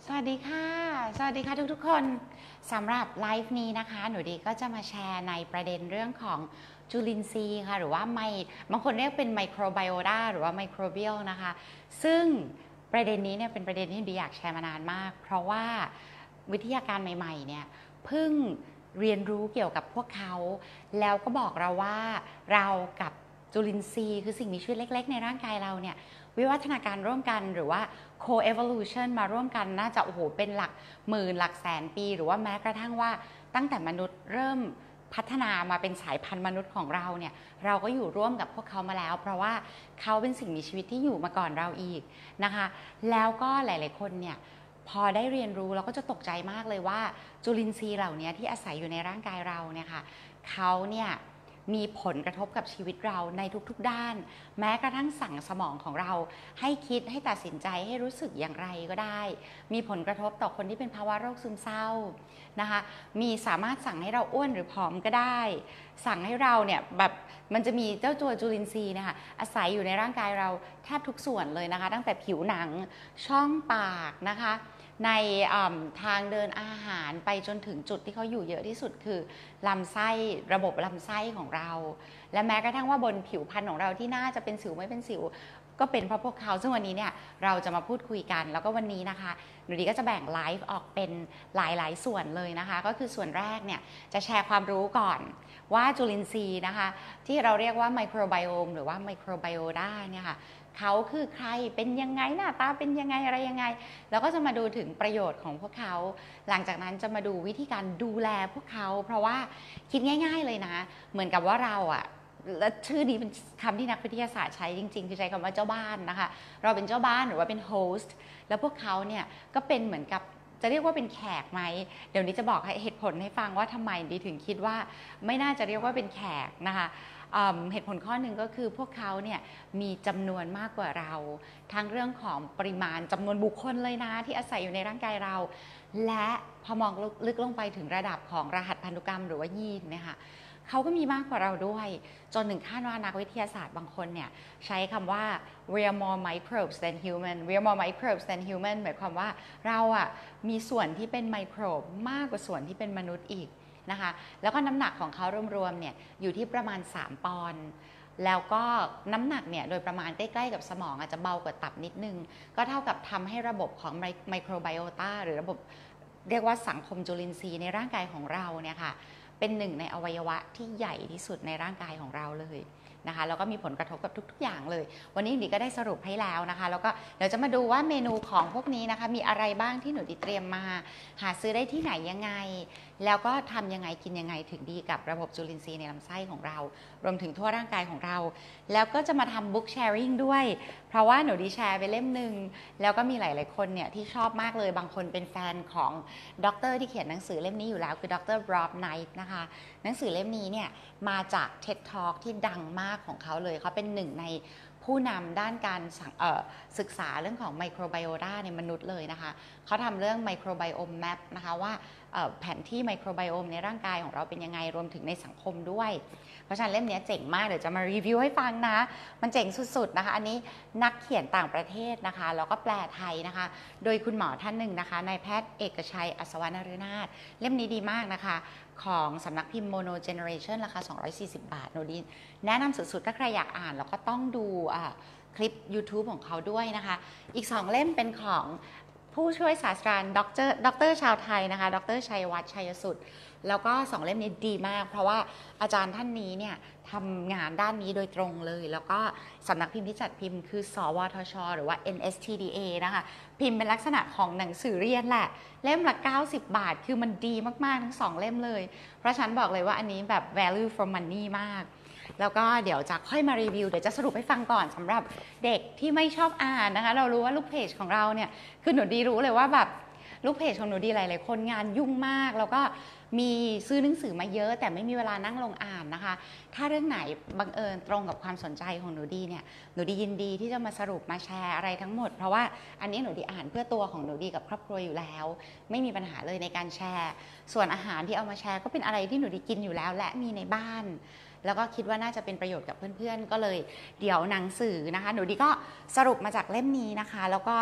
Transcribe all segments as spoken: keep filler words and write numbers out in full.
สวัสดีค่ะสวัสดีค่ะทุกๆคนสำหรับไลฟ์นี้นะคะหนูดีก็จะมาแชร์ในประเด็นเรื่องของจุลินทรีย์ค่ะหรือว่าไมบางคนเรียกเป็นไมโครไบโอดาหรือว่าไมโครเบียลนะคะซึ่งประเด็นนี้เนี่ยเป็นประเด็นที่ดีอยากแชร์มานานมากเพราะว่าวิทยาการใหม่ๆเนี่ยเพิ่งเรียนรู้เกี่ยวกับพวกเขาแล้วก็บอกเราว่าเรากับจุลินทรีย์คือสิ่งมีชีวิตเล็กๆในร่างกายเราเนี่ยวิวัฒนาการร่วมกันหรือว่า co-evolution มาร่วมกันน่าจะโอ้โหเป็นหลักหมื่นหลักแสนปีหรือว่าแม้กระทั่งว่าตั้งแต่มนุษย์เริ่มพัฒนามาเป็นสายพันธุ์มนุษย์ของเราเนี่ยเราก็อยู่ร่วมกับพวกเขามาแล้วเพราะว่าเขาเป็นสิ่งมีชีวิตที่อยู่มาก่อนเราอีกนะคะแล้วก็หลายๆคนเนี่ยพอได้เรียนรู้เราก็จะตกใจมากเลยว่าจุลินทรีย์เหล่านี้ที่อาศัยอยู่ในร่างกายเราเนี่ยค่ะเขาเนี่ยมีผลกระทบกับชีวิตเราในทุกๆด้านแม้กระทั่งสั่งสมองของเราให้คิดให้ตัดสินใจให้รู้สึกอย่างไรก็ได้มีผลกระทบต่อคนที่เป็นภาวะโรคซึมเศร้านะคะมีสามารถสั่งให้เราอ้วนหรือผอมก็ได้สั่งให้เราเนี่ยแบบมันจะมีเจ้าตัวจุลินทรีย์นะคะอาศัยอยู่ในร่างกายเราแทบทุกส่วนเลยนะคะตั้งแต่ผิวหนังช่องปากนะคะในทางเดินอาหารไปจนถึงจุดที่เขาอยู่เยอะที่สุดคือลำไส้ระบบลำไส้ของเราและแม้กระทั่งว่าบนผิวพรรณของเราที่น่าจะเป็นสิวไม่เป็นสิวก็เป็นเพราะพวกเขาซึ่งวันนี้เนี่ยเราจะมาพูดคุยกันแล้วก็วันนี้นะคะหนูดีก็จะแบ่งไลฟ์ออกเป็นหลายๆส่วนเลยนะคะก็คือส่วนแรกเนี่ยจะแชร์ความรู้ก่อนว่าจุลินทรีย์นะคะที่เราเรียกว่าไมโครไบโอมหรือว่าไมโครไบโอดาเนี่ยค่ะเขาคือใครเป็นยังไงหน้าตาเป็นยังไงอะไรยังไงแล้วก็จะมาดูถึงประโยชน์ของพวกเขาหลังจากนั้นจะมาดูวิธีการดูแลพวกเขาเพราะว่าคิดง่ายๆเลยนะเหมือนกับว่าเราอะและชื่อนี้เป็นคำที่นักวิทยาศาสตร์ใช้จริงๆคือใช้คำว่าเจ้าบ้านนะคะเราเป็นเจ้าบ้านหรือว่าเป็นโฮสต์แล้วพวกเขาเนี่ยก็เป็นเหมือนกับจะเรียกว่าเป็นแขกไหมเดี๋ยวนี้จะบอกให้เหตุผลให้ฟังว่าทำไมดีถึงคิดว่าไม่น่าจะเรียกว่าเป็นแขกนะคะเหตุผลข้อหนึ่งก็คือพวกเขาเนี่ยมีจำนวนมากกว่าเราทั้งเรื่องของปริมาณจำนวนบุคคลเลยนะที่อาศัยอยู่ในร่างกายเราและพอมองลึกลงไปถึงระดับของรหัสพันธุกรรมหรือว่ายีนเนี่ยค่ะเขาก็มีมากกว่าเราด้วยจนถึงขั้นว่านักวิทยาศาสตร์บางคนเนี่ยใช้คำว่า we are more microbes than human we are more microbes than human หมายความว่าเราอ่ะมีส่วนที่เป็นไมโครบมากกว่าส่วนที่เป็นมนุษย์อีกนะคะแล้วก็น้ำหนักของเขารวมๆเนี่ยอยู่ที่ประมาณสามปอนด์แล้วก็น้ำหนักเนี่ยโดยประมาณใกล้ๆกับสมองอาจจะเบากว่าตับนิดนึงก็เท่ากับทำให้ระบบของไมโครไบโอตาหรือระบบเรียกว่าสังคมจุลินทรีย์ในร่างกายของเราเนี่ยค่ะเป็นหนึ่งในอวัยวะที่ใหญ่ที่สุดในร่างกายของเราเลยนะคะแล้วก็มีผลกระทบกับทุกๆอย่างเลยวันนี้หนูดีก็ได้สรุปให้แล้วนะคะแล้วก็เดี๋ยวจะมาดูว่าเมนูของพวกนี้นะคะมีอะไรบ้างที่หนูดีเตรียมมาหาซื้อได้ที่ไหนยังไงแล้วก็ทำยังไงกินยังไงถึงดีกับระบบจุลินทรีย์ในลำไส้ของเรารวมถึงทั่วร่างกายของเราแล้วก็จะมาทำบุ๊กแชร์ริ่งด้วยเพราะว่าหนูดีแชร์ไปเล่มหนึ่งแล้วก็มีหลายๆคนเนี่ยที่ชอบมากเลยบางคนเป็นแฟนของด็อกเตอร์ที่เขียนหนังสือเล่มนี้อยู่แล้วคือดร. Rob Knight นะคะหนังสือเล่มนี้เนี่ยมาจาก เท็ด Talk ที่ดังมากของเขาเลยเขาเป็นหนึ่งในผู้นำด้านการศึกษาเรื่องของไมโครไบโอดาในมนุษย์เลยนะคะเขาทำเรื่องไมโครไบโอมแมปนะคะว่าแผนที่ไมโครไบโอมในร่างกายของเราเป็นยังไงรวมถึงในสังคมด้วยเพราะฉะนั้นเล่มนี้เจ๋งมากเดี๋ยวจะมารีวิวให้ฟังนะมันเจ๋งสุดๆนะคะอันนี้นักเขียนต่างประเทศนะคะแล้วก็แปลไทยนะคะโดยคุณหมอท่านหนึ่งนะคะนายแพทย์เอกชัยอัศวรรณนาถเล่มนี้ดีมากนะคะของสำนักพิมพ์โมโนเจเนเรชันราคาสองร้อยสี่สิบบาทโนดีแนะนำสุดๆถ้าใครอยากอ่านแล้วก็ต้องดูคลิป YouTube ของเขาด้วยนะคะอีกสองเล่มเป็นของผู้ช่วยศาสตราจารย์ด็อกเตอร์ด็อกเตอร์ชาวไทยนะคะดรชัยวัฒน์ชัยสุดแล้วก็สองเล่มนี้ดีมากเพราะว่าอาจารย์ท่านนี้เนี่ยทำงานด้านนี้โดยตรงเลยแล้วก็สำนักพิมพ์ที่จัดพิมพ์คือสวทชหรือว่า เอ็น เอส ที ดี เอ นะคะพิมพ์เป็นลักษณะของหนังสือเรียนแหละเล่มละเก้าสิบบาทคือมันดีมากๆทั้งสองเล่มเลยเพราะฉะนั้นบอกเลยว่าอันนี้แบบ value for money มากแล้วก็เดี๋ยวจะค่อยมารีวิวเดี๋ยวจะสรุปให้ฟังก่อนสำหรับเด็กที่ไม่ชอบอ่านนะคะเรารู้ว่าลูกเพจของเราเนี่ยคือหนูดีรู้เลยว่าแบบลูกเพจของหนูดีหลายๆคนงานยุ่งมากแล้วก็มีซื้อหนังสือมาเยอะแต่ไม่มีเวลานั่งลงอ่านนะคะถ้าเรื่องไหนบังเอิญตรงกับความสนใจของหนูดีเนี่ยหนูดียินดีที่จะมาสรุปมาแชร์อะไรทั้งหมดเพราะว่าอันนี้หนูดีอ่านเพื่อตัวของหนูดีกับครอบครัวอยู่แล้วไม่มีปัญหาเลยในการแชร์ส่วนอาหารที่เอามาแชร์ก็เป็นอะไรที่หนูดีกินอยู่แล้วและมีในบ้านแล้วก็คิดว่าน่าจะเป็นประโยชน์กับเพื่อนๆก็เลยเดี๋ยวหนังสือนะคะหนูดีก็สรุปมาจากเล่มนี้นะคะแล้วก็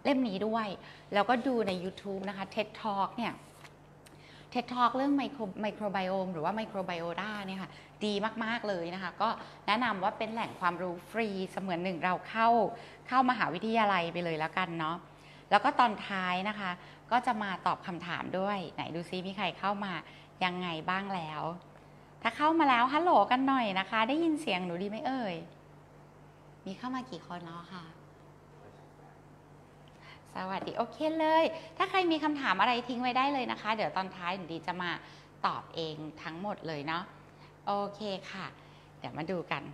เล่มนี้ด้วยแล้วก็ดูใน YouTube นะคะ TED Talk เนี่ย TED Talk เรื่องไมโครไมโครไบโอมหรือว่าไมโครไบโอดาเนี่ยค่ะดีมากๆเลยนะคะก็แนะนำว่าเป็นแหล่งความรู้ฟรีเสมือนหนึ่งเราเข้าเข้ามหาวิทยาลัยไปเลยแล้วกันเนาะแล้วก็ตอนท้ายนะคะก็จะมาตอบคำถามด้วยไหนดูซิมีใครเข้ามายังไงบ้างแล้วถ้าเข้ามาแล้วฮัลโหลกันหน่อยนะคะได้ยินเสียงหนูดีไหมเอ่ยมีเข้ามากี่คนแล้วค่ะสวัสดีโอเคเลยถ้าใครมีคำถามอะไรทิ้งไว้ได้เลยนะคะเดี๋ยวตอนท้ายหนูดีจะมาตอบเองทั้งหมดเลยเนาะโอเคค่ะเดี๋ยวมาดูกัน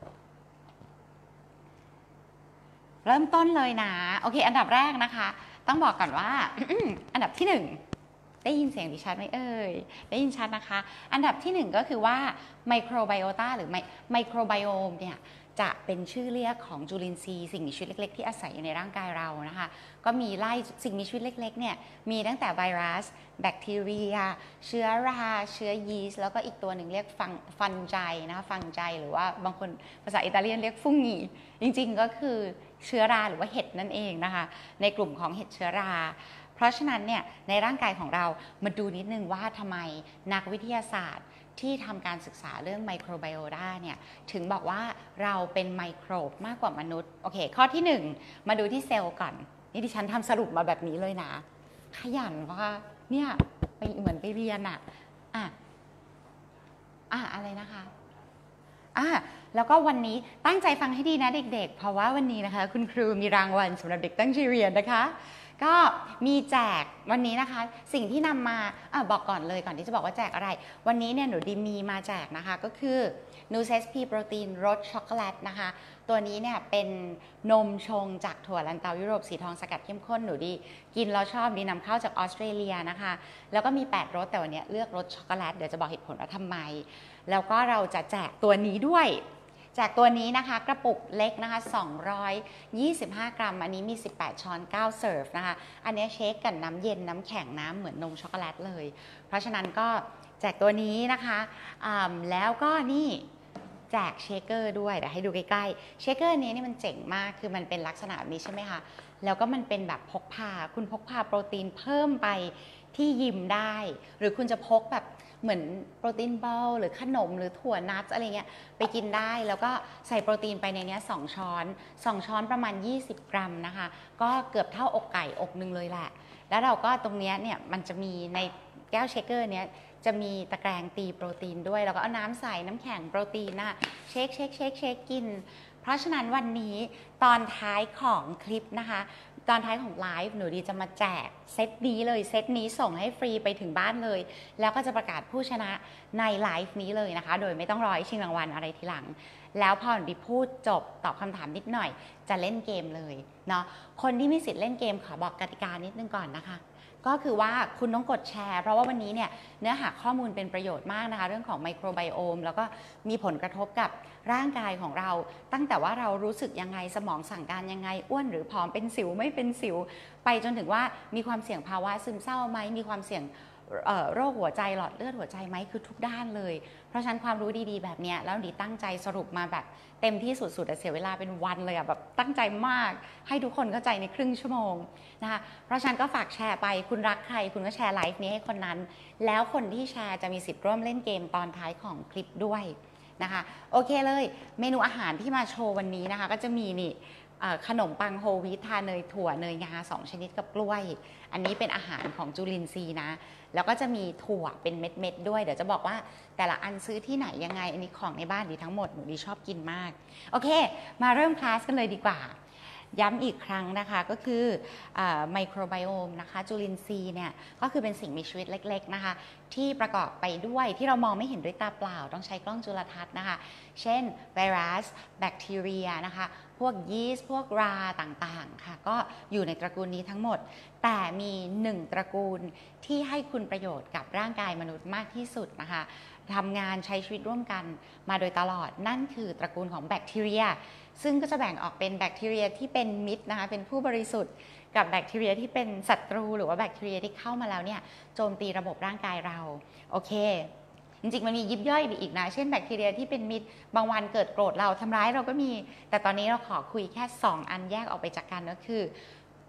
เริ่มต้นเลยนะโอเคอันดับแรกนะคะต้องบอกก่อนว่า อันดับที่หนึ่งได้ยินเสียงดิฉันไหมเอ่ยได้ยินชัดนะคะอันดับที่หนึ่งก็คือว่าไมโครไบโอตาหรือไมโครไบโอมเนี่ยจะเป็นชื่อเรียกของจุลินทรีย์สิ่งมีชีวิตเล็กๆที่อาศัยอยู่ในร่างกายเรานะคะก็มีไล่สิ่งมีชีวิตเล็กๆเนี่ยมีตั้งแต่ไวรัสแบคทีเรียเชื้อราเชื้อยีสต์แล้วก็อีกตัวหนึ่งเรียกฟังฟันไจนะคะฟังไจหรือว่าบางคนภาษาอิตาเลียนเรียกฟุ่งงีจริงๆก็คือเชื้อราหรือว่าเห็ดนั่นเองนะคะในกลุ่มของเห็ดเชื้อราเพราะฉะนั้นเนี่ยในร่างกายของเรามาดูนิดนึงว่าทำไมนักวิทยาศาสตร์ที่ทำการศึกษาเรื่องไมโครไบโอดาเนี่ยถึงบอกว่าเราเป็นไมโครบมากกว่ามนุษย์โอเคข้อที่หนึ่งมาดูที่เซลล์ก่อนนี่ดิฉันทำสรุปมาแบบนี้เลยนะขยันว่าเนี่ยไปเหมือนไปเรียนอะอ่ะอ่ะอะไรนะคะอ่ะแล้วก็วันนี้ตั้งใจฟังให้ดีนะเด็กๆเพราะว่าวันนี้นะคะคุณครูมีรางวัลสำหรับเด็กตั้งใจเรียนนะคะก็มีแจกวันนี้นะคะสิ่งที่นำมาอ่ะบอกก่อนเลยก่อนที่จะบอกว่าแจกอะไรวันนี้เนี่ยหนูดีมีมาแจกนะคะก็คือนูเซสพีโปรตีนรสช็อกโกแลตนะคะตัวนี้เนี่ยเป็นนมชงจากถั่วลันเตายุโรปสีทองสกัดเข้มข้นหนูดีกินแล้วชอบดีนำเข้าจากออสเตรเลียนะคะแล้วก็มีแปดรสแต่วันนี้เลือกรสช็อกโกแลตเดี๋ยวจะบอกเหตุผลว่าทำไมแล้วก็เราจะแจกตัวนี้ด้วยจากตัวนี้นะคะกระปุกเล็กนะคะสองร้อยยี่สิบห้ากรัมอันนี้มีสิบแปดช้อนเก้าเซิร์ฟนะคะอันนี้เชคกับน้ำเย็นน้ำแข็งน้ำเหมือนนมช็อกโกแลตเลยเพราะฉะนั้นก็แจกตัวนี้นะคะแล้วก็นี่แจกเชคเกอร์ด้วยเดี๋ยวให้ดูใกล้ๆเชคเกอร์นี้นี่มันเจ๋งมากคือมันเป็นลักษณะแบบนี้ใช่ไหมคะแล้วก็มันเป็นแบบพกพาคุณพกพาโปรตีนเพิ่มไปที่ยิมได้หรือคุณจะพกแบบเหมือนโปรตีนเบลหรือขนมหรือถั่วนัทอะไรเงี้ยไปกินได้แล้วก็ใส่โปรตีนไปในนี้สองช้อนสองช้อนประมาณยี่สิบกรัมนะคะก็เกือบเท่าอกไก่อกนึงเลยแหละแล้วเราก็ตรงนี้เนี่ยมันจะมีในแก้วเชคเกอร์เนี้ยจะมีตะแกรงตีโปรตีนด้วยแล้วก็เอาน้ำใส่น้ำแข็งโปรตีนนะเชคเชคเชคเชคกินเพราะฉะนั้นวันนี้ตอนท้ายของคลิปนะคะตอนท้ายของไลฟ์หนูดีจะมาแจกเซตนี้เลยเซตนี้ส่งให้ฟรีไปถึงบ้านเลยแล้วก็จะประกาศผู้ชนะในไลฟ์นี้เลยนะคะโดยไม่ต้องรอให้ชิงรางวัลอะไรทีหลังแล้วพอหนูดีพูดจบตอบคำถามนิดหน่อยจะเล่นเกมเลยเนาะคนที่มีสิทธิ์เล่นเกมขอบอกกติกานิดนึงก่อนนะคะก็คือว่าคุณต้องกดแชร์เพราะว่าวันนี้เนี่ยเนื้อหาข้อมูลเป็นประโยชน์มากนะคะเรื่องของไมโครไบโอมแล้วก็มีผลกระทบกับร่างกายของเราตั้งแต่ว่าเรารู้สึกยังไงสมองสั่งการยังไงอ้วนหรือผอมเป็นสิวไม่เป็นสิวไปจนถึงว่ามีความเสี่ยงภาวะซึมเศร้าไหมมีความเสี่ยงโรคหัวใจหลอดเลือดหัวใจไหมคือทุกด้านเลยเพราะฉะนั้นความรู้ดีๆแบบนี้แล้วดีตั้งใจสรุปมาแบบเต็มที่สุดๆแต่เสียเวลาเป็นวันเลยอะแบบตั้งใจมากให้ทุกคนเข้าใจในครึ่งชั่วโมงนะคะเพราะฉะนั้นก็ฝากแชร์ไปคุณรักใครคุณก็แชร์ไลฟ์นี้ให้คนนั้นแล้วคนที่แชร์จะมีสิทธิ์ร่วมเล่นเกมตอนท้ายของคลิปด้วยนะคะโอเคเลยเมนูอาหารที่มาโชว์วันนี้นะคะก็จะมีนี่ขนมปังโฮลวีตทาเนยถั่วเนยงาสองชนิดกับกล้วยอันนี้เป็นอาหารของจุลินทรีย์นะแล้วก็จะมีถั่วเป็นเม็ดๆด้วยเดี๋ยวจะบอกว่าแต่ละอันซื้อที่ไหนยังไงอันนี้ของในบ้านดีทั้งหมดหนูดีชอบกินมากโอเคมาเริ่มคลาสกันเลยดีกว่าย้ำอีกครั้งนะคะก็คือไมโครไบโอมนะคะจุลินทรีย์เนี่ยก็คือเป็นสิ่งมีชีวิตเล็กๆนะคะที่ประกอบไปด้วยที่เรามองไม่เห็นด้วยตาเปล่าต้องใช้กล้องจุลทรรศน์นะคะเช่นไวรัสแบคทีเรียนะคะพวกยีสต์พวกราต่างๆค่ะก็อยู่ในตระกูลนี้ทั้งหมดแต่มีหนึ่งตระกูลที่ให้คุณประโยชน์กับร่างกายมนุษย์มากที่สุดนะคะทำงานใช้ชีวิตร่วมกันมาโดยตลอดนั่นคือตระกูลของแบคทีเรียซึ่งก็จะแบ่งออกเป็นแบคทีเรียที่เป็นมิตรนะคะเป็นผู้บริสุทธิ์กับแบคทีเรียที่เป็นศัตรูหรือว่าแบคทีเรียที่เข้ามาแล้วเนี่ยโจมตีระบบร่างกายเราโอเคจริงๆมันมียิบย่อยไปอีกนะเช่นแบคทีเรียที่เป็นมิตรบางวันเกิดโกรธเราทำร้ายเราก็มีแต่ตอนนี้เราขอคุยแค่สองอันแยกออกไปจากกันก็คือ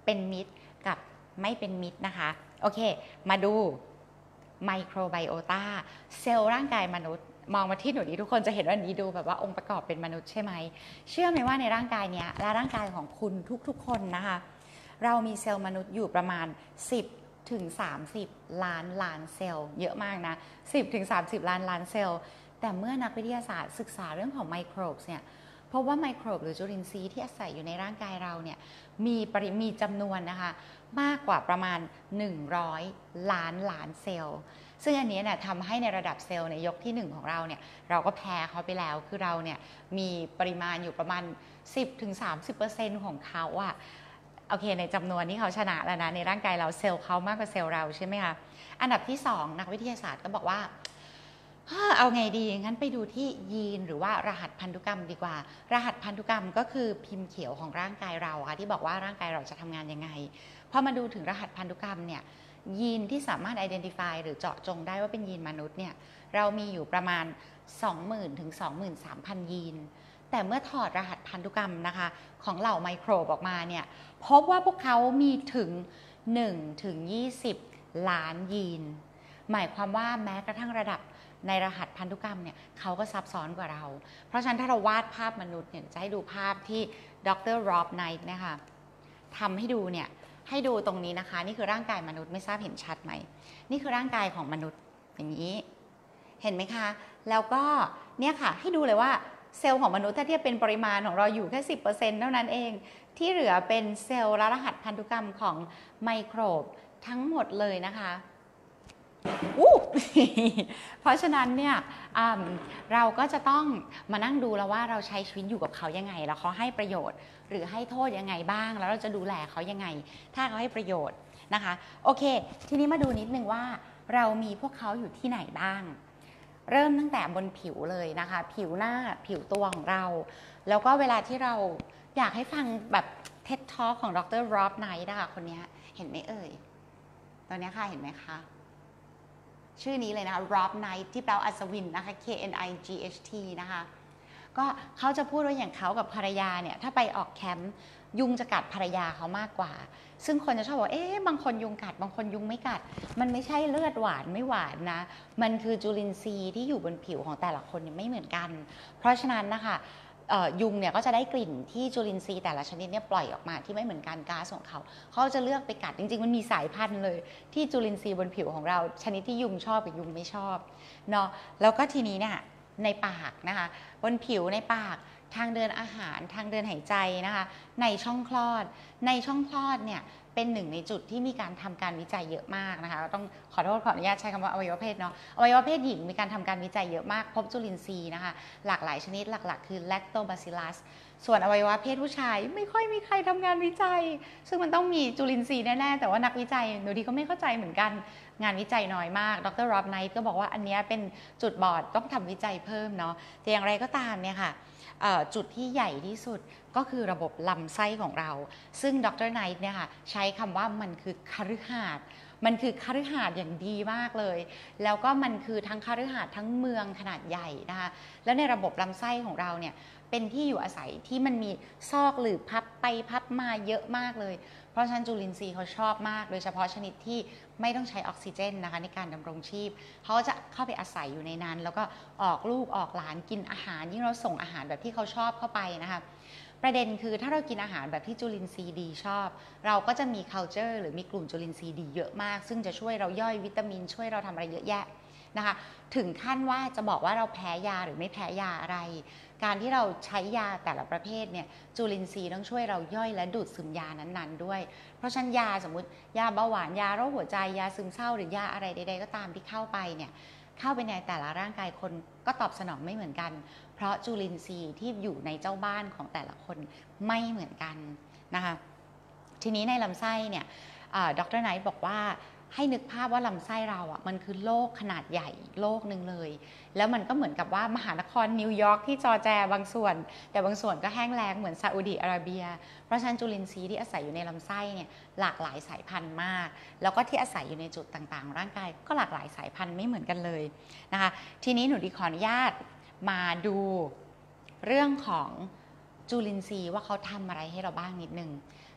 เป็นมิตรกับไม่เป็นมิตรนะคะโอเคมาดูไมโครไบโอตาเซลล์ร่างกายมนุษย์มองมาที่หนูดีทุกคนจะเห็นว่านี้ดูแบบว่าองค์ประกอบเป็นมนุษย์ใช่ไหมเชื่อไหมว่าในร่างกายเนี้ยและร่างกายของคุณทุกๆคนนะคะเรามีเซลล์มนุษย์อยู่ประมาณสิบถึงสามสิบล้านล้านเซลล์เยอะมากนะสิบถึงสามสิบล้านล้านเซลล์แต่เมื่อนักวิทยาศาสตร์ศึกษาเรื่องของไมโครบเนี่ยเพราะว่าไมโครบหรือจุลินทรีย์ที่อาศัยอยู่ในร่างกายเราเนี่ยมีปริมีจำนวนนะคะมากกว่าประมาณหนึ่งร้อยล้านล้านเซลล์ซึ่งอันนี้เนี่ยทำให้ในระดับเซลล์ในยกที่หนึ่งของเราเนี่ยเราก็แพ้เขาไปแล้วคือเราเนี่ยมีปริมาณอยู่ประมาณ สิบถึงสามสิบเปอร์เซ็นต์ ของเขาอะโอเคในจำนวนที่เขาชนะแล้วนะในร่างกายเราเซลล์เขามากกว่าเซลล์เราใช่ไหมคะอันดับที่สองนักวิทยาศาสตร์ก็บอกว่าเอาไงดีงั้นไปดูที่ยีนหรือว่ารหัสพันธุกรรมดีกว่ารหัสพันธุกรรมก็คือพิมพ์เขียวของร่างกายเราค่ะที่บอกว่าร่างกายเราจะทำงานยังไงพอมาดูถึงรหัสพันธุกรรมเนี่ยยีนที่สามารถ identify หรือเจาะจงได้ว่าเป็นยีนมนุษย์เนี่ยเรามีอยู่ประมาณ สองหมื่น ถึง สองหมื่นสามพัน ยีนแต่เมื่อถอดรหัสพันธุกรรมนะคะของเหล่าไมโครบออกมาเนี่ยพบว่าพวกเขามีถึง หนึ่งถึงยี่สิบ ล้านยีนหมายความว่าแม้กระทั่งระดับในรหัสพันธุกรรมเนี่ยเขาก็ซับซ้อนกว่าเราเพราะฉะนั้นถ้าเราวาดภาพมนุษย์เนี่ยจะให้ดูภาพที่ดรร็อบไนท์นะคะทำให้ดูเนี่ยให้ดูตรงนี้นะคะนี่คือร่างกายมนุษย์ไม่ทราบเห็นชัดไหมนี่คือร่างกายของมนุษย์อย่างนี้เห็นไหมคะแล้วก็เนี่ยค่ะให้ดูเลยว่าเซลล์ของมนุษย์ถ้าเทียบเป็นปริมาณของเราอยู่แค่ สิบเปอร์เซ็นต์ เท่านั้นเองที่เหลือเป็นเซลล์และรหัสพันธุกรรมของไมโครบทั้งหมดเลยนะคะอู้ เพราะฉะนั้นเนี่ยเราก็จะต้องมานั่งดูแล้วว่าเราใช้ชีวิตอยู่กับเขายังไงแล้วเขาให้ประโยชน์หรือให้โทษยังไงบ้างแล้วเราจะดูแลเขายังไงถ้าเขาให้ประโยชน์นะคะโอเคทีนี้มาดูนิดนึงว่าเรามีพวกเขาอยู่ที่ไหนบ้างเริ่มตั้งแต่บนผิวเลยนะคะผิวหน้าผิวตัวของเราแล้วก็เวลาที่เราอยากให้ฟังแบบเท็ดทอล์กของดรร็อบไนท์นะคะคนนี้เห็นไหมเอ่ยตอนนี้ค่ะเห็นไหมคะชื่อนี้เลยนะคะ Rob Knight ที่แปลว่าอัศวินนะคะ K N I G H T นะคะก็เขาจะพูดว่าอย่างเขากับภรรยาเนี่ยถ้าไปออกแคมป์ยุงจะกัดภรรยาเขามากกว่าซึ่งคนจะชอบบอกเอ๊ะบางคนยุงกัดบางคนยุงไม่กัดมันไม่ใช่เลือดหวานไม่หวานนะมันคือจุลินทรีย์ที่อยู่บนผิวของแต่ละคนเนี่ยไม่เหมือนกันเพราะฉะนั้นนะคะยุงเนี่ยก็จะได้กลิ่นที่จุลินทรีย์แต่ละชนิดเนี่ยปล่อยออกมาที่ไม่เหมือนกันก๊าซของเขาเขาจะเลือกไปกัดจริงๆมันมีสายพันธุ์เลยที่จุลินทรีย์บนผิวของเราชนิดที่ยุงชอบกับยุงไม่ชอบเนาะแล้วก็ทีนี้เนี่ยในปากนะคะบนผิวในปากทางเดินอาหารทางเดินหายใจนะคะในช่องคลอดในช่องคลอดเนี่ยเป็นหนึ่งในจุดที่มีการทำการวิจัยเยอะมากนะคะต้องขอโทษขออนุญาตใช้คำว่าอวัยวะเพศเนาะอวัยวะเพศหญิงมีการทำการวิจัยเยอะมากพบจุลินทรีย์นะคะหลากหลายชนิดหลักๆคือแลคโตบาซิลลัสส่วนอวัยวะเพศผู้ชายไม่ค่อยมีใครทำงานวิจัยซึ่งมันต้องมีจุลินทรีย์แน่ๆแต่ว่านักวิจัยหนูดีก็ไม่เข้าใจเหมือนกันงานวิจัยน้อยมากดรร็อบไนท์ก็บอกว่าอันนี้เป็นจุดบอดต้องทำวิจัยเพิ่มเนาะแต่อย่างไรก็ตามเนี่ยค่ะจุดที่ใหญ่ที่สุดก็คือระบบลำไส้ของเราซึ่งดรไนท์เนี่ยค่ะใช้คำว่ามันคือคฤหาสน์มันคือคฤหาสน์อย่างดีมากเลยแล้วก็มันคือทั้งคฤหาสน์ทั้งเมืองขนาดใหญ่นะคะแล้วในระบบลำไส้ของเราเนี่ยเป็นที่อยู่อาศัยที่มันมีซอกหลืบพับไปพับมาเยอะมากเลยเพราะฉะนั้นจุลินทรีย์เขาชอบมากโดยเฉพาะชนิดที่ไม่ต้องใช้ออกซิเจนนะคะในการดำรงชีพเขาจะเข้าไปอาศัยอยู่ในนั้นแล้วก็ออกลูกออกหลานกินอาหารยิ่งเราส่งอาหารแบบที่เขาชอบเข้าไปนะคะประเด็นคือถ้าเรากินอาหารแบบที่จุลินทรีย์ดีชอบเราก็จะมี culture หรือมีกลุ่มจุลินทรีย์ดีเยอะมากซึ่งจะช่วยเราย่อยวิตามินช่วยเราทำอะไรเยอะแยะนะคะถึงขั้นว่าจะบอกว่าเราแพ้ยาหรือไม่แพ้ยาอะไรการที่เราใช้ยาแต่ละประเภทเนี่ยจุลินทรีย์ต้องช่วยเราย่อยและดูดซึมยานั้นๆด้วยเพราะฉะนั้นยาสมมุติยาเบาหวานยาโรคหัวใจยาซึมเศร้าหรือยาอะไรใดๆก็ตามที่เข้าไปเนี่ยเข้าไปในแต่ละร่างกายคนก็ตอบสนองไม่เหมือนกันเพราะจุลินทรีย์ที่อยู่ในเจ้าบ้านของแต่ละคนไม่เหมือนกันนะคะทีนี้ในลำไส้เนี่ยดรไนท์บอกว่าให้นึกภาพว่าลำไส้เราอ่ะมันคือโลกขนาดใหญ่โลกหนึ่งเลยแล้วมันก็เหมือนกับว่ามหานครนิวยอร์กที่จอแจบางส่วนแต่บางส่วนก็แห้งแล้งเหมือนซาอุดิอาระเบียเพราะฉะนั้นจุลินทรีย์ที่อาศัยอยู่ในลำไส้เนี่ยหลากหลายสายพันธุ์มากแล้วก็ที่อาศัยอยู่ในจุดต่างๆร่างกายก็หลากหลายสายพันธุ์ไม่เหมือนกันเลยนะคะทีนี้หนูดีขออนุญาตมาดูเรื่องของจุลินทรีย์ว่าเขาทำอะไรให้เราบ้างนิดนึง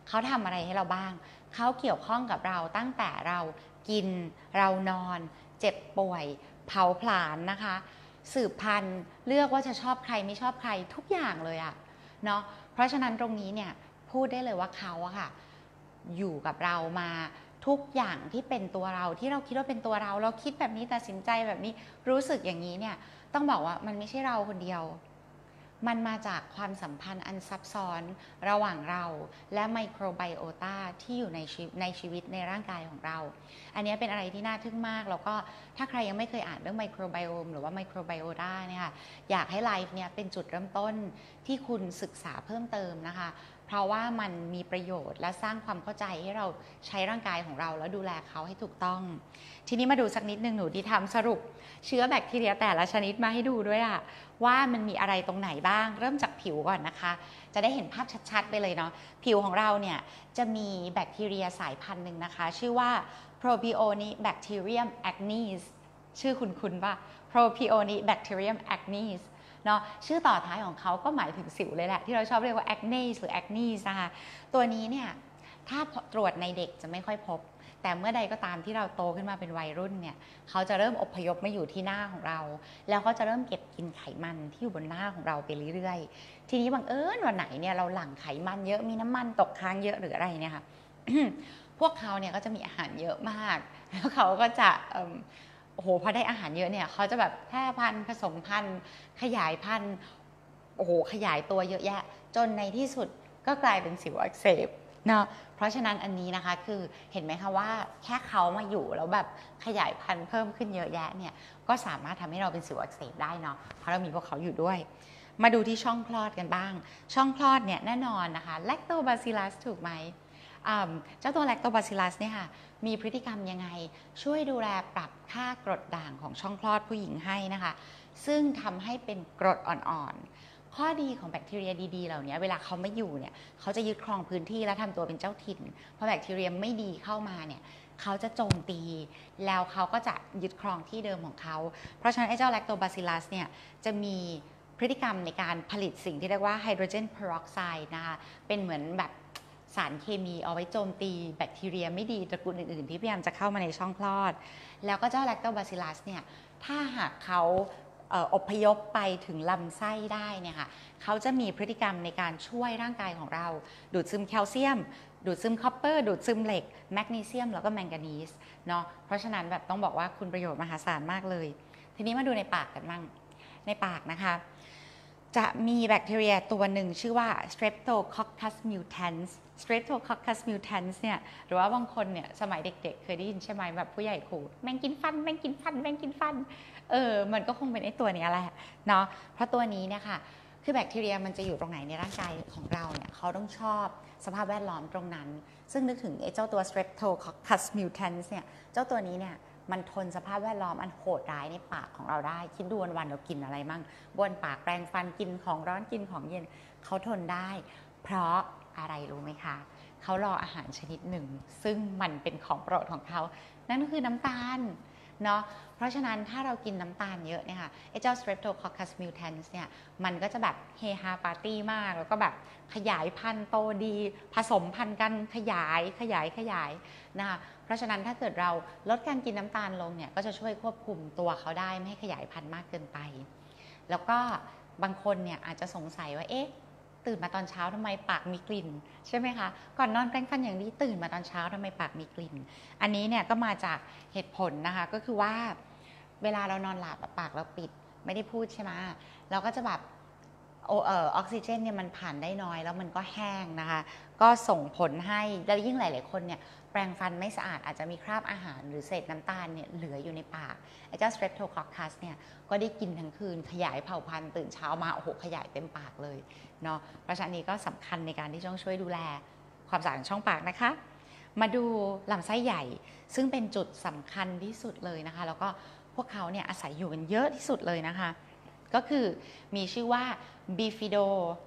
เขาทำอะไรให้เราบ้างเขาเกี่ยวข้องกับเราตั้งแต่เรากินเรานอนเจ็บป่วยเผาผลาญนะคะสืบพันธุ์เลือกว่าจะชอบใครไม่ชอบใครทุกอย่างเลยอะเนาะเพราะฉะนั้นตรงนี้เนี่ยพูดได้เลยว่าเขาอะค่ะอยู่กับเรามาทุกอย่างที่เป็นตัวเราที่เราคิดว่าเป็นตัวเราเราคิดแบบนี้ตัดสินใจแบบนี้รู้สึกอย่างนี้เนี่ยต้องบอกว่ามันไม่ใช่เราคนเดียวมันมาจากความสัมพันธ์อันซับซ้อนระหว่างเราและไมโครไบโอตาที่อยู่ในชีวิตในชีวิตในร่างกายของเราอันนี้เป็นอะไรที่น่าทึ่งมากแล้วก็ถ้าใครยังไม่เคยอ่านเรื่องไมโครไบโอมหรือว่าไมโครไบโอตาเนี่ยค่ะอยากให้ไลฟ์เนี่ยเป็นจุดเริ่มต้นที่คุณศึกษาเพิ่มเติมนะคะเพราะว่ามันมีประโยชน์และสร้างความเข้าใจให้เราใช้ร่างกายของเราแล้วดูแลเขาให้ถูกต้องทีนี้มาดูสักนิดนึงหนูที่ทำสรุปเชื้อแบคทีเรียแต่ละชนิดมาให้ดูด้วยอะว่ามันมีอะไรตรงไหนบ้างเริ่มจากผิวก่อนนะคะจะได้เห็นภาพชัดๆไปเลยเนาะผิวของเราเนี่ยจะมีแบคทีเรียสายพันธุ์หนึ่งนะคะชื่อว่า Propionibacterium acnes ชื่อคุ้นๆป่ะ Propionibacterium acnes เนาะชื่อต่อท้ายของเขาก็หมายถึงสิวเลยแหละที่เราชอบเรียกว่า acne หรือ acne นะคะตัวนี้เนี่ยถ้าตรวจในเด็กจะไม่ค่อยพบแต่เมื่อใดก็ตามที่เราโตขึ้นมาเป็นวัยรุ่นเนี่ยเขาจะเริ่มอพยพมาอยู่ที่หน้าของเราแล้วก็จะเริ่มเก็บกินไขมันที่อยู่บนหน้าของเราไปเรื่อยๆทีนี้บังเอิญวันไหนเนี่ยเราหลั่งไขมันเยอะมีน้ำมันตกค้างเยอะหรืออะไรเนี่ยค่ะ พวกเขาเนี่ยก็จะมีอาหารเยอะมากแล้วเขาก็จะโอ้โหพอได้อาหารเยอะเนี่ยเขาจะแบบแพร่พันธุ์ผสมพันธุ์ขยายพันธุ์โอ้โหขยายตัวเยอะแยะจนในที่สุดก็กลายเป็นสิวอักเสบเนาะเพราะฉะนั้นอันนี้นะคะคือเห็นไหมคะว่าแค่เขามาอยู่แล้วแบบขยายพันธุ์เพิ่มขึ้นเยอะแยะเนี่ยก็สามารถทำให้เราเป็นสิวอักเสบได้เนาะเพราะเรามีพวกเขาอยู่ด้วยมาดูที่ช่องคลอดกันบ้างช่องคลอดเนี่ยแน่นอนนะคะแลคโตบาซิลลัสถูกไหมเจ้าตัวแลคโตบาซิลลัสเนี่ยค่ะมีพฤติกรรมยังไงช่วยดูแลปรับค่ากรดด่างของช่องคลอดผู้หญิงให้นะคะซึ่งทำให้เป็นกรดอ่อนๆข้อดีของแบคทีเรียดีๆเหล่านี้เวลาเขาไม่อยู่เนี่ยเขาจะยึดครองพื้นที่และทำตัวเป็นเจ้าถิ่นพอแบคทีเรียไม่ดีเข้ามาเนี่ยเขาจะโจมตีแล้วเขาก็จะยึดครองที่เดิมของเขาเพราะฉะนั้นไอ้เจ้าแลคโตบาซิลลัสเนี่ยจะมีพฤติกรรมในการผลิตสิ่งที่เรียกว่าไฮโดรเจนเพอร์ออกไซด์นะคะเป็นเหมือนแบบสารเคมีเอาไว้โจมตีแบคทีเรียไม่ดีตระกูลอื่นๆที่พยายามจะเข้ามาในช่องคลอดแล้วก็เจ้าแลคโตบาซิลลัสเนี่ยถ้าหากเขาอพยพไปถึงลำไส้ได้เนี่ยค่ะเขาจะมีพฤติกรรมในการช่วยร่างกายของเราดูดซึมแคลเซียมดูดซึมคอปเปอร์ดูดซึมเหล็กแมกนีเซียมแล้วก็แมงกานีสเนาะเพราะฉะนั้นแบบต้องบอกว่าคุณประโยชน์มหาศาลมากเลยทีนี้มาดูในปากกันบ้างในปากนะคะจะมีแบคทีเรียตัวหนึ่งชื่อว่า Streptococcus mutans Streptococcus mutans เนี่ยหรือว่าบางคนเนี่ยสมัยเด็กๆเคยได้ยินใช่ไหมแบบผู้ใหญ่ขู่แมงกินฟันแมงกินฟันแมงกินฟันเออมันก็คงเป็นไอ้ตัวนี้แหละเนาะเพราะตัวนี้เนี่ยค่ะคือแบคทีเรียมันจะอยู่ตรงไหนในร่างกายของเราเนี่ยเขาต้องชอบสภาพแวดล้อมตรงนั้นซึ่งนึกถึงไอ้เจ้าตัว Streptococcus mutans เนี่ยเจ้าตัวนี้เนี่ยมันทนสภาพแวดล้อมอันโหดร้ายในปากของเราได้คิดดูวันๆเรากินอะไรมั่งบ้วนปากแปรงฟันกินของร้อนกินของเย็นเขาทนได้เพราะอะไรรู้ไหมคะเขารออาหารชนิดหนึ่งซึ่งมันเป็นของโปรดของเขานั่นก็คือน้ำตาลเนาะเพราะฉะนั้นถ้าเรากินน้ำตาลเยอะเนี่ยค่ะไอ้เจ้า Streptococcus mutans เนี่ยมันก็จะแบบเฮฮาปาร์ตี้มากแล้วก็แบบขยายพันธุ์โตดีผสมพันธุ์กันขยายขยายขยายนะคะเพราะฉะนั้นถ้าเกิดเราลดการกินน้ำตาลลงเนี่ยก็จะช่วยควบคุมตัวเขาได้ไม่ให้ขยายพันธุ์มากเกินไปแล้วก็บางคนเนี่ยอาจจะสงสัยว่าเอ๊ะตื่นมาตอนเช้าทำไมปากมีกลิ่นใช่ไหมคะก่อนนอนแปรงฟันอย่างนี้ตื่นมาตอนเช้าทำไมปากมีกลิ่นอันนี้เนี่ยก็มาจากเหตุผลนะคะก็คือว่าเวลาเรานอนหลับปากเราปิดไม่ได้พูดใช่ไหมเราก็จะแบบโอเออออกซิเจนเนี่ยมันผ่านได้น้อยแล้วมันก็แห้งนะคะก็ส่งผลให้แล้วยิ่งหลายๆคนเนี่ยแปรงฟันไม่สะอาดอาจจะมีคราบอาหารหรือเศษน้ำตาลเนี่ยเหลืออยู่ในปากไอ้เจ้า Streptococcus เนี่ยก็ได้กินทั้งคืนขยายเผ่าพันธุ์ตื่นเช้ามาโอ้โหขยายเต็มปากเลยเนาะเพราะฉะนั้นนี้ก็สำคัญในการที่ต้องช่วยดูแลความสะอาดของช่องปากนะคะมาดูลำไส้ใหญ่ซึ่งเป็นจุดสำคัญที่สุดเลยนะคะแล้วก็พวกเขาเนี่ยอาศัยอยู่กันเยอะที่สุดเลยนะคะก็คือมีชื่อว่า Bifido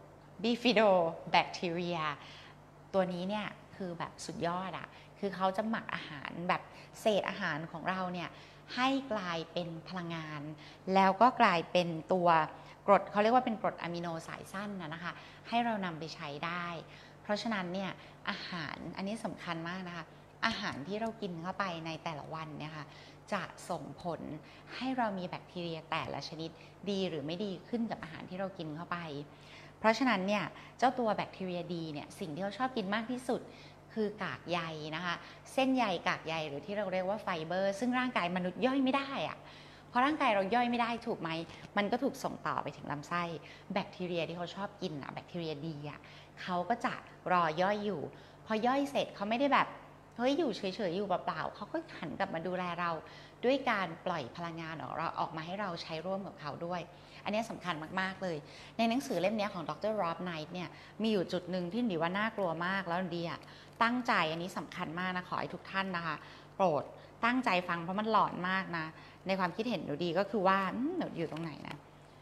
Bifido Bacteria ตัวนี้เนี่ยคือแบบสุดยอดอะคือเขาจะหมักอาหารแบบเศษอาหารของเราเนี่ยให้กลายเป็นพลังงานแล้วก็กลายเป็นตัวกรดเขาเรียกว่าเป็นกรดอะมิโนสายสั้นนะนะคะให้เรานำไปใช้ได้เพราะฉะนั้นเนี่ยอาหารอันนี้สำคัญมากนะคะอาหารที่เรากินเข้าไปในแต่ละวันเนี่ยค่ะจะส่งผลให้เรามีแบคทีเรียแต่ละชนิดดีหรือไม่ดีขึ้นกับอาหารที่เรากินเข้าไปเพราะฉะนั้นเนี่ยเจ้าตัวแบคทีเรียดีเนี่ยสิ่งที่เขาชอบกินมากที่สุดคือกากใยนะคะเส้นใยกากใยหรือที่เราเรียกว่าไฟเบอร์ซึ่งร่างกายมนุษย์ย่อยไม่ได้อะเพราะร่างกายเราย่อยไม่ได้ถูกไหมมันก็ถูกส่งต่อไปถึงลำไส้แบคทีเรียที่เขาชอบกินอะแบคทีเรียดีอะเขาก็จะรอย่อยอยู่พอย่อยเสร็จเขาไม่ได้แบบเฮ้ยอยู่เฉยๆอยู่เปล่าๆเขาก็หันกลับมาดูแลเราด้วยการปล่อยพลังงานออกเราออกมาให้เราใช้ร่วมกับเขาด้วยอันนี้สำคัญมากๆเลยในหนังสือเล่มนี้ของดร. Rob Knight เนี่ยมีอยู่จุดหนึ่งที่ดีว่าน่ากลัวมากแล้วดีอะตั้งใจอันนี้สำคัญมากนะขอให้ทุกท่านนะคะโปรดตั้งใจฟังเพราะมันหลอนมากนะในความคิดเห็นหนูดีก็คือว่าหนูอยู่ตรงไหนนะ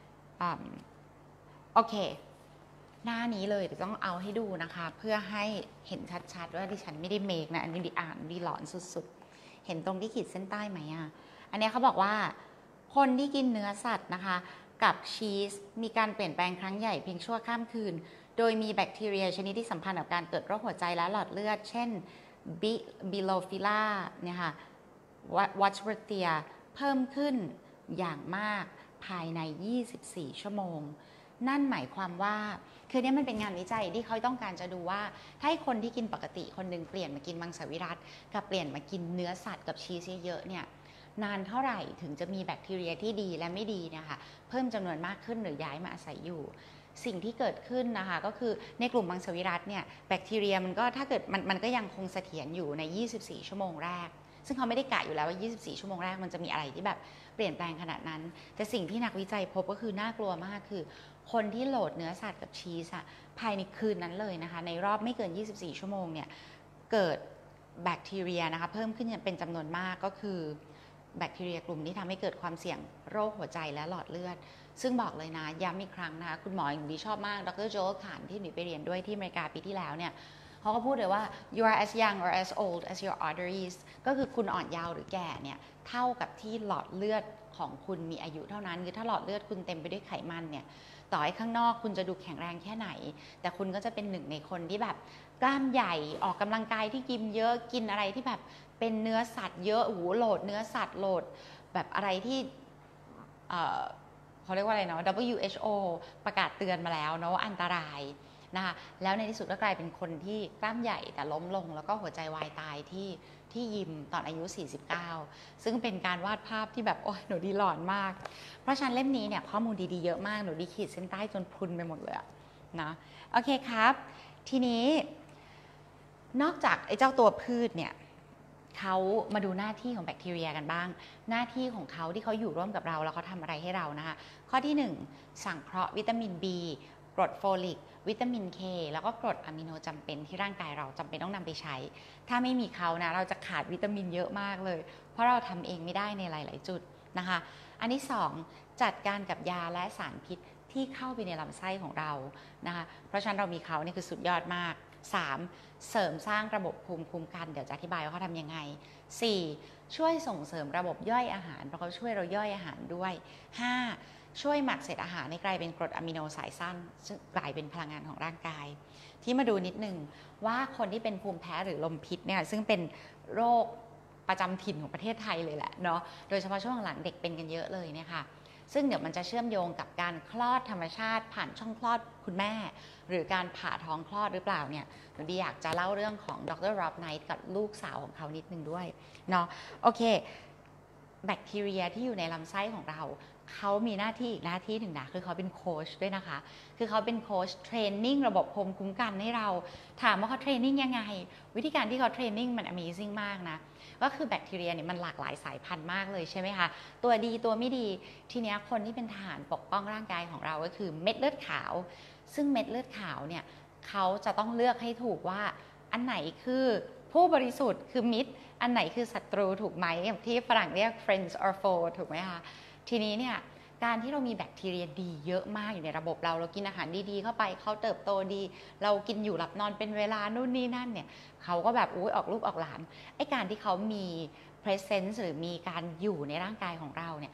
โอเคหน้านี้เลยเดี๋ยวต้องเอาให้ดูนะคะเพื่อให้เห็นชัดๆว่าดิฉันไม่ได้เมคนะอันนี้ดีอ่านดีหลอนสุดๆเห็นตรงที่ขีดเส้นใต้ไหมอ่ะอันนี้เขาบอกว่าคนที่กินเนื้อสัตว์นะคะกับชีสมีการเปลี่ยนแปลงครั้งใหญ่เพียงชั่วข้ามคืนโดยมีแบคทีเรียชนิดที่สัมพันธ์กับการเกิดโรคหัวใจและหลอดเลือดเช่นบิโลฟิล่าเนี่ยค่ะวอชเวอร์เตียเพิ่มขึ้นอย่างมากภายในยี่สิบสี่ชั่วโมงนั่นหมายความว่าคือเนี่ยมันเป็นงานวิจัยที่เขาต้องการจะดูว่าถ้าให้คนที่กินปกติคนหนึ่งเปลี่ยนมากินมังสวิรัติกับเปลี่ยนมากินเนื้อสัตว์กับชีสเยอะๆเนี่ยนานเท่าไหร่ถึงจะมีแบคทีเรียที่ดีและไม่ดีเนี่ยค่ะเพิ่มจำนวนมากขึ้นหรือย้ายมาอาศัยอยู่สิ่งที่เกิดขึ้นนะคะก็คือในกลุ่มมังสวิรัติเนี่ยแบคทีเรียมันก็ถ้าเกิดมันมันก็ยังคงเสถียรอยู่ในยี่สิบสี่ชั่วโมงแรกซึ่งเขาไม่ได้กะอยู่แล้วว่ายี่สิบสี่ชั่วโมงแรกมันจะมีอะไรที่แบบเปลี่ยนแปลงขนาดนั้นแต่สิ่งที่นักวิจัยพบก็คือน่ากลัวมากคือคนที่โหลดเนื้อสัตว์กับชีสอะภายในคืนนั้นเลยนะคะในรอบไม่เกินยี่สิบสี่ชั่วโมงเนี่ยเกิดแบคทีเรียนะคะเพิ่มขึ้นเป็นจำนวนมากก็คือแบคทีเรียกลุ่มที่ทำให้เกิดความเสี่ยงโรคหัวใจและหลอดเลือดซึ่งบอกเลยนะย้ำอีกครั้งนะคะคุณหมออย่างดีชอบมากดร. โจลขานที่หนูไปเรียนด้วยที่อเมริกาปีที่แล้วเนี่ยเขาก็พูดเลยว่า you are as young or as old as your arteries ก็คือคุณอ่อนเยาว์หรือแก่เนี่ยเท่ากับที่หลอดเลือดของคุณมีอายุเท่านั้นคือถ้าหลอดเลือดคุณเต็มไปด้วยไขมันเนี่ยต่อให้ข้างนอกคุณจะดูแข็งแรงแค่ไหนแต่คุณก็จะเป็นหนึ่งในคนที่แบบกล้ามใหญ่ออกกำลังกายที่กินเยอะกินอะไรที่แบบเป็นเนื้อสัตว์เยอะโอ้โหโหลดเนื้อสัตว์โหลดแบบอะไรที่เอ่อเขาเรียกว่าอะไรเนาะ ดับเบิลยู เอช โอ ประกาศเตือนมาแล้วเนาะว่าอันตรายนะคะแล้วในที่สุดก็กลายเป็นคนที่กล้ามใหญ่แต่ล้มลงแล้วก็หัวใจวายตายที่ที่ยิมตอนอายุสี่สิบเก้าซึ่งเป็นการวาดภาพที่แบบโอ้ยหนูดีหลอนมากเพราะฉะนั้นเล่มนี้เนี่ยข้อมูลดีๆเยอะมากหนูดีขีดเส้นใต้จนพรุนไปหมดเลยนะโอเคครับทีนี้นอกจากไอ้เจ้าตัวพืชเนี่ยเขามาดูหน้าที่ของแบคทีเรียกันบ้างหน้าที่ของเขาที่เขาอยู่ร่วมกับเราแล้วเขาทำอะไรให้เรานะคะข้อที่หนึ่งสังเคราะห์วิตามิน B กรดโฟลิกวิตามิน K แล้วก็กรดอะมิโนจำเป็นที่ร่างกายเราจำเป็นต้องนำไปใช้ถ้าไม่มีเขานะเราจะขาดวิตามินเยอะมากเลยเพราะเราทำเองไม่ได้ในหลายๆจุดนะคะอันที่สองจัดการกับยาและสารพิษที่เข้าไปในลำไส้ของเรานะคะเพราะฉะนั้นเรามีเขานี่คือสุดยอดมากสามเสริมสร้างระบบภูมิคุ้มกันเดี๋ยวจะอธิบายว่าเขาทำยังไงสี่ช่วยส่งเสริมระบบย่อยอาหารเพราะเขาช่วยเราย่อยอาหารด้วยห้าช่วยหมักเศษอาหารให้กลายเป็นกรดอะมิโนสายสั้นซึ่งกลายเป็นพลังงานของร่างกายที่มาดูนิดนึงว่าคนที่เป็นภูมิแพ้หรือลมพิษเนี่ยซึ่งเป็นโรคประจำถิ่นของประเทศไทยเลยแหละเนาะโดยเฉพาะช่วงหลังเด็กเป็นกันเยอะเลยเนี่ยค่ะซึ่งเดี๋ยวมันจะเชื่อมโยงกับการคลอดธรรมชาติผ่านช่องคลอดคุณแม่หรือการผ่าท้องคลอดหรือเปล่าเนี่ยหนูดีอยากจะเล่าเรื่องของดร. Rob Knight กับลูกสาวของเขานิดนึงด้วยเนาะโอเคแบคทีเรียที่อยู่ในลำไส้ของเราเขามีหน้าที่อีกหน้าที่หนึ่งนะคือเขาเป็นโค้ชด้วยนะคะคือเขาเป็นโค้ชเทรนนิ่งระบบภูมิคุ้มกันให้เราถามว่าเขาเทรนนิ่งยังไงวิธีการที่เขาเทรนนิ่งมัน Amazing มากนะก็คือแบคทีเรียเนี่ยมันหลากหลายสายพันธุ์มากเลยใช่ไหมคะตัวดีตัวไม่ดีทีนี้คนที่เป็นทหารปกป้องร่างกายของเราก็คือเม็ดเลือดขาวซึ่งเม็ดเลือดขาวเนี่ยเขาจะต้องเลือกให้ถูกว่าอันไหนคือผู้บริสุทธิ์คือมิตรอันไหนคือศัตรูถูกไหมที่ฝรั่งเรียก friends or foe ถูกไหมคะทีนี้เนี่ยการที่เรามีแบคทีเรียดีเยอะมากอยู่ในระบบเราเรากินอาหารดีๆเข้าไปเขาเติบโตดีเรากินอยู่หลับนอนเป็นเวลานู่นนี่นั่นเนี่ยเขาก็แบบอุ้ยออกลูกออกหลานไอ้การที่เขามี presence หรือมีการอยู่ในร่างกายของเราเนี่ย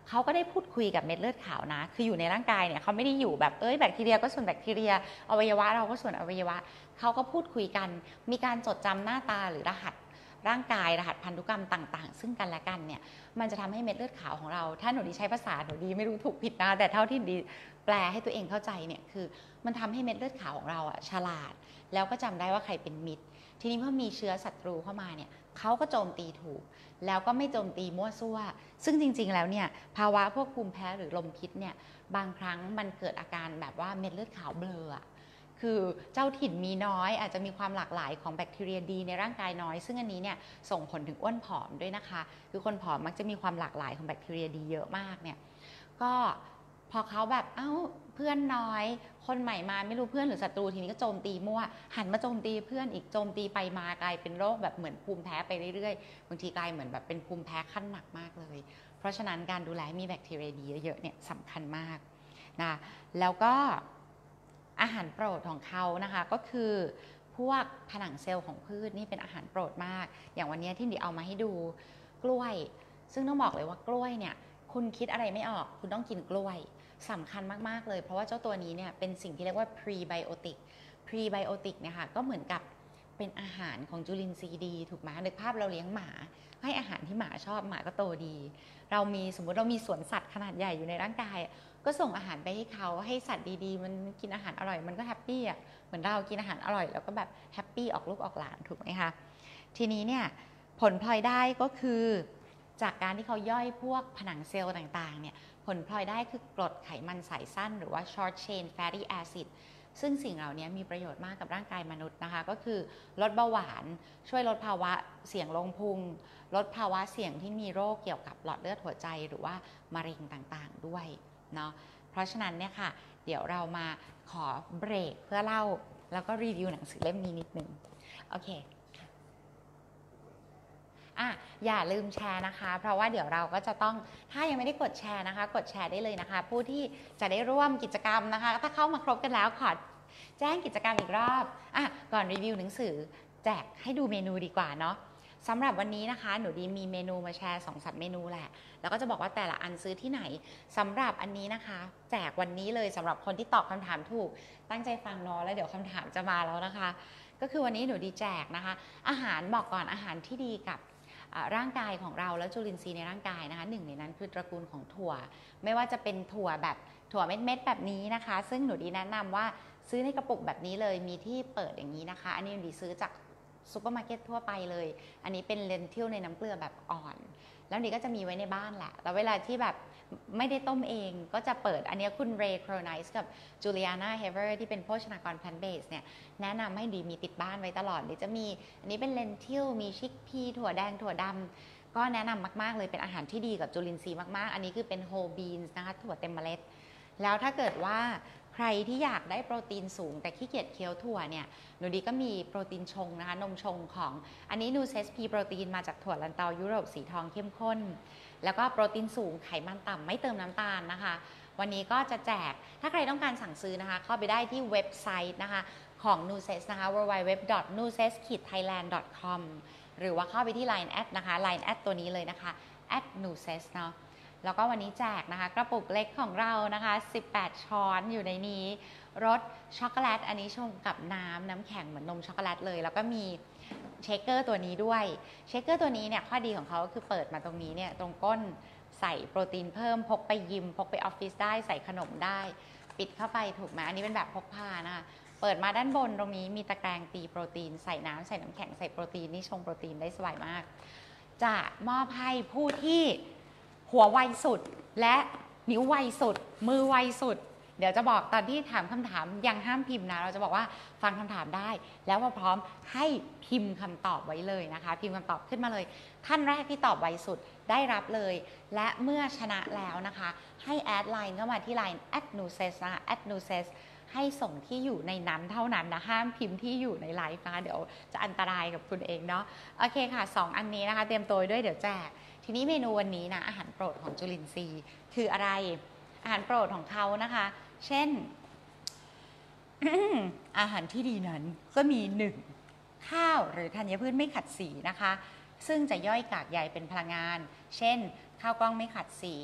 เขาก็ได้พูดคุยกับเม็ดเลือดขาวนะคืออยู่ในร่างกายเนี่ยเขาไม่ได้อยู่แบบเอ้ยแบคทีเรียก็ส่วนแบคทีเรียอวัยวะเราก็ส่วนอวัยวะเขาก็พูดคุยกันมีการจดจำหน้าตาหรือรหัสร่างกายรหัสพันธุกรรมต่างๆซึ่งกันและกันเนี่ยมันจะทำให้เม็ดเลือดขาวของเราถ้าหนูดีใช้ภาษาหนูดีไม่รู้ถูกผิดนะแต่เท่าที่ดีแปลให้ตัวเองเข้าใจเนี่ยคือมันทำให้เม็ดเลือดขาวของเราอะฉลาดแล้วก็จำได้ว่าใครเป็นมิตรทีนี้พอมีเชื้อศัตรูเข้ามาเนี่ยเขาก็โจมตีถูกแล้วก็ไม่โจมตีมั่วซั่วซึ่งจริงๆแล้วเนี่ยภาวะพวกภูมิแพ้หรือลมพิษเนี่ยบางครั้งมันเกิดอาการแบบว่าเม็ดเลือดขาวเบลอคือเจ้าถิ่นมีน้อยอาจจะมีความหลากหลายของแบคทีเรียดีในร่างกายน้อยซึ่งอันนี้เนี่ยส่งผลถึงอ้วนผอมด้วยนะคะคือคนผอมมักจะมีความหลากหลายของแบคทีเรียดีเยอะมากเนี่ยก็พอเขาแบบเอ้าเพื่อนน้อยคนใหม่มาไม่รู้เพื่อนหรือศัตรูทีนี้ก็โจมตีมั่วหันมาโจมตีเพื่อนอีกโจมตีไปมากลายเป็นโรคแบบเหมือนภูมิแพ้ไปเรื่อยๆบางทีกลายเหมือนแบบเป็นภูมิแพ้ขั้นหนักมากเลยเพราะฉะนั้นการดูแลมีแบคทีเรียดีเยอะๆเนี่ยสำคัญมากนะแล้วก็อาหารโปรดของเขานะคะก็คือพวกผนังเซลล์ของพืชนี่เป็นอาหารโปรดมากอย่างวันนี้ที่ดิเอามาให้ดูกล้วยซึ่งต้องบอกเลยว่ากล้วยเนี่ยคุณคิดอะไรไม่ออกคุณต้องกินกล้วยสำคัญมากๆเลยเพราะว่าเจ้าตัวนี้เนี่ยเป็นสิ่งที่เรียกว่า prebiotic prebiotic เนี่ยค่ะก็เหมือนกับเป็นอาหารของจุลินทรีย์ดีถูกไหมนึกภาพเราเลี้ยงหมาให้อาหารที่หมาชอบหมาก็โตดีเรามีสมมุติเรามีสวนสัตว์ขนาดใหญ่อยู่ในร่างกายก็ส่งอาหารไปให้เขาให้สัตว์ดีๆมันกินอาหารอร่อยมันก็แฮปปี้อ่ะเหมือนเรากินอาหารอร่อยแล้วก็แบบแฮปปี้ออกลูกออกหลานถูกไหมคะทีนี้เนี่ยผลพลอยได้ก็คือจากการที่เขาย่อยพวกผนังเซลล์ต่างๆเนี่ยผลพลอยได้คือกรดไขมันสายสั้นหรือว่า short chain fatty acid ซึ่งสิ่งเหล่านี้มีประโยชน์มากกับร่างกายมนุษย์นะคะก็คือลดเบาหวานช่วยลดภาวะเสี่ยงลงพุงลดภาวะเสี่ยงที่มีโรคเกี่ยวกับหลอดเลือดหัวใจหรือว่ามะเร็งต่างๆด้วยเนาะเพราะฉะนั้นเนี่ยค่ะเดี๋ยวเรามาขอเบรกเพื่อเล่าแล้วก็รีวิวหนังสือเล่มนี้นิดนึงโอเคอ่ะอย่าลืมแชร์นะคะเพราะว่าเดี๋ยวเราก็จะต้องถ้ายังไม่ได้กดแชร์นะคะกดแชร์ได้เลยนะคะผู้ที่จะได้ร่วมกิจกรรมนะคะถ้าเข้ามาครบกันแล้วขอแจ้งกิจกรรมอีกรอบอ่ะก่อนรีวิวหนังสือแจกให้ดูเมนูดีกว่าเนาะสำหรับวันนี้นะคะหนูดีมีเมนูมาแชร์ สองถึงสาม เมนูแหละแล้วก็จะบอกว่าแต่ละอันซื้อที่ไหนสำหรับอันนี้นะคะแจกวันนี้เลยสำหรับคนที่ตอบคำถามถูกตั้งใจฟังเนาะแล้วเดี๋ยวคำถามจะมาแล้วนะคะก็คือวันนี้หนูดีแจกนะคะอาหารบอกก่อนอาหารที่ดีกับร่างกายของเราและจุลินทรีย์ในร่างกายนะคะหนึ่งในนั้นคือตระกูลของถั่วไม่ว่าจะเป็นถั่วแบบถั่วเม็ดๆแบบนี้นะคะซึ่งหนูดีแนะนำว่าซื้อในกระปุกแบบนี้เลยมีที่เปิดอย่างนี้นะคะอันนี้หนูดีซื้อจากซูเปอร์มาร์เก็ตทั่วไปเลยอันนี้เป็นเลนทิลในน้ำเกลือแบบอ่อนแล้วนี่ก็จะมีไว้ในบ้านแหละแล้วเวลาที่แบบไม่ได้ต้มเองก็จะเปิดอันนี้คุณเรย์โครไนส์กับจูเลียนาเฮเวอร์ที่เป็นโภชนากรแพลนต์เบสเนี่ยแนะนำให้ดีมีติดบ้านไว้ตลอดหรือจะมีอันนี้เป็นเลนทิลมีชิคพีถั่วแดงถั่วดำก็แนะนำมากๆเลยเป็นอาหารที่ดีกับจุลินทรีย์มากๆอันนี้คือเป็นโฮลบีนส์นะคะถั่วเต็มเมล็ดแล้วถ้าเกิดว่าใครที่อยากได้โปรตีนสูงแต่ขี้เกียจเคี้ยวถั่วเนี่ยหนูดีก็มีโปรตีนชงนะคะนมชงของอันนี้นูเซสพีโปรตีนมาจากถั่วลันเตายุโรปสีทองเข้มข้นแล้วก็โปรตีนสูงไขมันต่ำไม่เติมน้ำตาลนะคะวันนี้ก็จะแจกถ้าใครต้องการสั่งซื้อนะคะเข้าไปได้ที่เว็บไซต์นะคะของ นูเซส นะคะ ดับเบิลยู ดับเบิลยู ดับเบิลยู ดอท นูเซส ไทยแลนด์ ดอท คอม หรือว่าเข้าไปที่ ไลน์ แอดนะคะ ไลน์ แอดตัวนี้เลยนะคะ แอด นูเซส เนาะแล้วก็วันนี้แจกนะคะกระปุกเล็กของเรานะคะสิบแปดช้อนอยู่ในนี้รสช็อกโกแลตอันนี้ชงกับน้ำน้ำแข็งเหมือนนมช็อกโกแลตเลยแล้วก็มีเชคเกอร์ตัวนี้ด้วยเชคเกอร์ตัวนี้เนี่ยข้อดีของเขาก็คือเปิดมาตรงนี้เนี่ยตรงก้นใส่โปรตีนเพิ่มพกไปยิมพกไปออฟฟิศได้ใส่ขนมได้ปิดเข้าไปถูกไหมอันนี้เป็นแบบพกพานะคะเปิดมาด้านบนตรงนี้มีตะแกรงตีโปรตีนใส่น้ำใส่น้ำแข็งใส่โปรตีนนี่ชงโปรตีนได้สบายมากจะมอบให้ผู้ที่หัวไวสุดและนิ้วไวสุดมือไวสุดเดี๋ยวจะบอกตอนที่ถามคำถามยังห้ามพิมพ์นะเราจะบอกว่าฟังคำถามได้แล้วพอพร้อมให้พิมพ์คำตอบไว้เลยนะคะพิมพ์คำตอบขึ้นมาเลยท่านแรกที่ตอบไวสุดได้รับเลยและเมื่อชนะแล้วนะคะให้แอดไลน์เข้ามาที่ไลน์ แอท นูเซส นะคะ แอท นูเซส ให้ส่งที่อยู่ในนั้นเท่านั้นนะห้ามพิมพ์ที่อยู่ในไลฟ์นะคะเดี๋ยวจะอันตรายกับคุณเองเนาะโอเคค่ะสองอันนี้นะคะเตรียมตัวด้วยเดี๋ยวแจกทีนี้เมนูวันนี้นะอาหารโปรดของจุลินทรีย์คืออะไรอาหารโปรดของเขานะคะเช่น อาหารที่ดีนั้นก็มีหนึ่งข้าวหรือธัญพืชไม่ขัดสีนะคะซึ่งจะย่อยกากใยเป็นพลังงานเช่นข้าวกล้องไม่ขัดสี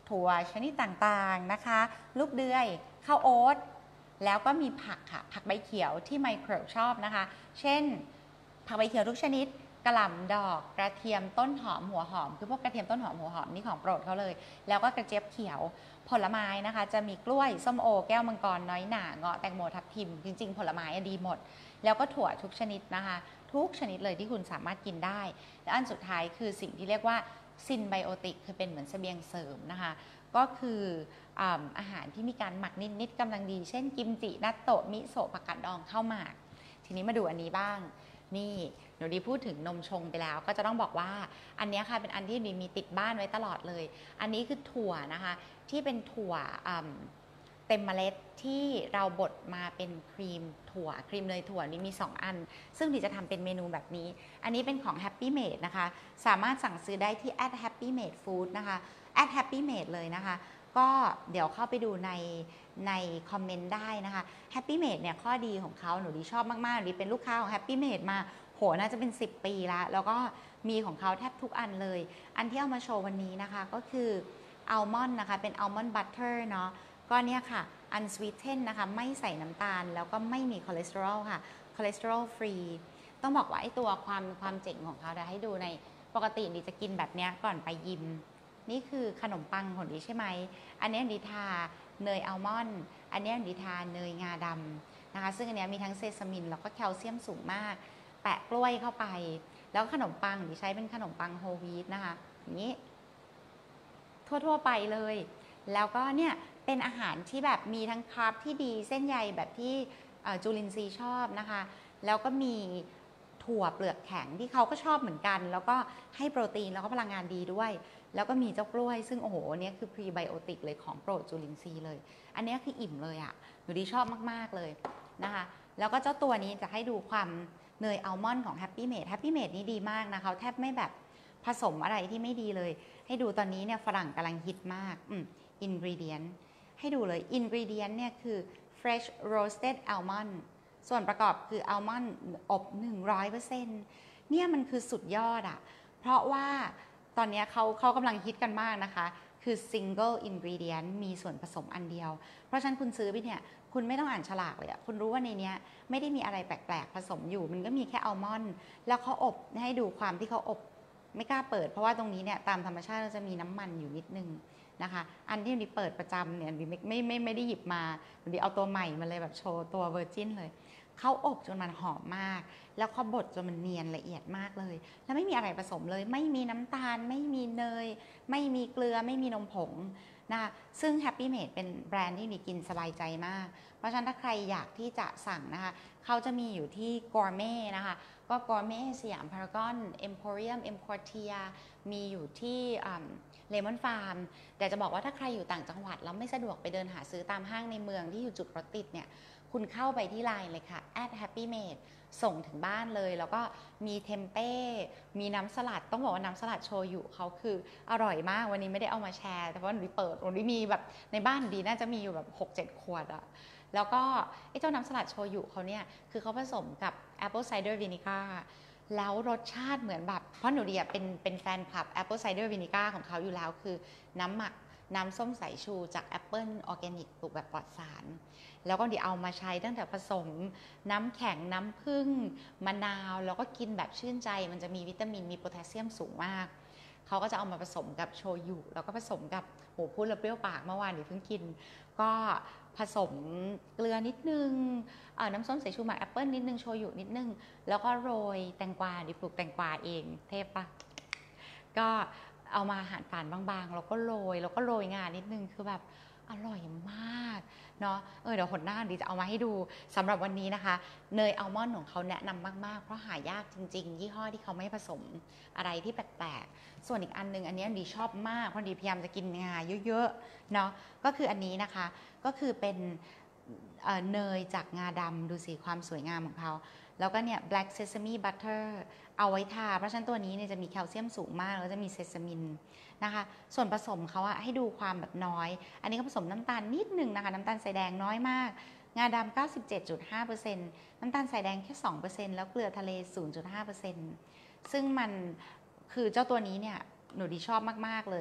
ถั่วชนิดต่างๆนะคะลูกเดือยข้าวโอ๊ตแล้วก็มีผักค่ะผักใบเขียวที่ไมโครชอบนะคะเช่นผักใบเขียวทุกชนิดกระหล่ำดอกกระเทียมต้นหอมหัวหอมคือพวกกระเทียมต้นหอมหัวหอมนี่ของโปรดเขาเลยแล้วก็กระเจี๊ยบเขียวผลไม้นะคะจะมีกล้วยส้มโอแก้วมังกรน้อยหน่าเงาะแตงโมทับทิมจริงๆผลไม้ดีหมดแล้วก็ถั่วทุกชนิดนะคะทุกชนิดเลยที่คุณสามารถกินได้และอันสุดท้ายคือสิ่งที่เรียกว่าซินไบโอติกคือเป็นเหมือนเสบียงเสริมนะคะก็คืออาหารที่มีการหมักนิดๆกำลังดีเช่นกิมจินัตโตะมิโซะผักกาดดองข้าวหมากทีนี้มาดูอันนี้บ้างนี่หนูดีพูดถึงนมชงไปแล้วก็จะต้องบอกว่าอันนี้ค่ะเป็นอันที่ดีมีติดบ้านไว้ตลอดเลยอันนี้คือถั่วนะคะที่เป็นถั่วเต็มเมล็ดที่เราบดมาเป็นครีมถั่วครีมเนยถั่วนี่มีสองอันซึ่งดีจะทำเป็นเมนูแบบนี้อันนี้เป็นของ Happy Made นะคะสามารถสั่งซื้อได้ที่ แอท Happy Made Food นะคะ แอท Happy Made เลยนะคะก็เดี๋ยวเข้าไปดูในในคอมเมนต์ได้นะคะ Happy Made เนี่ยข้อดีของเขาหนูดีชอบมากๆหนูดีเป็นลูกค้าของ Happy Made มาโหน่าจะเป็นสิบปีแล้วแล้วก็มีของเขาแทบทุกอันเลยอันที่เอามาโชว์วันนี้นะคะก็คืออัลมอนด์นะคะเป็นอัลมอนด์บัตเตอร์เนาะก็เนี่ยค่ะอันสวีทเทนนะคะไม่ใส่น้ำตาลแล้วก็ไม่มีคอเลสเตอรอลค่ะคอเลสเตอรอลฟรีต้องบอกว่าไอ้ตัวความความเจ๋งของเขาจะให้ดูในปกติดีจะกินแบบเนี้ยก่อนไปยิมนี่คือขนมปังของดีใช่ไหมอันนี้ดีทาเนยอัลมอนด์อันนี้ดีทาเนยงาดำนะคะซึ่งอันนี้มีทั้งเซซามินแล้วก็แคลเซียมสูงมากแปะกล้วยเข้าไปแล้วขนมปังดีใช้เป็นขนมปังโฮลวีตนะคะอย่างนี้ทั่วๆไปเลยแล้วก็เนี่ยเป็นอาหารที่แบบมีทั้งคาร์บที่ดีเส้นใยแบบที่จุลินทรีย์ชอบนะคะแล้วก็มีถั่วเปลือกแข็งที่เขาก็ชอบเหมือนกันแล้วก็ให้โปรตีนแล้วก็พลังงานดีด้วยแล้วก็มีเจ้ากล้วยซึ่งโอ้โหเนี่ยคือพรีไบโอติกเลยของโปรดจุลินทรีย์เลยอันนี้คืออิ่มเลยอ่ะหนูดีชอบมากๆเลยนะคะแล้วก็เจ้าตัวนี้จะให้ดูความเนยอัลมอนด์ของ Happy Made Happy Made นี่ดีมากนะเขาแทบไม่แบบผสมอะไรที่ไม่ดีเลยให้ดูตอนนี้เนี่ยฝรั่งกำลังฮิตมากอืม ingredient ให้ดูเลย ingredient เนี่ยคือ fresh roasted almond ส่วนประกอบคืออัลมอนด์อบ หนึ่งร้อยเปอร์เซ็นต์ เนี่ยมันคือสุดยอดอะเพราะว่าตอนนี้เขาเขากำลังฮิตกันมากนะคะคือ single ingredient มีส่วนผสมอันเดียวเพราะฉะนั้นคุณซื้อไปเนี่ยคุณไม่ต้องอ่านฉลากเลยอะคุณรู้ว่าในนี้ไม่ได้มีอะไรแปลกๆผสมอยู่มันก็มีแค่อัลมอนด์แล้วเขาอบให้ดูความที่เขาอบไม่กล้าเปิดเพราะว่าตรงนี้เนี่ยตามธรรมชาติเราจะมีน้ำมันอยู่นิดนึงนะคะอันที่ดิเปิดประจำเนี่ยดิไม่ไม่ไม่ไม่ได้หยิบมาดิเอาตัวใหม่มาเลยแบบโชว์ตัวเวอร์จินเลยเขาอบจนมันหอมมากแล้วเขาบดจนมันเนียนละเอียดมากเลยแล้วไม่มีอะไรผสมเลยไม่มีน้ำตาลไม่มีเนยไม่มีเกลือไม่มีนมผงนะซึ่ง Happy Made เป็นแบรนด์ที่ดิกินสบายใจมากเพราะฉะนั้นถ้าใครอยากที่จะสั่งนะคะเขาจะมีอยู่ที่ Gourmet นะคะก็ Gourmet สยามพารากอน Emporium M Quartier มีอยู่ที่เลมอนฟาร์มแต่จะบอกว่าถ้าใครอยู่ต่างจังหวัดแล้วไม่สะดวกไปเดินหาซื้อตามห้างในเมืองที่อยู่จุดรถติดเนี่ยคุณเข้าไปที่ไลน์เลยค่ะ แอท Happy Made ส่งถึงบ้านเลยแล้วก็มีเทมเป้มีน้ำสลัดต้องบอกว่าน้ำสลัดโชยุเขาคืออร่อยมากวันนี้ไม่ได้เอามาแชร์แต่ว่าหนูเปิดหนูมีแบบในบ้านดีน่าจะมีอยู่แบบ หกเจ็ด ขวดอะแล้วก็ไอ้เจ้าน้ำสลัดโชยุเขาเนี่ยคือเขาผสมกับ Apple Cider Vinegar แล้วรสชาติเหมือนแบบเพราะหนูดีอะเป็นเป็นแฟนคลับ Apple Cider Vinegar ของเขาอยู่แล้วคือน้ำหมักน้ำส้มสายชูจากแอปเปิลออร์แกนิกปลูกแบบปลอดสารแล้วก็เดี๋ยวเอามาใช้ตั้งแต่ผสมน้ำแข็งน้ำผึ้งมะนาวแล้วก็กินแบบชื่นใจมันจะมีวิตามินมีโพแทสเซียมสูงมากเขาก็จะเอามาผสมกับโชยุแล้วก็ผสมกับโหพูดแล้วเปรี้ยวปากเมื่อวานเดี๋ยวเพิ่งกินก็ผสมเกลือนิดนึงน้ำส้มสายชูหมักแอปเปิลนิดนึงโชยุนิดนึงแล้วก็โรยแตงกวาดิปลูกแตงกวาเองเทพปะก็เอามาหั่นฝานบางๆแล้วก็โรยแล้วก็โรยงานิดนึงคือแบบอร่อยมากเนาะเออเดี๋ยวหนหน้าดีจะเอามาให้ดูสำหรับวันนี้นะคะเนยอัลมอนด์ของเขาแนะนำมากๆเพราะหายากจริงๆยี่ห้อที่เขาไม่ผสมอะไรที่แปลกๆส่วนอีกอันนึงอันนี้ดีชอบมากเพราะดีพยายามจะกินงาเยอะๆเนาะก็คืออันนี้นะคะก็คือเป็นเนยจากงาดำดูสิความสวยงามของเขาแล้วก็เนี่ย black sesame butter เอาไว้ทาเพราะฉะนั้นตัวนี้เนี่ยจะมีแคลเซียมสูงมากแล้วจะมีเซซามินนะคะส่วนผสมเขาอะให้ดูความแบบน้อยอันนี้ก็ผสมน้ำตาลนิดนึงนะคะน้ำตาลทรายแดงน้อยมากงาดำ เก้าสิบเจ็ดจุดห้าเปอร์เซ็นต์ น้ำตาลทรายแดงแค่ สองเปอร์เซ็นต์ แล้วเกลือทะเล ศูนย์จุดห้าเปอร์เซ็นต์ ซึ่งมันคือเจ้าตัวนี้เนี่ยหนูดีชอบมากๆเลย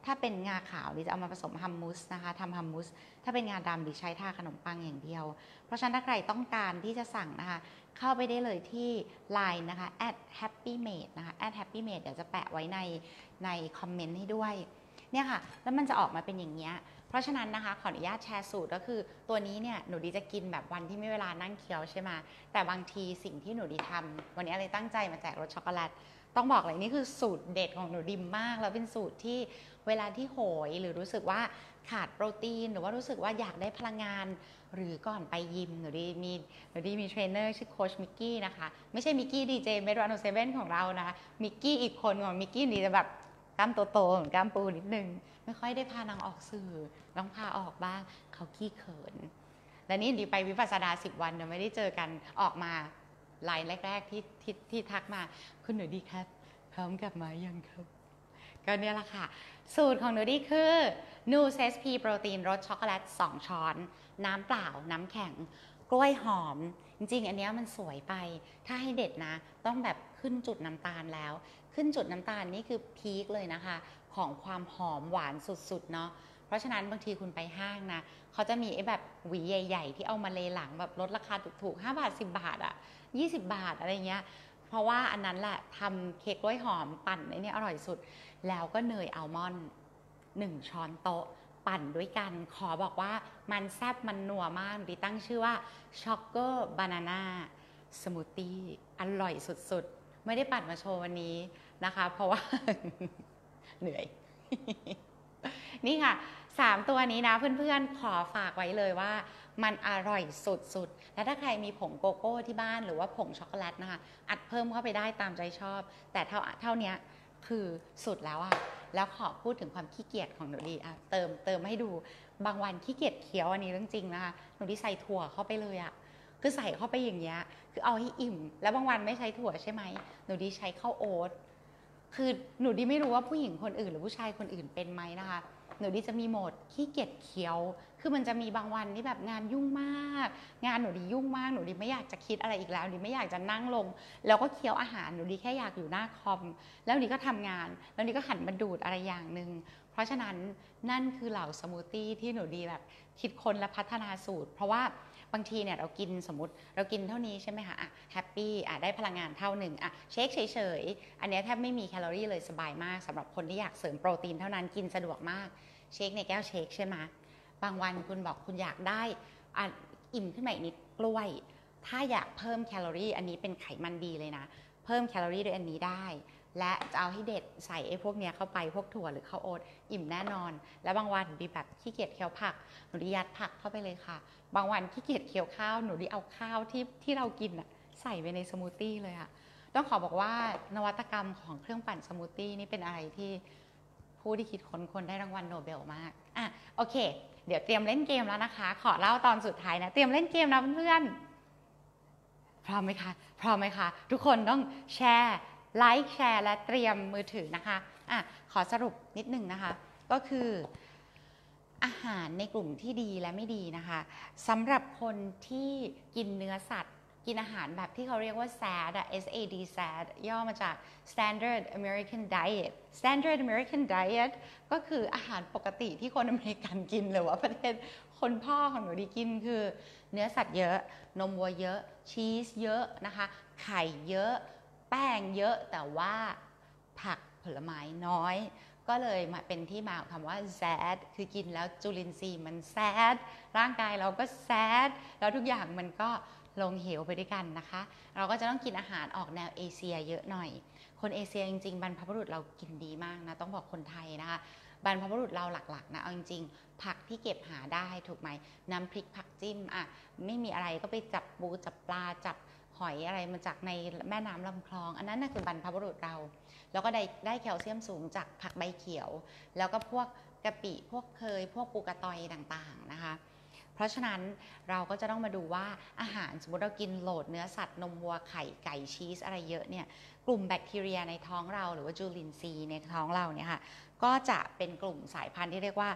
ถ้าเป็นงาขาวดิจะเอามาผสมฮัมมุสนะคะทำฮัมมุสถ้าเป็นงาดำดิใช้ทาขนมปังอย่างเดียวเพราะฉะนั้นถ้าใครต้องการที่จะสั่งนะคะเข้าไปได้เลยที่ ไลน์ นะคะ แอท แฮปปี้เมด นะคะ แอท แฮปปี้เมด เดี๋ยวจะแปะไว้ในในคอมเมนต์ให้ด้วยเนี่ยค่ะแล้วมันจะออกมาเป็นอย่างเงี้ยเพราะฉะนั้นนะคะขออนุญาตแชร์สูตรก็คือตัวนี้เนี่ยหนูดีจะกินแบบวันที่ไม่เวลานั่งเคี้ยวใช่ไหมแต่บางทีสิ่งที่หนูดีทำวันนี้อะไรตั้งใจมาแจกรสช็อกโกแลตต้องบอกเลยนี่คือสูตรเด็ดของหนูดิมมากแล้วเป็นสูตรที่เวลาที่โหยหรือรู้สึกว่าขาดโปรตีนหรือว่ารู้สึกว่าอยากได้พลังงานหรือก่อนไปยิมหนูดีมีหนูดีมีเทรนเนอร์ชื่อโค้ชมิกกี้นะคะไม่ใช่มิกกี้ดีเจเมดวันโอเซเว่นของเรานะมิกกี้อีกคนของมิกกี้นี่จะแบบกล้ามโตๆเหมือนกล้ามปูนิดนึงไม่ค่อยได้พานางออกสื่อต้องพาออกบ้างเขาขี้เขินและนี่ดีไปวิปัสสนาสิบวันเดี๋ยวไม่ได้เจอกันออกมาไลน์แรกๆที่ที่ที่ทักมาคุณหนูดีครับพร้อมกลับมายังครับก็เนี่ยแหละค่ะสูตรของหนูดีคือนูเซสพีโปรตีนรสช็อกโกแลตสองช้อนน้ำเปล่าน้ำแข็งกล้วยหอมจริงๆอันนี้มันสวยไปถ้าให้เด็ดนะต้องแบบขึ้นจุดน้ำตาลแล้วขึ้นจุดน้ำตาลนี่คือพีคเลยนะคะของความหอมหวานสุดๆเนาะเพราะฉะนั้นบางทีคุณไปห้างนะเขาจะมีไอ้แบบหวีใหญ่ๆที่เอามาเลหลังแบบลดราคาถูกๆห้าบาทสิบบาทอะยี่สิบบาทอะไรเงี้ยเพราะว่าอันนั้นแหละทำเค้กกล้วยหอมปั่นไอ้นี่อร่อยสุดแล้วก็เนยอัลมอนด์หนึ่งช้อนโต๊ะปั่นด้วยกันขอบอกว่ามันแซ่บมันนัวมากดิตั้งชื่อว่าช็อกโกบานาน่าสมูทตี้อร่อยสุดๆไม่ได้ปั่นมาโชว์วันนี้นะคะเพราะว่า เหนื่อย นี่ค่ะสามตัวนี้นะเพื่อนๆขอฝากไว้เลยว่ามันอร่อยสุดๆและถ้าใครมีผงโกโก้ที่บ้านหรือว่าผงช็อกโกแลตนะคะอัดเพิ่มเข้าไปได้ตามใจชอบแต่เท่าเท่านี้คือสุดแล้วอะแล้วขอพูดถึงความขี้เกียจของหนูดีอะเติมเติมให้ดูบางวันขี้เกียจเคี้ยวอันนี้เรื่องจริงนะคะหนูดีใส่ถั่วเข้าไปเลยอะคือใส่เข้าไปอย่างเงี้ยคือเอาให้อิ่มแล้วบางวันไม่ใช้ถั่วใช่ไหมหนูดีใช้ข้าวโอ๊ตคือหนูดีไม่รู้ว่าผู้หญิงคนอื่นหรือผู้ชายคนอื่นเป็นไหมนะคะหนูดีจะมีโหมดขี้เกียจเคี้ยวคือมันจะมีบางวันที่แบบงานยุ่งมากงานหนูดียุ่งมากหนูดีไม่อยากจะคิดอะไรอีกแล้วหนูดีไม่อยากจะนั่งลงแล้วก็เคี้ยวอาหารหนูดีแค่อยากอยู่หน้าคอมแล้วหนูดีก็ทำงานแล้วหนูดีก็หันมาดูดอะไรอย่างหนึ่งเพราะฉะนั้นนั่นคือเหล่าสมูทตี้ที่หนูดีแบบคิดค้นและพัฒนาสูตรเพราะว่าบางทีเนี่ยเรากินสมมติเรากินเท่านี้ใช่ไหมคะอ่ะแฮปปี้อ่ะได้พลังงานเท่าหนึ่งอ่ะเชคเฉยๆอันนี้แทบไม่มีแคลอรี่เลยสบายมากสำหรับคนที่อยากเสริมโปรตีนเท่านั้นกินสะดวกมากเชคในแก้วเชคใช่ไหมบางวันคุณบอกคุณอยากได้อ่ะอิ่มขึ้นมาอีกนิดกล้วยถ้าอยากเพิ่มแคลอรี่อันนี้เป็นไขมันดีเลยนะเพิ่มแคลอรี่ด้วยอันนี้ได้และจะเอาให้เด็ดใส่ไอ้พวกเนี้ยเข้าไปพวกถั่วหรือข้าวโอ๊ตอิ่มแน่นอนแล้วบางวันหนูดีแบบขี้เกียจเคี้ยวผักหนูดียัดผักเข้าไปเลยค่ะบางวันขี้เกียจเคี้ยวข้าวหนูดีเอาข้าวที่ที่เรากินอะใส่ไปในสมูทตี้เลยอะต้องขอบอกว่านวัตกรรมของเครื่องปั่นสมูทตี้นี่เป็นอะไรที่ผู้ที่คิดค้นคนได้รางวัลโนเบลมากอ่ะโอเคเดี๋ยวเตรียมเล่นเกมแล้วนะคะขอเล่าตอนสุดท้ายนะเตรียมเล่นเกมนะเพื่อนๆพร้อมไหมคะพร้อมไหมคะทุกคนต้องแชร์ไลค์แชร์และเตรียมมือถือนะคะอ่ะขอสรุปนิดนึงนะคะก็คืออาหารในกลุ่มที่ดีและไม่ดีนะคะสำหรับคนที่กินเนื้อสัตว์กินอาหารแบบที่เขาเรียกว่า แซด อะ เอส เอ ดี แซด ย่อมาจาก Standard American Diet Standard American Diet ก็คืออาหารปกติที่คนอเมริกันกินหรือว่าประเทศคนพ่อของหนูดีกินคือเนื้อสัตว์เยอะนมวัวเยอะชีสเยอะนะคะไข่เยอะแป้งเยอะแต่ว่าผักผลไม้น้อยก็เลยมาเป็นที่มาของคำว่า แซด คือกินแล้วจุลินทรีย์มันแซดร่างกายเราก็แซดแล้วทุกอย่างมันก็ลงเหวไปด้วยกันนะคะเราก็จะต้องกินอาหารออกแนวเอเชียเยอะหน่อยคนเอเชียจริงๆบรรพบุรุษเรากินดีมากนะต้องบอกคนไทยนะคะบรรพบุรุษเราหลักๆนะเอาจริงๆผักที่เก็บหาได้ถูกไหมน้ำพริกผักจิ้มอ่ะไม่มีอะไรก็ไปจับปูจับปลาจับหอยอะไรมาจากในแม่น้ำลำคลองอันนั้นน่ะคือบรรพบุรุษเราแล้วก็ได้ได้แคลเซียมสูงจากผักใบเขียวแล้วก็พวกกะปิพวกเคยพวกปูกระตอยต่างๆนะคะเพราะฉะนั้นเราก็จะต้องมาดูว่าอาหารสมมติเรากินโหลดเนื้อสัตว์นมวัวไข่ไก่ชีสอะไรเยอะเนี่ยกลุ่มแบคทีเรียในท้องเราหรือว่าจูลินทรีย์ในท้องเราเนี่ยค่ะก็จะเป็นกลุ่มสายพันธุ์ที่เรียกว่า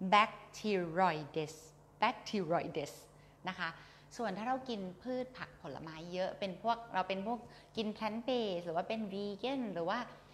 Bacteroides Bacteroides นะคะส่วนถ้าเรากินพืชผักผลไม้เยอะเป็นพวกเราเป็นพวกกินแพลนต์เบสหรือว่าเป็นวีแกนหรือว่า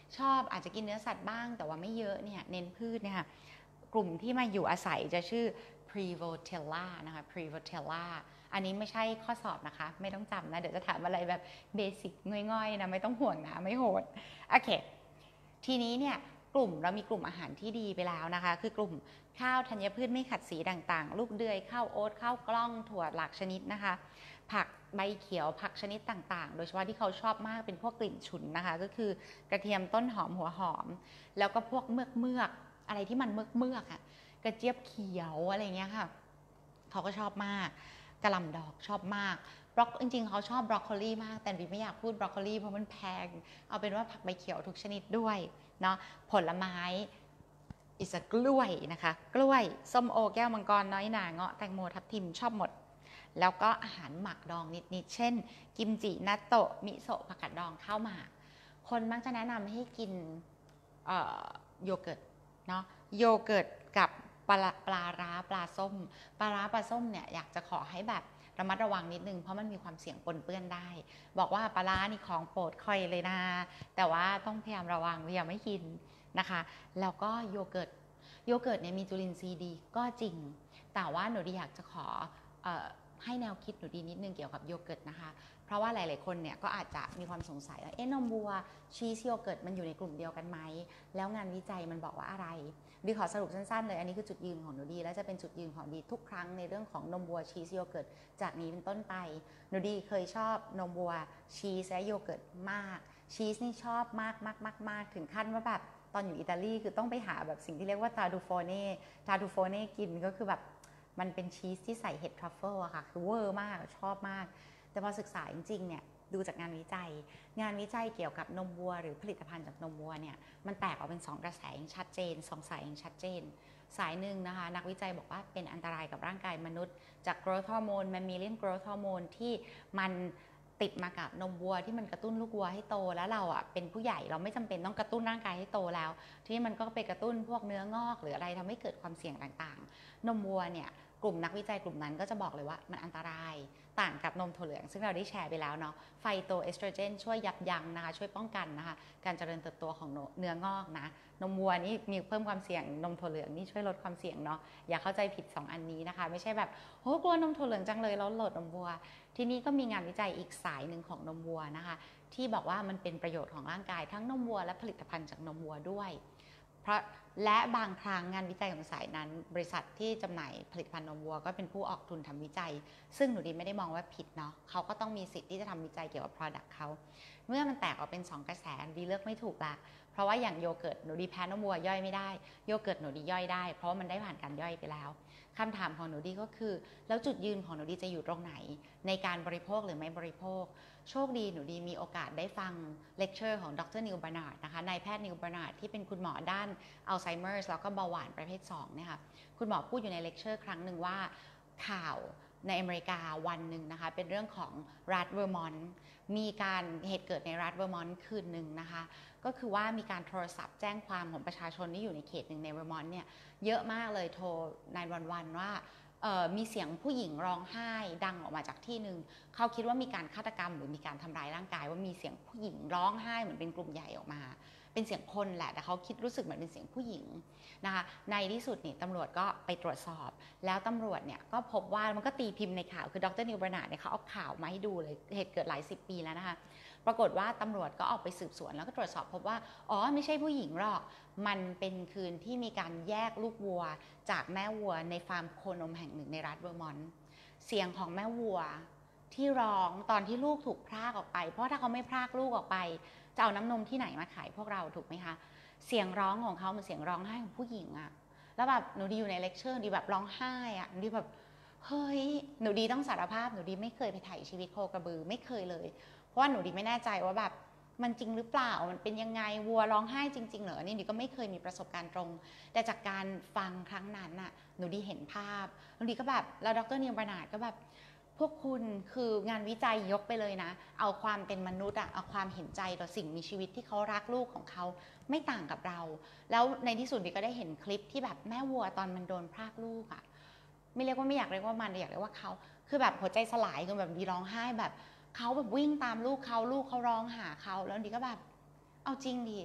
ชอบอาจจะกินเนื้อสัตว์บ้างแต่ว่าไม่เยอะเนี่ยเน้นพืชเนี่ยค่ะกลุ่มที่มาอยู่อาศัยจะชื่อ Prevotella นะคะ Prevotella อันนี้ไม่ใช่ข้อสอบนะคะไม่ต้องจำนะเดี๋ยวจะถามอะไรแบบเบสิกง่อยๆนะไม่ต้องห่วงนะไม่โหดโอเคทีนี้เนี่ยกลุ่มเรามีกลุ่มอาหารที่ดีไปแล้วนะคะคือกลุ่มข้าวธัญพืชไม่ขัดสีต่างๆลูกเดือยข้าวโอ๊ตข้าวกล้องถั่วหลากชนิดนะคะผักใบเขียวผักชนิดต่างๆโดยเฉพาะที่เขาชอบมากเป็นพวกกลิ่นฉุนนะคะก็คือกระเทียมต้นหอมหัวหอมแล้วก็พวกเมือกเมือกอะไรที่มันเมือกเมือกอะกระเจี๊ยบเขียวอะไรเงี้ยค่ะเขาก็ชอบมากกระหล่ำดอกชอบมากบล็อกจริงๆเขาชอบบรอกโคลีมากแต่บีไม่อยากพูดบรอกโคลีเพราะมันแพงเอาเป็นว่าผักใบเขียวทุกชนิดด้วยเนาะผลไม้อิสกล้วยนะคะกล้วยส้มโอแก้วมังกรน้อยหนาเงาะแตงโมทับทิมชอบหมดแล้วก็อาหารหมักดองนิดๆเช่นกิมจินัตโตะมิโซะผักกาดดองข้าวหมากคนมักจะแนะนำให้กินโยเกิร์ตเนาะโยเกิร์ตกับปลาปลาร้าปลาส้มปลาร้าปลาส้มเนี่ยอยากจะขอให้แบบระมัดระวังนิดนึงเพราะมันมีความเสี่ยงปนเปื้อนได้บอกว่าปลาร้านี่ของโปรดคอยเลยนะแต่ว่าต้องพยายามระวังพยายามไม่กินนะคะแล้วก็โยเกิร์ตโยเกิร์ตเนี่ยมีจุลินทรีย์ดีก็จริงแต่ว่าหนูดีอยากจะขอเอ่อให้แนวคิดหนูดีนิดนึงเกี่ยวกับโยเกิร์ตนะคะเพราะว่าหลายๆคนเนี่ยก็อาจจะมีความสงสัยว่าเอ๊ะนมวัวชีสโยเกิร์ตมันอยู่ในกลุ่มเดียวกันไหมแล้วงานวิจัยมันบอกว่าอะไรดีขอสรุปสั้นๆเลยอันนี้คือจุดยืนของหนูดีและจะเป็นจุดยืนของดีทุกครั้งในเรื่องของนมวัวชีสโยเกิร์ตจากนี้เป็นต้นไปหนูดีเคยชอบนมวัวชีสและโยเกิร์ตมากชีสนี่ชอบมากมากมากมากถึงขั้นว่าแบบตอนอยู่อิตาลีคือต้องไปหาแบบสิ่งที่เรียกว่าทาดูโฟเน่ทาดูโฟเน่กินก็คือแบบมันเป็นชีสที่ใส่เห็ดทรัฟเฟิลอะค่ะคือเวอร์มากชอบมากแต่พอศึกษาจริงๆเนี่ยดูจากงานวิจัยงานวิจัยเกี่ยวกับนมวัวหรือผลิตภัณฑ์จากนมวัวเนี่ยมันแตกออกเป็นสองกระแสอย่างชัดเจนสองสายอย่างชัดเจนสายหนึ่งนะคะนักวิจัยบอกว่าเป็นอันตรายกับร่างกายมนุษย์จาก growth hormone mammalian growth hormone ที่มันติดมากับนมวัวที่มันกระตุ้นลูกวัวให้โตแล้วเราอ่ะเป็นผู้ใหญ่เราไม่จำเป็นต้องกระตุ้นร่างกายให้โตแล้วที่มันก็ไปกระตุ้นพวกเนื้องอกหรืออะไรทำให้เกิดความเสี่ยงต่างๆนมวัวเนี่ยกลุ่มนักวิจัยกลุ่มนั้นก็จะบอกเลยว่ามันอันตรายต่างกับนมถั่วเหลืองซึ่งเราได้แชร์ไปแล้วเนาะไฟโตเอสโตรเจนช่วยยับยั้งนะคะช่วยป้องกันนะคะการเจริญเติบโตของเนื้องอกนะนมวัวนี่มีเพิ่มความเสี่ยงนมถั่วเหลืองนี่ช่วยลดความเสี่ยงเนาะอย่าเข้าใจผิดสองอันนี้นะคะไม่ใช่แบบโอ้กลัวนมถั่วเหลืองจังเลยแล้วลดนมวัวทีนี้ก็มีงานวิจัยอีกสายหนึ่งของนมวัวนะคะที่บอกว่ามันเป็นประโยชน์ของร่างกายทั้งนมวัวและผลิตภัณฑ์จากนมวัวด้วยเพราะและบางครั้งงานวิจัยของสายนั้นบริษัทที่จำหน่ายผลิตภัณฑ์นมวัวก็เป็นผู้ออกทุนทำวิจัยซึ่งหนูดีไม่ได้มองว่าผิดเนาะเขาก็ต้องมีสิทธิ์ที่จะทำวิจัยเกี่ยวกับ product เขาเมื่อมันแตกออกเป็นสองกระแสดีเลือกไม่ถูกละเพราะว่าอย่างโยเกิร์ตหนูดีแพ้นมวัวย่อยไม่ได้โยเกิร์ตหนูดีย่อยได้เพราะว่ามันได้ผ่านการย่อยไปแล้วคำถามของหนูดีก็คือแล้วจุดยืนของหนูดีจะอยู่ตรงไหนในการบริโภคหรือไม่บริโภคโชคดีหนูดีมีโอกาสได้ฟังเลคเชอร์ของดรนิวบาร์นาร์ดนะคะนายแพทย์นิวบาร์นาร์ดที่เป็นคุณหมอด้านอัลไซเมอร์แล้วก็เบาหวานประเภทสองเนี่ยค่ะคุณหมอพูดอยู่ในเลคเชอร์ครั้งหนึ่งว่าข่าวในอเมริกาวันหนึ่งนะคะเป็นเรื่องของรัฐเวอร์มอนต์มีการเหตุเกิดในรัฐเวอร์มอนต์คืนหนึ่งนะคะก็คือว่ามีการโทรศัพท์แจ้งความของประชาชนที่อยู่ในเขตหนึ่งในเวอร์มอนต์เนี่ยเยอะมากเลยโทรนายวันวันว่ามีเสียงผู้หญิงร้องไห้ดังออกมาจากที่หนึ่งเขาคิดว่ามีการฆาตกรรมหรือมีการทำร้ายร่างกายว่ามีเสียงผู้หญิงร้องไห้เหมือนเป็นกลุ่มใหญ่ออกมาเป็นเสียงคนแหละแต่เขาคิดรู้สึกเหมือนเป็นเสียงผู้หญิงนะคะในที่สุดนี่ตำรวจก็ไปตรวจสอบแล้วตำรวจเนี่ยก็พบว่ามันก็ตีพิมพ์ในข่าวคือดรนิวบาร์นาร์ดเนี่ยเขาเอาข่าวมาให้ดูเลยเหตุเกิดหลายสิบปีแล้วนะคะปรากฏว่าตำรวจก็ออกไปสืบสวนแล้วก็ตรวจสอบพบว่าอ๋อไม่ใช่ผู้หญิงหรอกมันเป็นคืนที่มีการแยกลูกวัวจากแม่วัวในฟาร์มโคนมแห่งหนึ่งในรัฐเวอร์มอนต์เสียงของแม่วัวที่ร้องตอนที่ลูกถูกพรากออกไปเพราะถ้าเขาไม่พรากลูกออกไปจะเอาน้ำนมที่ไหนมาขายพวกเราถูกไหมคะเสียงร้องของเขาเหมือนเสียงร้องไห้ของผู้หญิงอะแล้วแบบหนูดีอยู่ในเลคเชอร์ดีแบบร้องไห้อะหนูดีแบบเฮ้ยหนูดีต้องสารภาพหนูดีไม่เคยไปถ่ายชีวิตโคกระบือไม่เคยเลยเพราะว่าหนูดีไม่แน่ใจว่าแบบมันจริงหรือเปล่ามันเป็นยังไงวัวร้องไห้จริงๆเหรอนี่ดีก็ไม่เคยมีประสบการณ์ตรงแต่จากการฟังครั้งนั้นน่ะหนูดีเห็นภาพหนูดีก็แบบแล้วดรนิวบาร์นาร์ดก็แบบพวกคุณคืองานวิจัยยกไปเลยนะเอาความเป็นมนุษย์อะเอาความเห็นใจต่อสิ่งมีชีวิตที่เขารักลูกของเขาไม่ต่างกับเราแล้วในที่สุดดีก็ได้เห็นคลิปที่แบบแม่วัวตอนมันโดนพรากลูกอะไม่เรียกว่าไม่อยากเรียกว่ามันอยากเรียกว่าเขาคือแบบหัวใจสลายคือแบบดีร้องไห้แบบเขาแบบวิ่งตามลูกเขาลูกเขาร้องหาเขาแล้วดีก็แบบเอาจริงดิ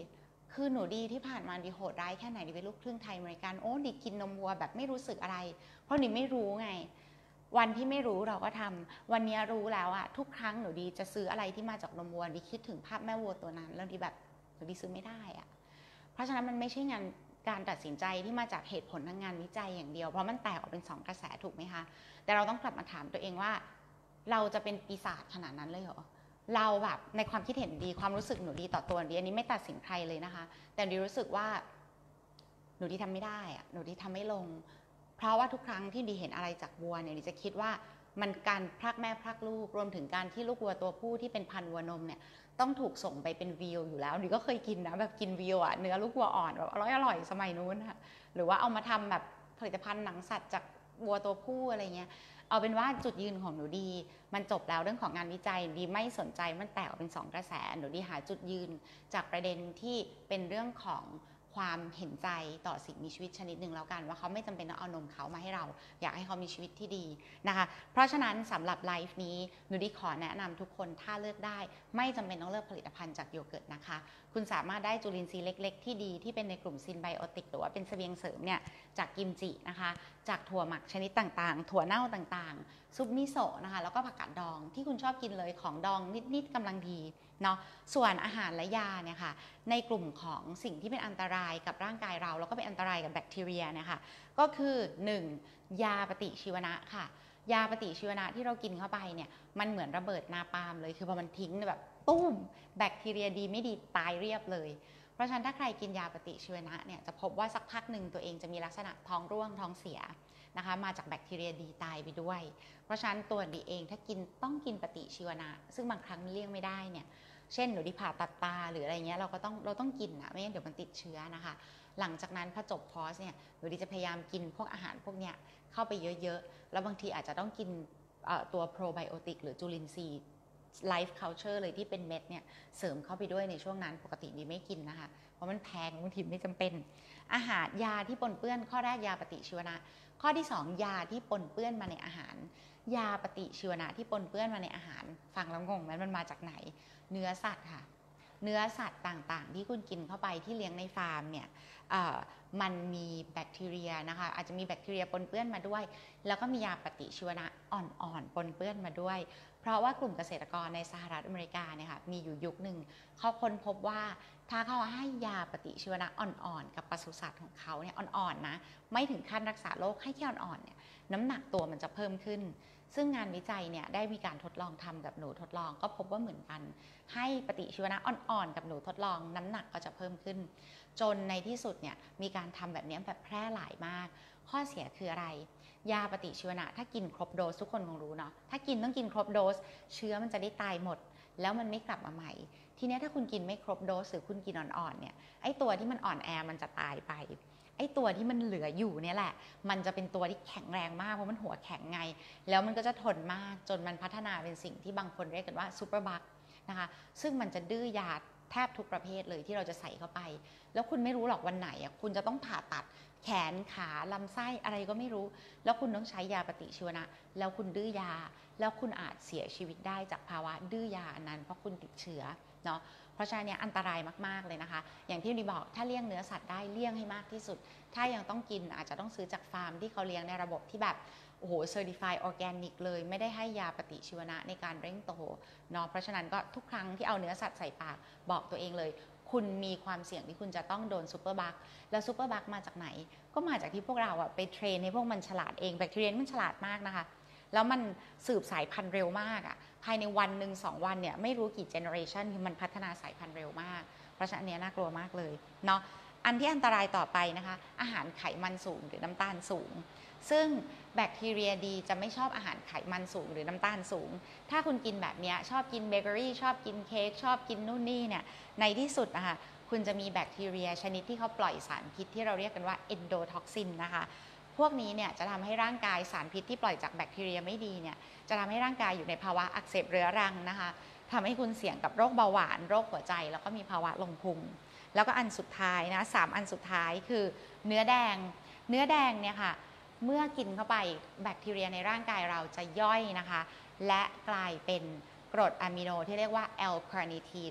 คือหนูดีที่ผ่านมาดีโหดร้ายแค่ไหนดีเป็นลูกครึ่งไทยอเมริกันโอ้ดีกินนมวัวแบบไม่รู้สึกอะไรเพราะหนูไม่รู้ไงวันที่ไม่รู้เราก็ทำวันนี้รู้แล้วอะทุกครั้งหนูดีจะซื้ออะไรที่มาจากนมวัวดีคิดถึงภาพแม่วัวตัวนั้นแล้วดีแบบหนูดีซื้อไม่ได้อะเพราะฉะนั้นมันไม่ใช่งานการตัดสินใจที่มาจากเหตุผลทางงานวิจัยอย่างเดียวเพราะมันแตกออกเป็นสองกระแสถูกไหมคะแต่เราต้องกลับมาถามตัวเองว่าเราจะเป็นปีศาจขนาดนั้นเลยเหรอเราแบบในความคิดเห็นดีความรู้สึกหนูดีต่อตัวดีอันนี้ไม่ตัดสินใครเลยนะคะแต่ดีรู้สึกว่าหนูดีทำไม่ได้อะหนูดีทำไม่ลงเพราะว่าทุกครั้งที่ดีเห็นอะไรจากวัวเนี่ยดีจะคิดว่ามันการพลักแม่พลักลูกรวมถึงการที่ลูกวัวตัวผู้ที่เป็นพันธุ์วัวนมเนี่ยต้องถูกส่งไปเป็นวีลอยู่แล้วดีก็เคยกินนะแบบกินวีลอะเนื้อลูกวัวอ่อนแบบอร่อยอร่อยสมัยนู้นค่ะหรือว่าเอามาทำแบบผลิตภัณฑ์หนังสัตว์จากวัวตัวผู้อะไรเงี้ยเอาเป็นว่าจุดยืนของหนูดีมันจบแล้วเรื่องของงานวิจัยดีไม่สนใจมันแตกออกเป็นสองกระแสหนูดีหาจุดยืนจากประเด็นที่เป็นเรื่องของความเห็นใจต่อสิ่งมีชีวิตชนิดหนึ่งแล้วกันว่าเขาไม่จำเป็นต้องเอานมเขามาให้เราอยากให้เขามีชีวิตที่ดีนะคะเพราะฉะนั้นสำหรับไลฟ์นี้หนูดีขอแนะนำทุกคนถ้าเลือกได้ไม่จำเป็นต้องเลือกผลิตภัณฑ์จากโยเกิร์ตนะคะคุณสามารถได้จุลินทรีย์เล็กๆที่ดีที่เป็นในกลุ่มซินไบโอติกหรือว่าเป็นเสบียงเสริมเนี่ยจากกิมจินะคะจากถั่วหมักชนิดต่างๆถั่วเน่าต่างๆซุปมิโซะนะคะแล้วก็ผักกาดดองที่คุณชอบกินเลยของดองนิดๆกำลังดีเนาะส่วนอาหารและยาเนี่ยค่ะในกลุ่มของสิ่งที่เป็นอันตรายกับร่างกายเราแล้วก็เป็นอันตรายกับแบคทีเรียเนี่ยค่ะก็คือหนึ่งยาปฏิชีวนะค่ะยาปฏิชีวนะที่เรากินเข้าไปเนี่ยมันเหมือนระเบิดนาปาล์มเลยคือพอมันทิ้งแบบตุ้มแบคทีเรียดีไม่ดีตายเรียบเลยเพราะฉะนั้นถ้าใครกินยาปฏิชีวนะเนี่ยจะพบว่าสักพักหนึ่งตัวเองจะมีลักษณะท้องร่วงท้องเสียนะคะมาจากแบคทีเรียดีตายไปด้วยเพราะฉะนั้นตัวดีเองถ้ากินต้องกินปฏิชีวนะซึ่งบางครั้งเลี่ยงไม่ได้เนี่ยเช่นหนูดีผ่าตัดตาหรืออะไรเงี้ยเราก็ต้องเราต้องกินนะไม่งั้นเดี๋ยวมันติดเชื้อนะคะหลังจากนั้นพอจบคอร์สเนี่ยหนูดีจะพยายามกินพวกอาหารพวกเนี้ยเข้าไปเยอะๆแล้วบางทีอาจจะต้องกินตัวโปรไบโอติกหรือจุลินทรีย์ไลฟ์เคาน์เตอร์เลยที่เป็นเม็ดเนี่ยเสริมเข้าไปด้วยในช่วงนั้นปกติดีไม่กินนะคะเพราะมันแพงบางทีไม่จำเป็นอาหารยาที่ปนเปื้อนข้อแรกยาปฏิชีวนะข้อที่สองยาที่ปนเปื้อนมาในอาหารยาปฏิชีวนะที่ปนเปื้อนมาในอาหารฟังแล้วงงไหมมันมาจากไหนเนื้อสัตว์ค่ะเนื้อสัตว์ต่างๆที่คุณกินเข้าไปที่เลี้ยงในฟาร์มเนี่ยมันมีแบคทีเรียนะคะอาจจะมีแบคทีเรียปนเปื้อนมาด้วยแล้วก็มียาปฏิชีวนะอ่อนๆปนเปื้อนมาด้วยเพราะว่ากลุ่มเกษตรกรในสหรัฐอเมริกาเนี่ยค่ะมีอยู่ยุคหนึ่งเขาค้นพบว่าถ้าเขาให้ยาปฏิชีวนะอ่อนๆกับปศุสัตว์ของเขาเนี่ยอ่อนๆนะไม่ถึงขั้นรักษาโรคให้แค่อ่อนๆเนี่ยน้ำหนักตัวมันจะเพิ่มขึ้นซึ่งงานวิจัยเนี่ยได้มีการทดลองทำกับหนูทดลองก็พบว่าเหมือนกันให้ปฏิชีวนะอ่อนๆกับหนูทดลองน้ำหนักก็จะเพิ่มขึ้นจนในที่สุดเนี่ยมีการทำแบบนี้แบบแพร่หลายมากข้อเสียคืออะไรยาปฏิชีวนะถ้ากินครบโดสทุกคนคงรู้เนาะถ้ากินต้องกินครบโดสเชื้อมันจะได้ตายหมดแล้วมันไม่กลับมาใหม่ทีนี้ถ้าคุณกินไม่ครบโดสหรือคุณกินอ่อนๆเนี่ยไอ้ตัวที่มันอ่อนแอมันจะตายไปไอ้ตัวที่มันเหลืออยู่เนี่ยแหละมันจะเป็นตัวที่แข็งแรงมากเพราะมันหัวแข็งไงแล้วมันก็จะทนมากจนมันพัฒนาเป็นสิ่งที่บางคนเรียกกันว่าซูเปอร์บัคนะคะซึ่งมันจะดื้อยาแทบทุกประเภทเลยที่เราจะใส่เข้าไปแล้วคุณไม่รู้หรอกวันไหนอ่ะคุณจะต้องผ่าตัดแขนขาลำไส้อะไรก็ไม่รู้แล้วคุณต้องใช้ยาปฏิชีวนะแล้วคุณดื้อยาแล้วคุณอาจเสียชีวิตได้จากภาวะดื้อยาอันนั้นเพราะคุณติดเชื้อเนาะเพราะฉะนั้นเนี่ยอันตรายมากๆเลยนะคะอย่างที่ดีบอกถ้าเลี่ยงเนื้อสัตว์ได้เลี่ยงให้มากที่สุดถ้ายังต้องกินอาจจะต้องซื้อจากฟาร์มที่เขาเลี้ยงในระบบที่แบบโอ้โหเซอร์ติฟายออร์แกนิกเลยไม่ได้ให้ยาปฏิชีวนะในการเร่งโตเนาะเพราะฉะนั้นก็ทุกครั้งที่เอาเนื้อสัตว์ใส่ปากบอกตัวเองเลยคุณมีความเสี่ยงที่คุณจะต้องโดนซูเปอร์บัคแล้วซูเปอร์บัคมาจากไหนก็มาจากที่พวกเราอะไปเทรนให้พวกมันฉลาดเองแบคทีเรียมันฉลาดมากนะคะแล้วมันสืบสายพันธุ์เร็วมากอะภายในวันหนึ่งสองวันเนี่ยไม่รู้กี่เจเนอเรชันคือมันพัฒนาสายพันธุ์เร็วมากเพราะฉะนั้นนี้น่ากลัวมากเลยเนาะอันที่อันตรายต่อไปนะคะอาหารไขมันสูงหรือน้ำตาลสูงซึ่งแบคทีเรียดีจะไม่ชอบอาหารไขมันสูงหรือน้ำตาลสูงถ้าคุณกินแบบนี้ชอบกินเบเกอรี่ชอบกินเค้กชอบกินนู่นนี่เนี่ยในที่สุดนะคะคุณจะมีแบคทีเรียชนิดที่เขาปล่อยสารพิษที่เราเรียกกันว่าเอนโดท็อกซินนะคะพวกนี้เนี่ยจะทำให้ร่างกายสารพิษที่ปล่อยจากแบคทีเรียไม่ดีเนี่ยจะทำให้ร่างกายอยู่ในภาวะอักเสบเรื้อรังนะคะทำให้คุณเสี่ยงกับโรคเบาหวานโรคหัวใจแล้วก็มีภาวะลงพุงแล้วก็อันสุดท้ายนะสามอันสุดท้ายคือเนื้อแดงเนื้อแดงเนี่ยค่ะเมื่อกินเข้าไปแบคทีเรียในร่างกายเราจะย่อยนะคะและกลายเป็นกรดอะมิโนที่เรียกว่าแอลคาร์นิทีน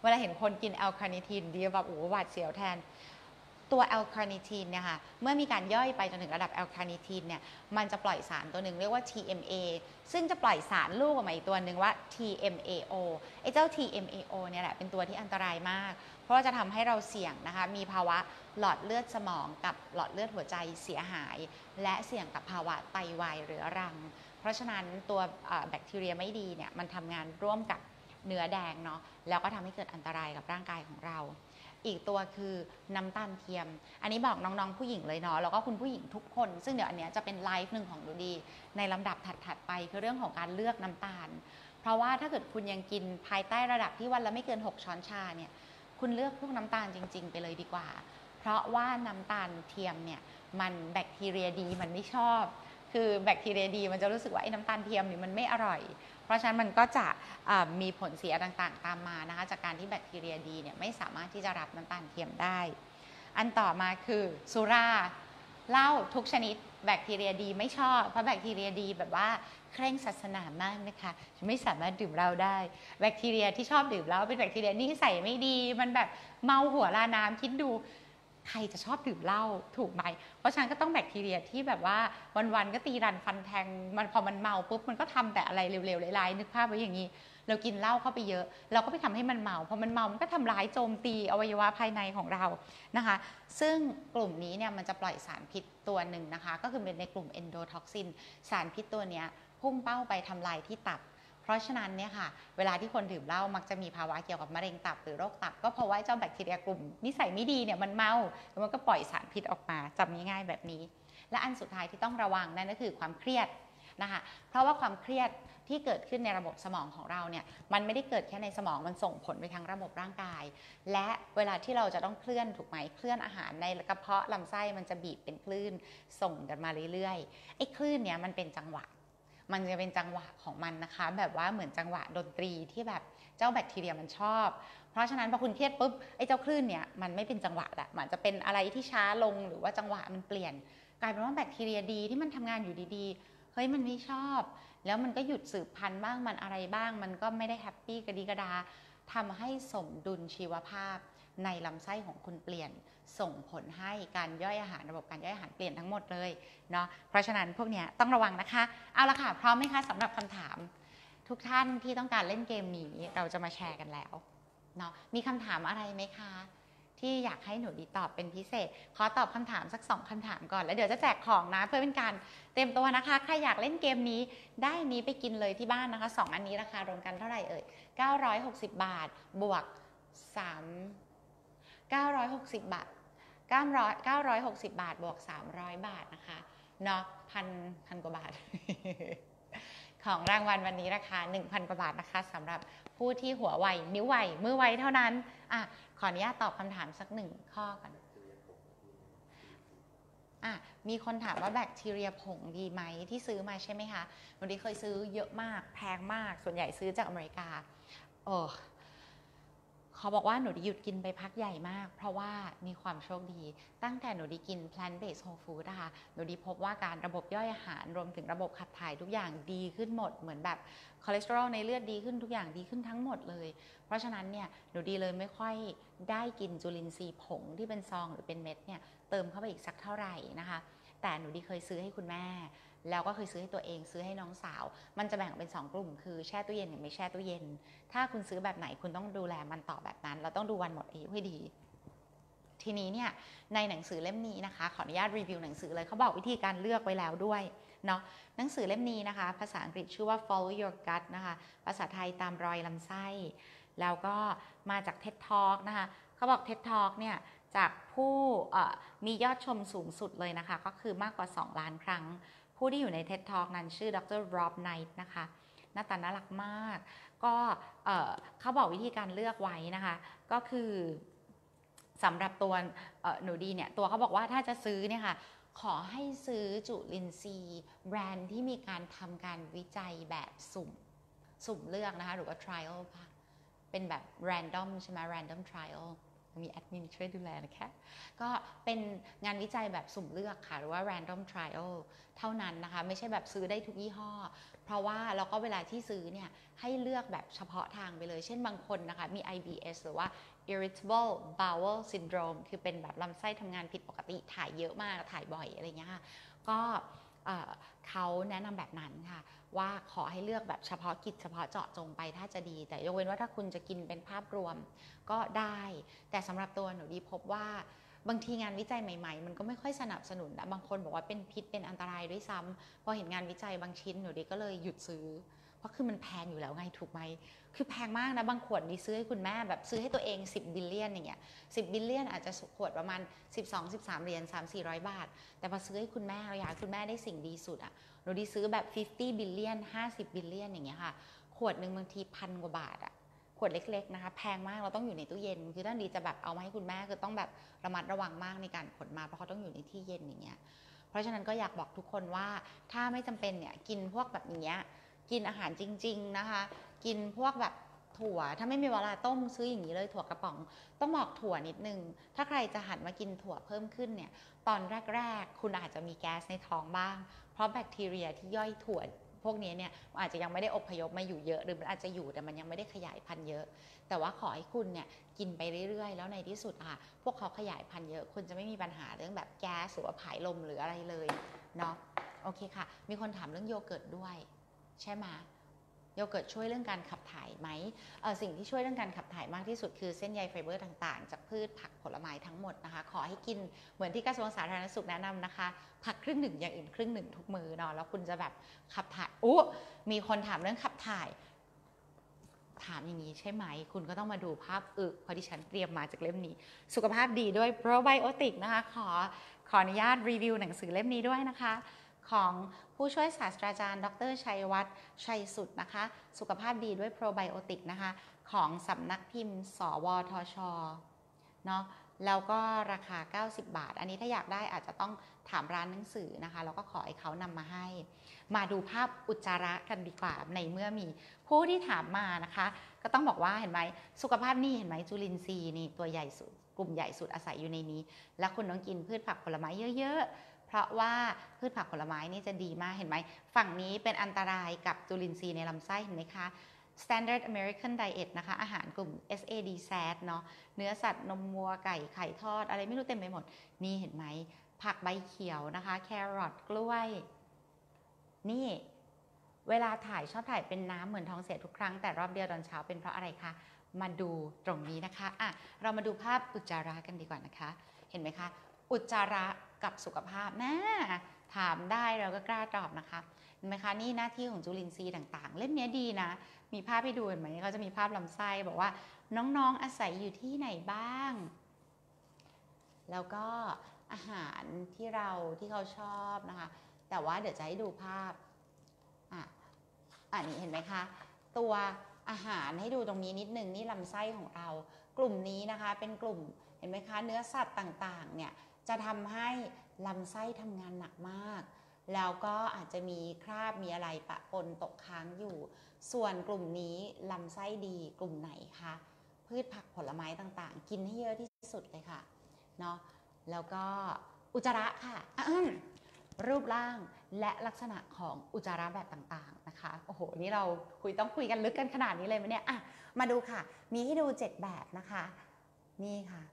เวลาเห็นคนกินแอลคาเนทีนดีแบบโอ้หวาดเสียวแทนตัวแอลคาเนทีนเนี่ยค่ะเมื่อมีการย่อยไปจนถึงระดับแอลคาเนทีนเนี่ยมันจะปล่อยสารตัวหนึ่งเรียกว่า ที เอ็ม เอ ซึ่งจะปล่อยสารลูกออกมาอีกตัวหนึ่งว่า ที เอ็ม เอ โอ ไอ้เจ้า ที เอ็ม เอ โอ เนี่ยแหละเป็นตัวที่อันตรายมากเพราะว่าจะทำให้เราเสี่ยงนะคะมีภาวะหลอดเลือดสมองกับหลอดเลือดหัวใจเสียหายและเสี่ยงกับภาวะไตวายเรื้อรังเพราะฉะนั้นตัวแบคทีเรียไม่ดีเนี่ยมันทำงานร่วมกับเนื้อแดงเนาะแล้วก็ทำให้เกิดอันตรายกับร่างกายของเราอีกตัวคือน้ำตาลเทียมอันนี้บอกน้องๆผู้หญิงเลยเนาะแล้วก็คุณผู้หญิงทุกคนซึ่งเดี๋ยวอันเนี้ยจะเป็นไลฟ์หนึ่งของดูดีในลำดับถัดๆไปคือเรื่องของการเลือกน้ำตาลเพราะว่าถ้าเกิดคุณยังกินภายใต้ระดับที่วันละไม่เกินหกช้อนชาเนี่ยคุณเลือกพวกน้ำตาลจริงๆไปเลยดีกว่าเพราะว่าน้ำตาลเทียมเนี่ยมันแบคทีเรียดีมันไม่ชอบคือแบคทีเรียดีมันจะรู้สึกว่าไอ้น้ำตาลเทียมนี่มันไม่อร่อยเพราะฉะนั้นมันก็จะมีผลเสียต่างๆตามมานะคะจากการที่แบคทีเรียดีเนี่ยไม่สามารถที่จะรับน้ำตาลเทียมได้อันต่อมาคือสุราเหล้าทุกชนิดแบคทีเรียดีไม่ชอบเพราะแบคทีเรียดีแบบว่าเคร่งศาสนามากนะคะไม่สามารถดื่มเหล้าได้แบคทีเรียที่ชอบดื่มเหล้าเป็นแบคทีเรียนิสัยไม่ดีมันแบบเมาหัวลาน้ำคิดดูใครจะชอบดื่มเหล้าถูกไหมเพราะฉะนั้นก็ต้องแบคทีเรียที่แบบว่าวันๆก็ตีรันฟันแทงมันพอมันเมาปุ๊บมันก็ทำแต่อะไรเร็วๆร้ายๆนึกภาพไว้อย่างนี้เรากินเหล้าเข้าไปเยอะเราก็ไปทำให้มันเมาพอมันเมามันก็ทำร้ายโจมตีอวัยวะภายในของเรานะคะซึ่งกลุ่มนี้เนี่ยมันจะปล่อยสารพิษตัวหนึ่งนะคะก็คือเป็นในกลุ่มเอนโดท็อกซินสารพิษตัวนี้พุ่งเป้าไปทำลายที่ตับเพราะฉะนั้นเนี่ยค่ะเวลาที่คนดื่มเหล้ามักจะมีภาวะเกี่ยวกับมะเร็งตับหรือโรคตับก็เพราะว่าเจ้าแบคทีเรียกลุ่มนิสัยไม่ดีเนี่ยมันเมาแล้วมันก็ปล่อยสารพิษออกมาจำง่ายๆแบบนี้และอันสุดท้ายที่ต้องระวังนั่นก็คือความเครียดนะคะเพราะว่าความเครียดที่เกิดขึ้นในระบบสมองของเราเนี่ยมันไม่ได้เกิดแค่ในสมองมันส่งผลไปทั้งระบบร่างกายและเวลาที่เราจะต้องเคลื่อนถูกไหมเคลื่อนอาหารในกระเพาะลำไส้มันจะบีบเป็นคลื่นส่งกันมาเรื่อยๆไอ้คลื่นเนี้ยมันเป็นจังหวะมันจะเป็นจังหวะของมันนะคะแบบว่าเหมือนจังหวะดนตรีที่แบบเจ้าแบคทีเรียมันชอบเพราะฉะนั้นพอคุณเครียดปุ๊บไอ้เจ้าคลื่นเนี่ยมันไม่เป็นจังหวะละมันจะเป็นอะไรที่ช้าลงหรือว่าจังหวะมันเปลี่ยนกลายเป็นว่าแบคทีเรียดีที่มันทำงานอยู่ดีๆเฮ้ยมันไม่ชอบแล้วมันก็หยุดสืบพันธุ์บ้างมันอะไรบ้างมันก็ไม่ได้แฮปปี้กระดีกระดาทำให้สมดุลชีวภาพในลำไส้ของคุณเปลี่ยนส่งผลให้การย่อยอาหารระบบการย่อยอาหารเปลี่ยนทั้งหมดเลยเนาะเพราะฉะนั้นพวกนี้ต้องระวังนะคะเอาละค่ะพร้อมไหมคะสำหรับคำถามทุกท่านที่ต้องการเล่นเกมนี้เราจะมาแชร์กันแล้วเนาะมีคำถามอะไรไหมคะที่อยากให้หนูดีตอบเป็นพิเศษขอตอบคำถามสักสองคำถามก่อนแล้วเดี๋ยวจะแจกของนะเพื่อเป็นการเตรียมตัวนะคะใครอยากเล่นเกมนี้ได้นี้ไปกินเลยที่บ้านนะคะสองอันนี้ราคารวมกันเท่าไหร่เอ่ยเก้าร้อยหกสิบบาทบวกสามเก้าร้อยหกสิบบาทเก้าร้อย เก้าร้อยหกสิบบาทบวกสามร้อยบาทนะคะเนาะพันพันกว่าบาท ของรางวัลวันนี้ราคา หนึ่งพัน กว่าบาทนะคะสำหรับผู้ที่หัวไวนิ้วไวมือไวเท่านั้นอ่ะขออนุญาตตอบคำถามสักหนึ่งข้อก่อนอ่ะมีคนถามว่าแบคทีเรียผงดีไหมที่ซื้อมาใช่ไหมคะวันนี้เคยซื้อเยอะมากแพงมากส่วนใหญ่ซื้อจากอเมริกาโอ้เขาบอกว่าหนูดีหยุดกินไปพักใหญ่มากเพราะว่ามีความโชคดีตั้งแต่หนูดีกิน plant based whole food นะคะหนูดีพบว่าการระบบย่อยอาหารรวมถึงระบบขับถ่ายทุกอย่างดีขึ้นหมดเหมือนแบบคอเลสเตอรอลในเลือดดีขึ้นทุกอย่างดีขึ้นทั้งหมดเลยเพราะฉะนั้นเนี่ยหนูดีเลยไม่ค่อยได้กินจุลินทรีย์ผงที่เป็นซองหรือเป็นเม็ดเนี่ยเติมเข้าไปอีกสักเท่าไหร่นะคะแต่หนูดีเคยซื้อให้คุณแม่แล้วก็เคยซื้อให้ตัวเองซื้อให้น้องสาวมันจะแบ่งเป็นสองกลุ่มคือแช่ตู้เย็นกับไม่แช่ตู้เย็นถ้าคุณซื้อแบบไหนคุณต้องดูแลมันต่อแบบนั้นเราต้องดูวันหมดอายุให้ดีทีนี้เนี่ยในหนังสือเล่มนี้นะคะขออนุญาตรีวิวหนังสือเลยเขาบอกวิธีการเลือกไว้แล้วด้วยเนาะหนังสือเล่มนี้นะคะภาษาอังกฤษชื่อว่า Follow Your Gut นะคะภาษาไทยตามรอยลำไส้แล้วก็มาจาก เท็ด Talk นะคะเขาบอก เท็ด Talk เนี่ยจากผู้มียอดชมสูงสุดเลยนะคะก็คือมากกว่าสองล้านครั้งผู้ที่อยู่ใน เท็ด Talk นั้นชื่อดร. Rob Knight นะคะหน้าตาน่ารักมากก็เอ่อเขาบอกวิธีการเลือกไว้นะคะก็คือสำหรับตัวหนูดีเนี่ยตัวเขาบอกว่าถ้าจะซื้อเนี่ยค่ะขอให้ซื้อจุลินทรีย์แบรนด์ที่มีการทำการวิจัยแบบสุ่มสุ่มเลือกนะคะหรือว่า trial เป็นแบบ random ใช่ไหม random trial มีแอดมินช่วยดูแลนะคะก็เป็นงานวิจัยแบบสุ่มเลือกค่ะหรือว่า random trial เท่านั้นนะคะไม่ใช่แบบซื้อได้ทุกยี่ห้อเพราะว่าเราก็เวลาที่ซื้อเนี่ยให้เลือกแบบเฉพาะทางไปเลยเช่นบางคนนะคะมี ไอ บี เอส หรือว่า irritable bowel syndrome คือเป็นแบบลำไส้ทำงานผิดปกติถ่ายเยอะมากถ่ายบ่อยอะไรเงี้ยค่ะก็เขาแนะนำแบบนั้นค่ะว่าขอให้เลือกแบบเฉพาะกิจเฉพาะเจาะจงไปถ้าจะดีแต่ยกเว้นว่าถ้าคุณจะกินเป็นภาพรวมก็ได้แต่สำหรับตัวหนูดีพบว่าบางทีงานวิจัยใหม่ๆมันก็ไม่ค่อยสนับสนุนนะบางคนบอกว่าเป็นพิษเป็นอันตรายด้วยซ้ำพอเห็นงานวิจัยบางชิ้นหนูดีก็เลยหยุดซื้อเพราะคือมันแพงอยู่แล้วไงถูกไหมคือแพงมากนะบางขวดดีซื้อให้คุณแม่แบบซื้อให้ตัวเองสิบบิลเลียนอย่างเงี้ยสิบบิลเลียนอาจจะขวดประมาณสิบสอง สิบสามเหรียญ สามถึงสี่ร้อย บาทแต่พอซื้อให้คุณแม่เราอยากให้คุณแม่ได้สิ่งดีสุดอ่ะหนูดีซื้อแบบห้าสิบบิลเลียนห้าสิบบิลเลียนอย่างเงี้ยค่ะขวดหนึ่งบางทีพันกว่าบาทอ่ะขวดเล็กๆนะคะแพงมากเราต้องอยู่ในตู้เย็นคือถ้าดีจะแบบเอามาให้คุณแม่คือต้องแบบระมัดระวังมากในการขนมาเพราะเขาต้องอยู่ในที่เย็นอย่างเงี้ยเพราะฉะนั้นก็อยากบอกทุกคนว่าถ้าไม่จำเป็นเนี่ยกินพวกแบบนี้กินอาหารจริงๆนะคะกินพวกแบบถั่วถ้าไม่มีเวลาต้มซื้ออย่างนี้เลยถั่วกระป๋องต้องบอกถั่วนิดนึงถ้าใครจะหันมากินถั่วเพิ่มขึ้นเนี่ยตอนแรกๆคุณอาจจะมีแก๊สในท้องบ้างเพราะแบคทีเรียที่ย่อยถั่วพวกนี้เนี่ยอาจจะยังไม่ได้อพยพมาอยู่เยอะหรือมันอาจจะอยู่แต่มันยังไม่ได้ขยายพันธุ์เยอะแต่ว่าขอให้คุณเนี่ยกินไปเรื่อยๆแล้วในที่สุดค่ะพวกเขาขยายพันธุ์เยอะคุณจะไม่มีปัญหาเรื่องแบบแก๊สหรือว่าผายลมหรืออะไรเลยเนาะโอเคค่ะมีคนถามเรื่องโยเกิร์ตด้วยใช่ไหมโยเกิร์ตช่วยเรื่องการขับถ่ายไหมเออสิ่งที่ช่วยเรื่องการขับถ่ายมากที่สุดคือเส้นใยไฟเบอร์ต่างๆจากพืชผักผลไม้ทั้งหมดนะคะขอให้กินเหมือนที่กระทรวงสาธารณสุขแนะนำนะคะผักครึ่งหนึ่งอย่างอื่นครึ่งหนึ่งทุกมื้อเนาะแล้วคุณจะแบบขับถ่ายอู้มีคนถามเรื่องขับถ่ายถามอย่างนี้ใช่ไหมคุณก็ต้องมาดูภาพอึเพราะที่ฉันเตรียมมาจากเล่มนี้สุขภาพดีด้วย Probiotic นะคะขอขออนุญาตรีวิวหนังสือเล่มนี้ด้วยนะคะของผู้ช่วยศาสตราจารย์ดรชัยวัฒน์ชัยสุดนะคะสุขภาพดีด้วยโปรไบโอติกนะคะของสำนักพิมพ์สวทช.เนาะแล้วก็ราคาเก้าสิบบาทอันนี้ถ้าอยากได้อาจจะต้องถามร้านหนังสือนะคะแล้วก็ขอให้เขานำมาให้มาดูภาพอุจจาระกันดีกว่าในเมื่อมีผู้ที่ถามมานะคะก็ต้องบอกว่าเห็นไหมสุขภาพนี่เห็นไหมจุลินทรีย์นี่ตัวใหญ่สุดกลุ่มใหญ่สุดอาศัยอยู่ในนี้และคุณต้องกินพืชผักผลไม้เยอะๆเพราะว่าพืชผักผลไม้นี่จะดีมากเห็นไหมฝั่งนี้เป็นอันตรายกับจุลินทรีย์ในลำไส้เห็นไหมคะ Standard American Diet นะคะอาหารกลุ่ม เอส เอ ดี แซด เนาะเนื้อสัตว์นมวัวไก่ไข่ทอดอะไรไม่รู้เต็มไปหมดนี่เห็นไหมผักใบเขียวนะคะแครอทกล้วยนี่เวลาถ่ายชอบถ่ายเป็นน้ำเหมือนท้องเสียทุกครั้งแต่รอบเดียวตอนเช้าเป็นเพราะอะไรคะมาดูตรงนี้นะคะอ่ะเรามาดูภาพอุจจาระกันดีกว่านะคะเห็นไหมคะอุจจาระกับสุขภาพนะถามได้เราก็กล้าตอบนะคะเห็นไหมคะนี่หน้าที่ของจุลินทรีย์ต่างๆเล่มนี้ดีนะมีภาพให้ดูเห็นไหมเขาจะมีภาพลำไส้บอกว่าน้องๆอาศัยอยู่ที่ไหนบ้างแล้วก็อาหารที่เราที่เขาชอบนะคะแต่ว่าเดี๋ยวจะให้ดูภาพอ่ะอันนี้เห็นไหมคะตัวอาหารให้ดูตรงนี้นิดนึงนี่ลำไส้ของเรากลุ่มนี้นะคะเป็นกลุ่มเห็นไหมคะเนื้อสัตว์ต่างๆเนี่ยจะทำให้ลำไส้ทำงานหนักมากแล้วก็อาจจะมีคราบมีอะไรปะปนตกค้างอยู่ส่วนกลุ่มนี้ลำไส้ดีกลุ่มไหนคะพืชผักผลไม้ต่างๆกินให้เยอะที่สุดเลยค่ะเนาะแล้วก็อุจจาระค่ะรูปร่างและลักษณะของอุจจาระแบบต่างๆนะคะโอ้โหนี่เราคุยต้องคุยกันลึกกันขนาดนี้เลยไหมเนี่ยอ่ะมาดูค่ะมีให้ดูเจ็ดแบบนะคะนี่ค่ะ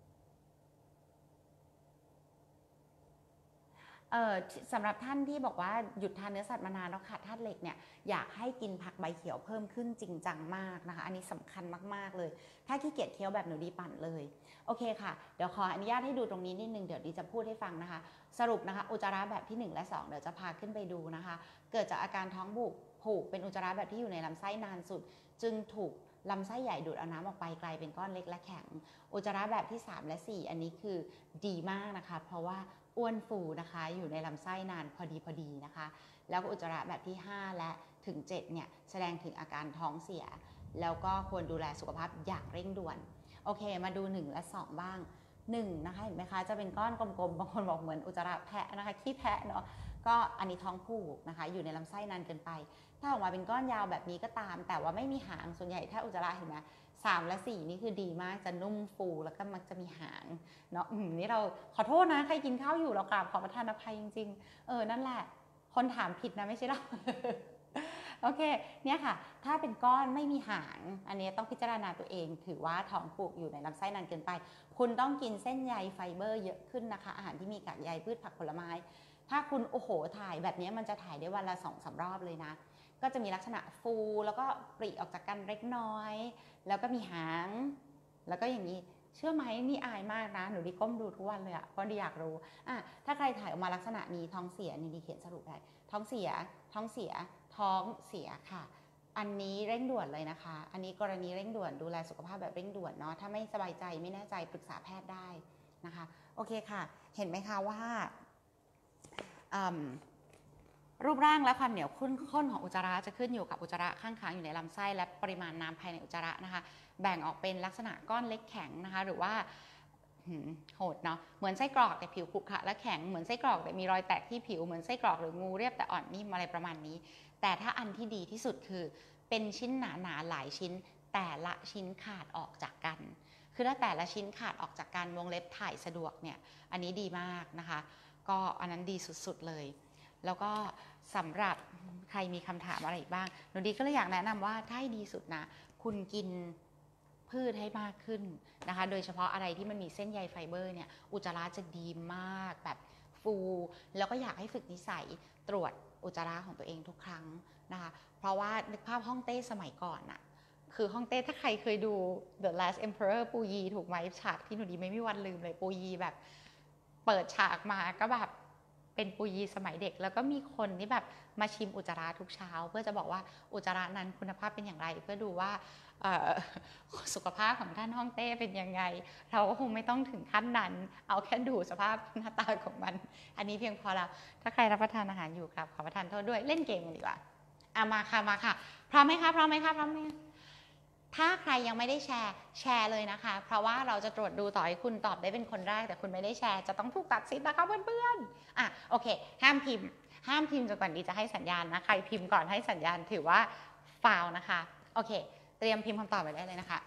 เอ่อสำหรับท่านที่บอกว่าหยุดทานเนื้อสัตว์มานานแล้วขาดธาตุเหล็กเนี่ยอยากให้กินผักใบเขียวเพิ่มขึ้นจริงจังมากนะคะอันนี้สำคัญมากๆเลยถ้าขี้เกียจเคี้ยวแบบหนูดีปั่นเลยโอเคค่ะเดี๋ยวขออนุญาตให้ดูตรงนี้นิดนึงเดี๋ยวดีจะพูดให้ฟังนะคะสรุปนะคะอุจจาระแบบที่หนึ่งและสองเดี๋ยวจะพาขึ้นไปดูนะคะเกิดจากอาการท้องผูกผูกเป็นอุจจาระแบบที่อยู่ในลำไส้นานสุดจึงถูกลำไส้ใหญ่ดูดเอาน้ำออกไปกลายเป็นก้อนเล็กและแข็งอุจจาระแบบที่สามและสี่อันนี้คือดีมากนะคะเพราะว่าอ้วนฟูนะคะอยู่ในลำไส้นานพอดีพอดีนะคะแล้วก็อุจจาระแบบที่ห้าและถึงเจ็ดเนี่ยแสดงถึงอาการท้องเสียแล้วก็ควรดูแลสุขภาพอย่างเร่งด่วนโอเคมาดูหนึ่งและสองบ้างหนึ่งนะคะเห็นไหมคะจะเป็นก้อนกลมๆบางคนบอกเหมือนอุจจาระแพะนะคะขี้แพะเนาะก็อันนี้ท้องผูกนะคะอยู่ในลำไส้นานเกินไปถ้าออกมาเป็นก้อนยาวแบบนี้ก็ตามแต่ว่าไม่มีหางส่วนใหญ่ถ้าอุจจาระเห็นไหมสามและสี่นี่คือดีมากจะนุ่มฟูแล้วก็มักจะมีหางเนาะอืมนี่เราขอโทษนะใครกินข้าวอยู่เรากราบขอประทานอภัยจริงๆเออนั่นแหละคนถามผิดนะไม่ใช่เรา โอเคเนี่ยค่ะถ้าเป็นก้อนไม่มีหางอันนี้ต้องพิจารณาตัวเองถือว่าท้องผูกอยู่ในลำไส้นานเกินไปคุณต้องกินเส้นใยไฟเบอร์เยอะขึ้นนะคะอาหารที่มีกากใยพืชผักผลไม้ถ้าคุณโอ้โหถ่ายแบบนี้มันจะถ่ายได้วันละสองสามรอบเลยนะก็จะมีลักษณะฟูแล้วก็ปริออกจากกันเล็กน้อยแล้วก็มีหางแล้วก็อย่างนี้เชื่อไหมนี่อายมากนะหนูดิก้มดูทุกวันเลยอะเพราะดิอยากรู้อ่ะถ้าใครถ่ายออกมาลักษณะนี้ท้องเสียนี่ดิเขียนสรุปได้ท้องเสียท้องเสียท้องเสียค่ะอันนี้เร่งด่วนเลยนะคะอันนี้กรณีเร่งด่วนดูแลสุขภาพแบบเร่งด่วนเนาะถ้าไม่สบายใจไม่แน่ใจปรึกษาแพทย์ได้นะคะโอเคค่ะเห็นไหมคะว่ารูปร่างและความเหนียวข้นของอุจจาระจะขึ้นอยู่กับอุจจาระข้างค้างอยู่ในลำไส้และปริมาณน้ำภายในอุจจาระนะคะแบ่งออกเป็นลักษณะก้อนเล็กแข็งนะคะหรือว่าโหดเนาะเหมือนไส้กรอกแต่ผิวขรุขระและแข็งเหมือนไส้กรอกแต่มีรอยแตกที่ผิวเหมือนไส้กรอกหรืองูเรียบแต่อ่อนนิ่มอะไรประมาณนี้แต่ถ้าอันที่ดีที่สุดคือเป็นชิ้นหนาๆหลายชิ้นแต่ละชิ้นขาดออกจากกันคือถ้าแต่ละชิ้นขาดออกจากกันวงเล็บถ่ายสะดวกเนี่ยอันนี้ดีมากนะคะก็อันนั้นดีสุดๆเลยแล้วก็สำหรับใครมีคำถามอะไรอีกบ้างหนูดีก็เลยอยากแนะนำว่าถ้าให้ดีสุดนะคุณกินพืชให้มากขึ้นนะคะโดยเฉพาะอะไรที่มันมีเส้นใยไฟเบอร์เนี่ยอุจจาระจะดีมากแบบฟูแล้วก็อยากให้ฝึกนิสัยตรวจอุจจาระของตัวเองทุกครั้งนะคะเพราะว่านึกภาพฮ่องเต้สมัยก่อนอะคือฮ่องเต้ถ้าใครเคยดู The Last Emperor ปูยีถูกไหมฉากที่หนูดีไม่มีวันลืมเลยปูยีแบบเปิดฉากมาก็แบบเป็นปูยีสมัยเด็กแล้วก็มีคนที่แบบมาชิมอุจจาระทุกเช้าเพื่อจะบอกว่าอุจจาระนั้นคุณภาพเป็นอย่างไรเพื่อดูว่าสุขภาพของท่านฮ่องเต้เป็นยังไงเราก็คงไม่ต้องถึงขั้นนั้นเอาแค่ดูสภาพหน้าตาของมันอันนี้เพียงพอแล้วถ้าใครรับประทานอาหารอยู่ครับขอประทานโทษด้วยเล่นเกมกันดีกว่าอ่ะมาค่ะมาค่ะพร้อมไหมคะพร้อมไหมคะพร้อมไหมถ้าใครยังไม่ได้แชร์แชร์เลยนะคะเพราะว่าเราจะตรวจดูต่อให้คุณตอบได้เป็นคนแรกแต่คุณไม่ได้แชร์จะต้องถูกตัดสิทธิ์นะคะเพื่อนๆอ่ะโอเคห้ามพิมพ์ห้ามพิมพ์จนกว่านี้จะให้สัญญาณนะใครพิมพ์ก่อนให้สัญญาณถือว่าฟาวนะคะโอเคเตรียมพิมพ์คำตอบไปได้เลยนะคะ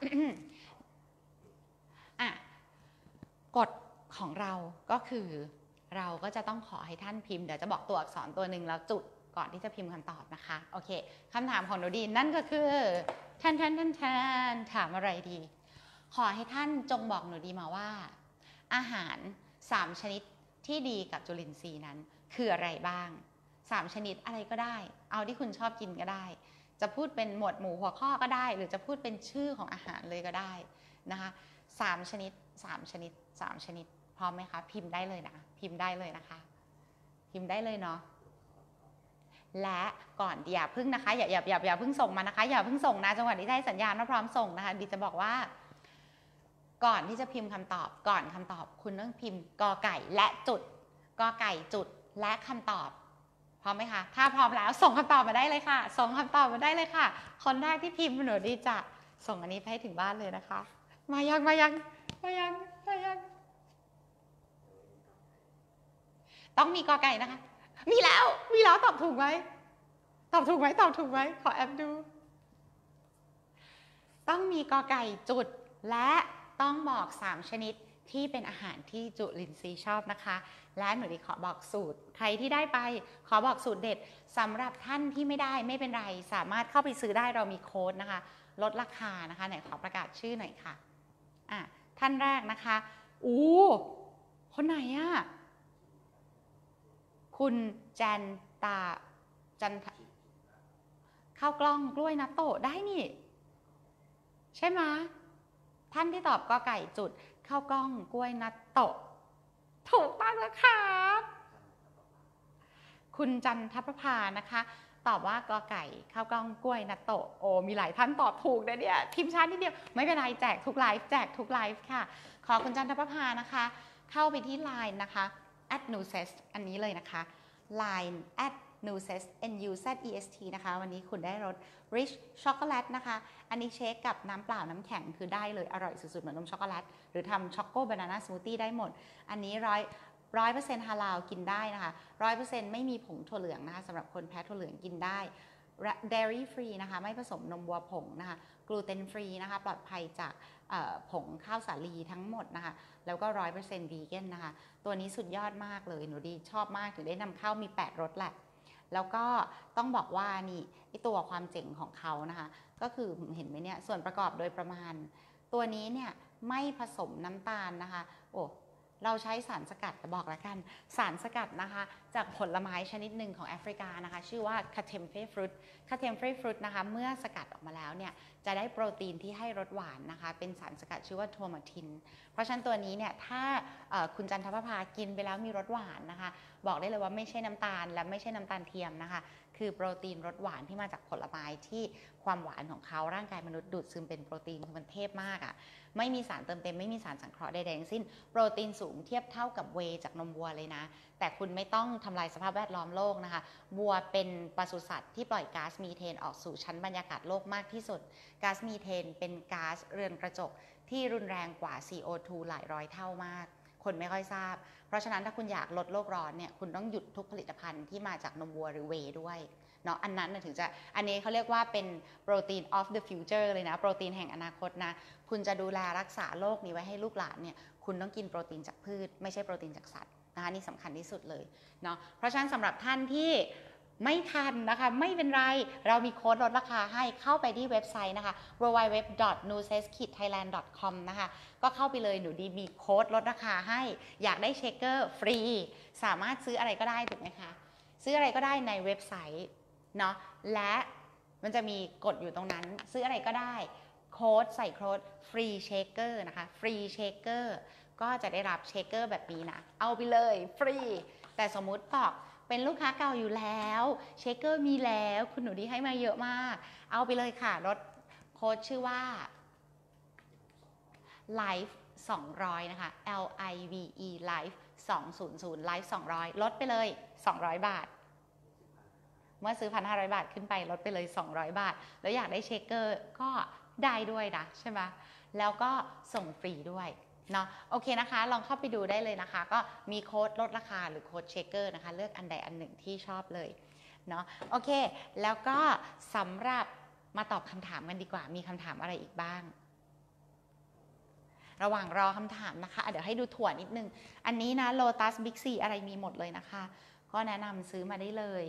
อ่ะกฎของเราก็คือเราก็จะต้องขอให้ท่านพิมพ์เดี๋ยวจะบอกตัวอักษรตัวหนึ่งแล้วจุดก่อนที่จะพิมพ์คำตอบนะคะโอเคคำถามของหนูดีนั่นก็คือท่านท่านท่านท่านถามอะไรดีขอให้ท่านจงบอกหนูดีมาว่าอาหารสามชนิดที่ดีกับจุลินทรีย์นั้นคืออะไรบ้างสามชนิดอะไรก็ได้เอาที่คุณชอบกินก็ได้จะพูดเป็นหมวดหมู่หัวข้อก็ได้หรือจะพูดเป็นชื่อของอาหารเลยก็ได้นะคะสามชนิดสามชนิดสามชนิดพร้อมไหมคะพิมพ์ได้เลยนะพิมพ์ได้เลยนะคะพิมพ์ได้เลยเนาะและก่อนอย่าพึ่งนะคะอย่าอย่าอย่าอย่าพึ่งส่งมานะคะอย่าพึ่งส่งนะจังหวะที่ได้สัญญาณว่าพร้อมส่งนะคะดิจะบอกว่าก่อนที่จะพิมพ์คำตอบก่อนคำตอบคุณต้องพิมพ์กอไก่และจุดกอไก่จุดและคำตอบพร้อมไหมคะถ้าพร้อมแล้วส่งคำตอบมาได้เลยค่ะส่งคำตอบมาได้เลยค่ะคนแรกที่พิมพ์หนูดีจะส่งอันนี้ไปให้ถึงบ้านเลยนะคะมายังมายังมายังมายังต้องมีกอไก่นะคะมีแล้วมีแล้วตอบถูกไหมตอบถูกไหมตอบถูกไหมขอแอปดูต้องมีกอไก่จุดและต้องบอกสามชนิดที่เป็นอาหารที่จุลินทรีย์ชอบนะคะและหนูดีขอบอกสูตรใครที่ได้ไปขอบอกสูตรเด็ดสำหรับท่านที่ไม่ได้ไม่เป็นไรสามารถเข้าไปซื้อได้เรามีโค้ดนะคะลดราคานะคะไหนขอประกาศชื่อหน่อยค่ะอ่ะท่านแรกนะคะอู้คนไหนอะคุณแจนตาจันข้าวกล้องกล้วยนัตโตะได้นี่ใช่ไหมท่านที่ตอบกอไก่จุดข้าวกล้องกล้วยนัตโตะถูกต้องแล้วครับคุณจันทประภานะคะตอบว่ากอไก่ข้าวกล้องกล้วยนัตโตะโอ้มีหลายท่านตอบถูกนะเนี่ยทีมชาตินิดเดียวไม่เป็นไรแจกทุกไลฟ์แจกทุกไลฟ์ค่ะขอคุณจันทประภานะคะเข้าไปที่ ไลน์ นะคะ แอท nuzest อันนี้เลยนะคะ ไลน์ แอท nuzest n u z e s t นะคะวันนี้คุณได้รส rich chocolate นะคะอันนี้เชคกับน้ำเปล่าน้ำแข็งคือได้เลยอร่อยสุดๆเหมือนนมช็อกโกแลตหรือทำช็อกโกบานาน่าสมูทตี้ได้หมดอันนี้ร้อยร้อยเปอร์เซ็นต์ฮาลาลกินได้นะคะร้อยเปอร์เซ็นต์ไม่มีผงถั่วเหลืองนะคะสำหรับคนแพ้ถั่วเหลืองกินได้ dairy free นะคะไม่ผสมนมวัวผงนะคะ gluten free นะคะปลอดภัยจากผงข้าวสาลีทั้งหมดนะคะแล้วก็ ร้อยเปอร์เซ็นต์ vegan นะคะตัวนี้สุดยอดมากเลยหนูดีชอบมากถึงได้นำเข้ามีแปดรสแหละแล้วก็ต้องบอกว่านี่ไอตัวความเจ๋งของเขานะคะก็คือเห็นไหมเนี่ยส่วนประกอบโดยประมาณตัวนี้เนี่ยไม่ผสมน้ำตาลนะคะโอ้เราใช้สารสกัดจะบอกแล้วกันสารสกัดนะคะจากผลไม้ชนิดหนึ่งของแอฟริกานะคะชื่อว่าคาเทมเฟฟรุตคาเทมเฟฟรุตนะคะเมื่อสกัดออกมาแล้วเนี่ยจะได้โปรตีนที่ให้รสหวานนะคะเป็นสารสกัดชื่อว่าทัวมาทินเพราะฉะนั้นตัวนี้เนี่ยถ้าคุณจันทภพากินไปแล้วมีรสหวานนะคะบอกได้เลยว่าไม่ใช่น้ำตาลและไม่ใช่น้ำตาลเทียมนะคะคือโปรตีนรสหวานที่มาจากผลไม้ที่ความหวานของเขาร่างกายมนุษย์ดูดซึมเป็นโปรตีนคือมันเทพมากอ่ะไม่มีสารเติมเต็มไม่มีสารสังเคราะห์ใดๆทั้งสิ้นโปรตีนสูงเทียบเท่ากับเวย์จากนมวัวเลยนะแต่คุณไม่ต้องทำลายสภาพแวดล้อมโลกนะคะวัวเป็นปศุสัตว์ที่ปล่อยก๊าซมีเทนออกสู่ชั้นบรรยากาศโลกมากที่สุดก๊าซมีเทนเป็นก๊าซเรือนกระจกที่รุนแรงกว่า ซี โอ ทู หลายร้อยเท่ามากคนไม่ค่อยทราบเพราะฉะนั้นถ้าคุณอยากลดโลกร้อนเนี่ยคุณต้องหยุดทุกผลิตภัณฑ์ที่มาจากนมวัวหรือเวย์ด้วยเนาะอันนั้นถึงจะอันนี้เขาเรียกว่าเป็นโปรตีน of the future เลยนะโปรตีนแห่งอนาคตนะคุณจะดูแลรักษาโลกนี้ไว้ให้ลูกหลานเนี่ยคุณต้องกินโปรตีนจากพืชไม่ใช่โปรตีนจากสัตว์นะคะนี่สำคัญที่สุดเลยเนาะเพราะฉะนั้นสำหรับท่านที่ไม่ทันนะคะไม่เป็นไรเรามีโค้ดลดราคาให้เข้าไปที่เว็บไซต์นะคะ ดับเบิลยู ดับเบิลยู ดับเบิลยู ดอท นูเซส ไทยแลนด์ ดอท คอม นะคะก็เข้าไปเลยหนูดีมีโค้ดลดราคาให้อยากได้เชคเกอร์ฟรีสามารถซื้ออะไรก็ได้ถูกไหมคะซื้ออะไรก็ได้ในเว็บไซต์เนาะและมันจะมีกดอยู่ตรงนั้นซื้ออะไรก็ได้โค้ดใส่โค้ดฟรีเชคเกอร์นะคะฟรีเชคเกอร์ก็จะได้รับเชคเกอร์แบบนี้นะเอาไปเลยฟรีแต่สมมุติบอกเป็นลูกค้าเก่าอยู่แล้วเชคเกอร์มีแล้วคุณหนูดีให้มาเยอะมากเอาไปเลยค่ะลดโค้ดชื่อว่า Life สองร้อยนะคะ L I V E Life สองร้อย Life สองร้อยลดไปเลยสองร้อยบาทเมื่อซื้อ หนึ่งพันห้าร้อย บาทขึ้นไปลดไปเลยสองร้อยบาทแล้วอยากได้เชคเกอร์ก็ได้ด้วยนะใช่ไหมแล้วก็ส่งฟรีด้วยเนาะโอเคนะคะลองเข้าไปดูได้เลยนะคะก็มีโค้ดลดราคาหรือโค้ดเชคเกอร์นะคะเลือกอันใดอันหนึ่งที่ชอบเลยเนาะโอเคแล้วก็สำหรับมาตอบคำถามกันดีกว่ามีคำถามอะไรอีกบ้างระหว่างรอคำถามนะคะเดี๋ยวให้ดูถั่วนิดนึงอันนี้นะ Lotus Big C อะไรมีหมดเลยนะคะก็แนะนำซื้อมาได้เลย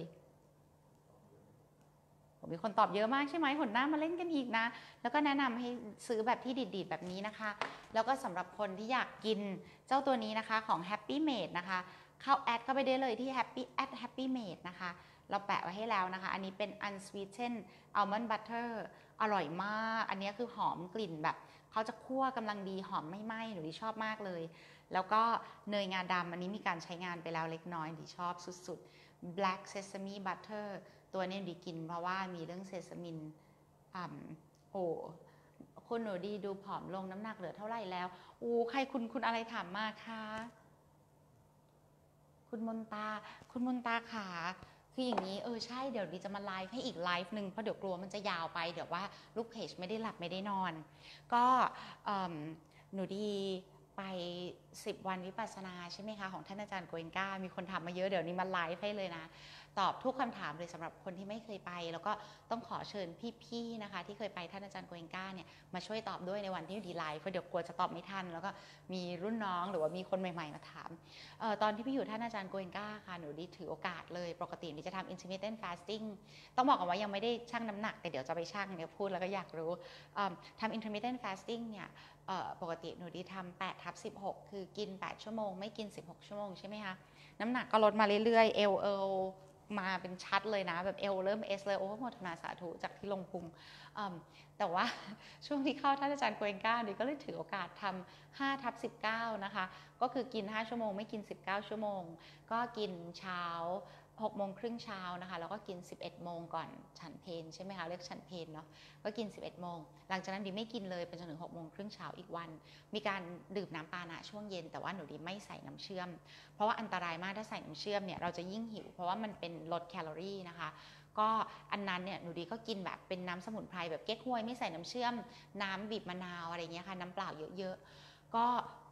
มีคนตอบเยอะมากใช่ไหมหนหน้ามาเล่นกันอีกนะแล้วก็แนะนำให้ซื้อแบบที่ดีดๆแบบนี้นะคะแล้วก็สำหรับคนที่อยากกินเจ้าตัวนี้นะคะของ Happy Made นะคะเข้าแอดเข้าไปได้เลยที่ Happy at Happy Made นะคะเราแปะไว้ให้แล้วนะคะอันนี้เป็น unsweetened almond butter อร่อยมากอันนี้คือหอมกลิ่นแบบเขาจะคั่วกำลังดีหอมไม่ไหม้หนูที่ชอบมากเลยแล้วก็เนยงาดำอันนี้มีการใช้งานไปแล้วเล็กน้อยที่ชอบสุดๆ black sesame butterตัวนี้ดีกินเพราะว่ามีเรื่องเซซามินอ่ำโอ้คุณหนูดีดูผอมลงน้ำหนักเหลือเท่าไหร่แล้วอู้ใครคุณคุณอะไรถามมาคะคุณมนตาคุณมนตาขาคืออย่างนี้เออใช่เดี๋ยวดีจะมาไลฟ์ให้อีกไลฟ์หนึ่งเพราะเดี๋ยวกลัวมันจะยาวไปเดี๋ยวว่าลูกเพจไม่ได้หลับไม่ได้นอนก็หนูดีไปสิบวันวิปัสสนาใช่ไหมคะของท่านอาจารย์โกเอนก้ามีคนถามมาเยอะเดี๋ยวนี้มาไลฟ์ให้เลยนะตอบทุกคำถามเลยสำหรับคนที่ไม่เคยไปแล้วก็ต้องขอเชิญพี่ๆนะคะที่เคยไปท่านอาจารย์โกเอนก้าเนี่ยมาช่วยตอบด้วยในวันที่ดีไลฟ์เพราะเดี๋ยวกลัวจะตอบไม่ทันแล้วก็มีรุ่นน้องหรือว่ามีคนใหม่ๆมาถามเอ่อตอนที่พี่อยู่ท่านอาจารย์โกเอนก้าค่ะหนูดีถือโอกาสเลยปกติดีจะทำ intermittent fasting ต้องบอกก่อนว่ายังไม่ได้ชั่งน้ำหนักแต่เดี๋ยวจะไปชั่งเดี๋ยวพูดแล้วก็อยากรู้ทำ intermittent fasting เนี่ยปกติหนูดีทำแปดทับสิบหกคือกินแปดชั่วโมงไม่กินสิบหกชั่วโมงใช่ไหมคะน้ำหนักก็ลดมาเรื่อยๆเอลเอลมาเป็นชัดเลยนะแบบเอลเริ่มเอสเลยโอ้โมทนาสาธุจากที่ลงพุงแต่ว่าช่วงที่เข้าท่านอาจารย์โกเอนก้าดิก็เลยถือโอกาสทำห้าทับสิบเก้านะคะก็คือกินห้าชั่วโมงไม่กินสิบเก้าชั่วโมงก็กินเช้าหกโมงครึ่งเช้านะคะแล้วก็กินสิบเอ็ดโมงก่อนฉันเพลใช่ไหมคะเรียกฉันเพลเนาะก็กินสิบเอ็ดโมงหลังจากนั้นดิไม่กินเลยเป็นจนถึงหกโมงครึ่งเช้าอีกวันมีการดื่มน้ำปานะช่วงเย็นแต่ว่าหนูดิไม่ใส่น้ำเชื่อมเพราะว่าอันตรายมากถ้าใส่น้ำเชื่อมเนี่ยเราจะยิ่งหิวเพราะว่ามันเป็นลดแคลอรี่นะคะก็อันนั้นเนี่ยหนูดีก็กินแบบเป็นน้ำสมุนไพรแบบเก๊กฮวยไม่ใส่น้ำเชื่อมน้ำบีบมะนาวอะไรเงี้ยค่ะน้ำเปล่าเยอะๆก็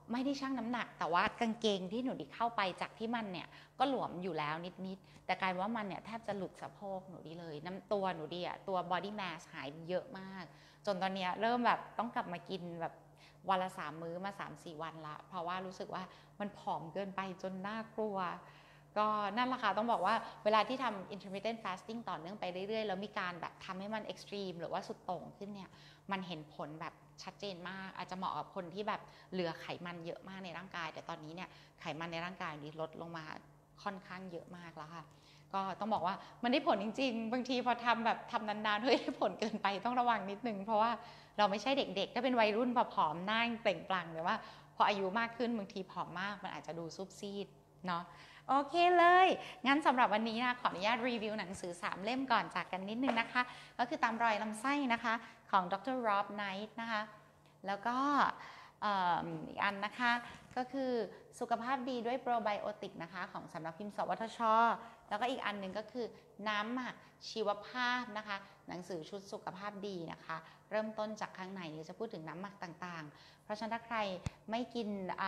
ไม่ได้ชั่งน้ำหนักแต่ว่ากางเกงที่หนูดีเข้าไปจากที่มันเนี่ยก็หลวมอยู่แล้วนิดๆแต่กลายว่ามันเนี่ยแทบจะหลุดสะโพกหนูดีเลยน้ำตัวหนูดีอะตัว body mass หายเยอะมากจนตอนเนี้ยเริ่มแบบต้องกลับมากินแบบวันละสามมื้อมา สามสี่ วันละเพราะว่ารู้สึกว่ามันผอมเกินไปจนน่ากลัวก็นั่นแหละค่ะต้องบอกว่าเวลาที่ทำ intermittent fasting ต่อเนื่องไปเรื่อยๆแล้วมีการแบบทำให้มัน extreme หรือว่าสุดโต่งขึ้นเนี่ยมันเห็นผลแบบชัดเจนมากอาจจะเหมาะกับคนที่แบบเหลือไขมันเยอะมากในร่างกายแต่ตอนนี้เนี่ยไขมันในร่างกายนี้ลดลงมาค่อนข้างเยอะมากแล้วค่ะก็ต้องบอกว่ามันได้ผลจริงๆบางทีพอทำแบบทำนานๆเฮ้ยได้ผลเกินไปต้องระวังนิดนึงเพราะว่าเราไม่ใช่เด็กๆถ้าเป็นวัยรุ่นผอมๆหน้าเปล่งปลั่งแต่ว่าพออายุมากขึ้นบางทีผอมมากมันอาจจะดูซุบซีดเนาะโอเคเลยงั้นสำหรับวันนี้นะขออนุญาตรีวิวหนังสือสามเล่มก่อนจากกันนิดนึงนะคะก็คือตามรอยลำไส้นะคะของดร. Rob Knight นะคะแล้วก็อีกอันนะคะก็คือสุขภาพดีด้วยโปรไบโอติกนะคะของสำนักพิมพ์สวทช.แล้วก็อีกอันหนึ่งก็คือน้ำหมักชีวภาพนะคะหนังสือชุดสุขภาพดีนะคะเริ่มต้นจากข้างในจะพูดถึงน้ำหมักต่างๆเพราะฉะนั้นถ้าใครไม่กิน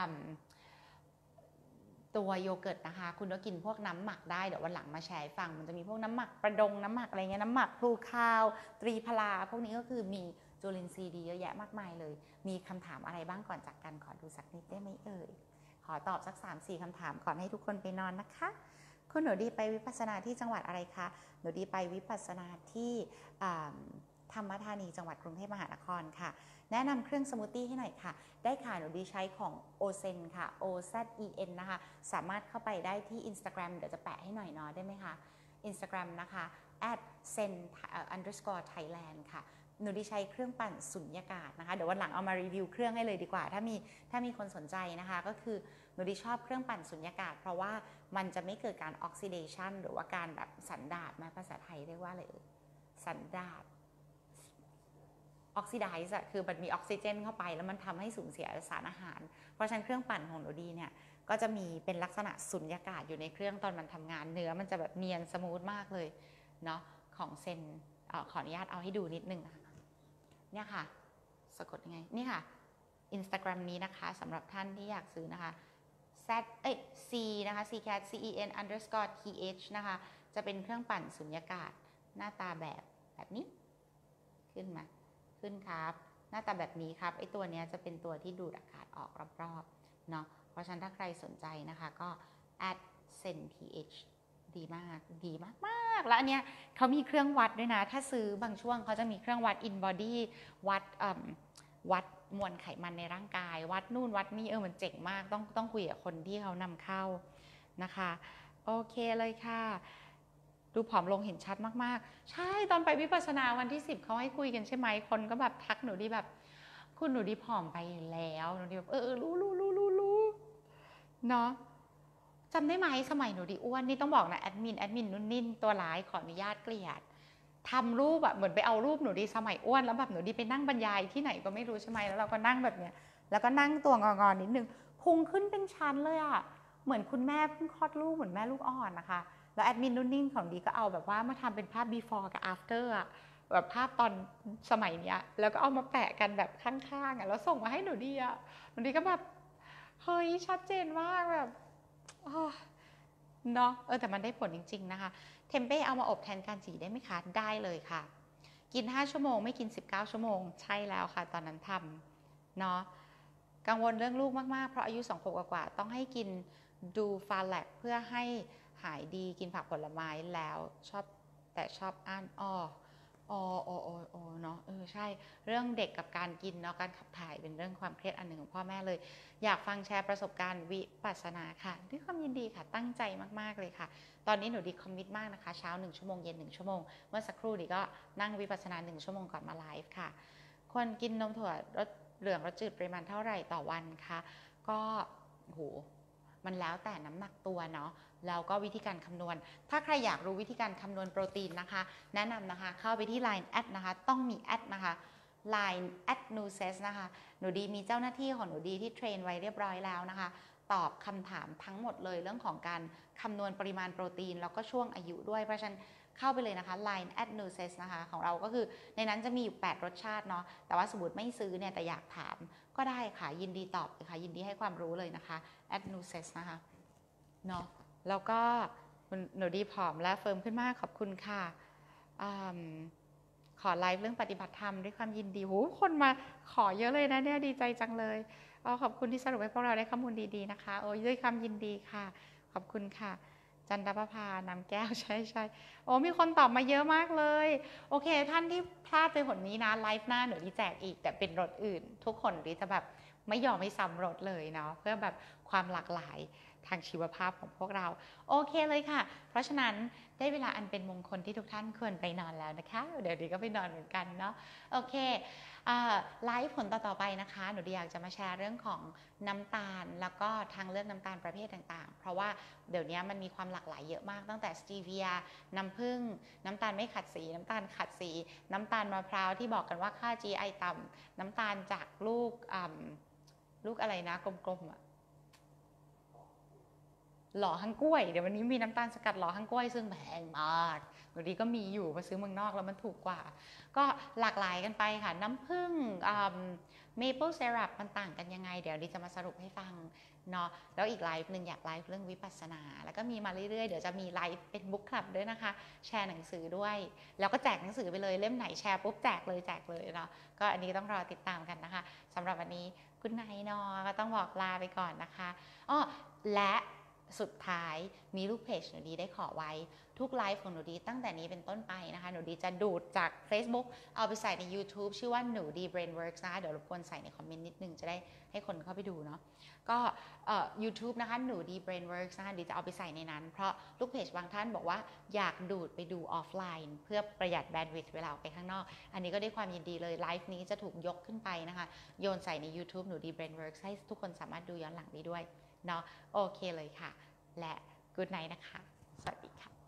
ตัวโยเกิร์ตนะคะคุณก็กินพวกน้ำหมักได้เดี๋ยววันหลังมาแชร์ฟังมันจะมีพวกน้ำหมักประดงน้ำหมักอะไรเงี้ยน้ำหมักพลูคาวตรีพลาพวกนี้ก็คือมีจุลินทรีย์ดีเยอะแยะมากมายเลยมีคำถามอะไรบ้างก่อนจากกันขอดูสักนิดได้ไหมเอ่ยขอตอบสัก สามสี่ คำถามก่อนให้ทุกคนไปนอนนะคะคุณหนูดีไปวิปัสสนาที่จังหวัดอะไรคะหนูดีไปวิปัสสนาที่ธรรมธานีจังหวัดกรุงเทพมหานครค่ะแนะนำเครื่องสมูทตี้ให้หน่อยค่ะได้ค่ะหนูดีใช้ของ โอ เซน ค่ะ โอ แซด อี เอ็น นะคะสามารถเข้าไปได้ที่ Instagram เดี๋ยวจะแปะให้หน่อยเนาะได้ไหมคะ Instagram นะคะ แอท เซน อันเดอร์สกอร์ ไทยแลนด์ ค่ะหนูดีใช้เครื่องปั่นสุญญากาศนะคะเดี๋ยววันหลังเอามารีวิวเครื่องให้เลยดีกว่าถ้ามีถ้ามีคนสนใจนะคะก็คือหนูดีชอบเครื่องปั่นสุญญากาศเพราะว่ามันจะไม่เกิดการออกซิเดชันหรือว่าการแบบสันดาษมาภาษาไทยเรียกว่าอะไรเอ่ยสันดาษออกซิไดซ์อะคือมันมีออกซิเจนเข้าไปแล้วมันทำให้สูญเสียสารอาหารเพราะฉะนั้นเครื่องปั่นของหนูดีเนี่ยก็จะมีเป็นลักษณะสุญญากาศอยู่ในเครื่องตอนมันทำงานเนื้อมันจะแบบเนียนสมูทมากเลยเนาะของเซนเอ่อขออนุญาตเอาให้ดูนิดนึงนะคะเนี่ยค่ะสะกดยังไงนี่ค่ะ Instagram นี้นะคะสำหรับท่านที่อยากซื้อนะคะ Z เอ้ย C นะคะ ccat cen underscore th นะคะจะเป็นเครื่องปั่นสุญญากาศหน้าตาแบบแบบนี้ขึ้นมาขึ้นครับหน้าตาแบบนี้ครับไอตัวนี้จะเป็นตัวที่ดูดอากาศออกรอบๆเนาะเพราะฉะนั้นถ้าใครสนใจนะคะก็ แอท เซน ที เอช ดีมากดีมากๆแล้วอันเนี้ยเขามีเครื่องวัดด้วยนะถ้าซื้อบางช่วงเขาจะมีเครื่องวัด in body วัดวัดมวลไขมันในร่างกายวัดนู่นวัดนี่เออมันเจ๋งมากต้องต้องคุยกับคนที่เขานำเข้านะคะโอเคเลยค่ะดูผอมลงเห็นชัดมากๆใช่ตอนไปวิปัสสนาวันที่สิบเขาให้คุยกันใช่ไหมคนก็แบบทักหนูดีแบบคุณหนูดีผอมไปแล้วหนูดีแบบเออรู้รู้รู้รู้รู้เนาะจำได้ไหมสมัยหนูดีอ้วนนี่ต้องบอกนะแอดมินแอดมินนุ่นนิ่นตัวร้ายขออนุญาตเกลียดทำรูปแบบเหมือนไปเอารูปหนูดีสมัยอ้วนแล้วแบบหนูดีไปนั่งบรรยายที่ไหนก็ไม่รู้ใช่ไหมแล้วเราก็นั่งแบบเนี้ยแล้วก็นั่งตัวงอๆนิดนึงพุงขึ้นเป็นชั้นเลยอะเหมือนคุณแม่เพิ่งคลอดลูกเหมือนแม่ลูกอ่อนนะคะแล้วแอดมินนุ่นนิ่งของดีก็เอาแบบว่ามาทำเป็นภาพ before กับ after อะแบบภาพตอนสมัยเนี้ยแล้วก็เอามาแปะกันแบบข้างๆอะแล้วส่งมาให้หนูดีอะหนูดีก็แบบเฮ้ยชัดเจนมากแบบเนาะเออแต่มันได้ผลจริงๆนะคะเทมเป้เอามาอบแทนการจีได้ไหมคะได้เลยค่ะกินห้าชั่วโมงไม่กินสิบเก้าชั่วโมงใช่แล้วค่ะตอนนั้นทำเนาะกังวลเรื่องลูกมากๆเพราะอายุสองขวบกว่าต้องให้กินดูฟาแลกเพื่อให้หายดีกินผักผลไม้แล้วชอบแต่ชอบอ่านอ้ออ๋ออ๋ออ๋อเนาะเออใช่เรื่องเด็กกับการกินเนาะการขับถ่ายเป็นเรื่องความเครียดอันหนึ่งของพ่อแม่เลยอยากฟังแชร์ประสบการณ์วิปัสสนาค่ะด้วยความยินดีค่ะตั้งใจมากๆเลยค่ะตอนนี้หนูดีคอมมิตมากนะคะเช้าหนึ่งชั่วโมงเย็นหนึ่งชั่วโมงเมื่อสักครู่ดีก็นั่งวิปัสสนาหนึ่งชั่วโมงก่อนมาไลฟ์ค่ะควรกินนมถั่วรสเหลืองรสจืดปริมาณเท่าไหร่ต่อวันคะก็โหมันแล้วแต่น้ำหนักตัวเนาะแล้วก็วิธีการคำนวณถ้าใครอยากรู้วิธีการคำนวณโปรตีนนะคะแนะนำนะคะเข้าไปที่ ไลน์ แอดนะคะต้องมีแอดนะคะ ไลน์ แอท นูเซส นะคะหนูดีมีเจ้าหน้าที่ของหนูดีที่เทรนไว้เรียบร้อยแล้วนะคะตอบคำถามทั้งหมดเลยเรื่องของการคำนวณปริมาณโปรตีนแล้วก็ช่วงอายุด้วยเพราะฉะนั้นเข้าไปเลยนะคะ ไลน์ แอท นูเซส นะคะของเราก็คือในนั้นจะมีอยู่แปดรสชาติเนาะแต่ว่าสมมติไม่ซื้อเนี่ยแต่อยากถามก็ได้ค่ะยินดีตอบเลยค่ะยินดีให้ความรู้เลยนะคะ แอท นูเซส นะคะเนาะแล้วก็หนูดีผอมและเฟิร์มขึ้นมากขอบคุณค่ะขอไลฟ์เรื่องปฏิบัติธรรมด้วยความยินดีโหคนมาขอเยอะเลยนะเนี่ยดีใจจังเลยอ๋อขอบคุณที่สรุปให้พวกเราได้ข้อมูลดีๆนะคะโอ้ยด้วยความยินดีค่ะขอบคุณค่ะจันทประภานำแก้วใช่ใช่โอ้มีคนตอบมาเยอะมากเลยโอเคท่านที่พลาดไปหนนี้นะไลฟ์หน้าหนูดีแจกอีกแต่เป็นรถอื่นทุกคนดีจะแบบไม่ยอมไม่ซ้ำรถเลยเนาะเพื่อแบบความหลากหลายทางชีวภาพของพวกเราโอเคเลยค่ะเพราะฉะนั้นได้เวลาอันเป็นมงคลที่ทุกท่านควรไปนอนแล้วนะคะเดี๋ยวดีก็ไปนอนเหมือนกันเนาะโอเคไลฟ์ผลต่อๆไปนะคะหนูดีอยากจะมาแชร์เรื่องของน้ำตาลแล้วก็ทางเลือกน้ำตาลประเภทต่างๆเพราะว่าเดี๋ยวนี้มันมีความหลากหลายเยอะมากตั้งแต่สตีเวียน้ำผึ้งน้ำตาลไม่ขัดสีน้ำตาลขัดสีน้ำตาลมะพร้าวที่บอกกันว่าค่า จี ไอ ต่ำน้ำตาลจากลูกลูกอะไรนะกลมๆอะหล่อฮังกล้วยเดี๋ยววันนี้มีน้ำตาลสกัดหล่อฮังกล้วยซึ่งแพงมากบางทีก็มีอยู่มาซื้อเมืองนอกแล้วมันถูกกว่าก็หลากหลายกันไปค่ะน้ำผึ้งเมเปิลซีรัปมันต่างกันยังไงเดี๋ยวดิจะมาสรุปให้ฟังเนาะแล้วอีกไลฟ์หนึ่งอยากไลฟ์เรื่องวิปัสสนาแล้วก็มีมาเรื่อยๆเดี๋ยวจะมีไลฟ์เป็นบุ๊กคลับด้วยนะคะแชร์หนังสือด้วยแล้วก็แจกหนังสือไปเลยเล่มไหนแชร์ปุ๊บแจกเลยแจกเลยเนาะก็อันนี้ต้องรอติดตามกันนะคะสำหรับวันนี้คุณนายนอก็ต้องบอกลาไปก่อนนะคะอ้อและสุดท้ายมีลูกเพจหนูดีได้ขอไว้ทุกไลฟ์ของหนูดีตั้งแต่นี้เป็นต้นไปนะคะหนูดีจะดูดจาก Facebook เอาไปใส่ใน YouTube ชื่อว่าหนูดี Brainworks นะคะเดี๋ยวรบกวนใส่ในคอมเมนต์นิดนึงจะได้ให้คนเข้าไปดูเนาะก็เอ่อ YouTube นะคะหนูดี Brainworks นะคะดีจะเอาไปใส่ในนั้นเพราะลูกเพจบางท่านบอกว่าอยากดูดไปดูออฟไลน์เพื่อประหยัดแบนด์วิดต์เวลาออกไปข้างนอกอันนี้ก็ด้วยความยินดีเลยไลฟ์นี้จะถูกยกขึ้นไปนะคะโยนใส่ใน YouTube หนูดี Brainworks ให้ทุกคนสามารถดูย้อนหลังได้ด้วยเนาะโอเคเลยค่ะและ Good night นะคะสวัสดีค่ะ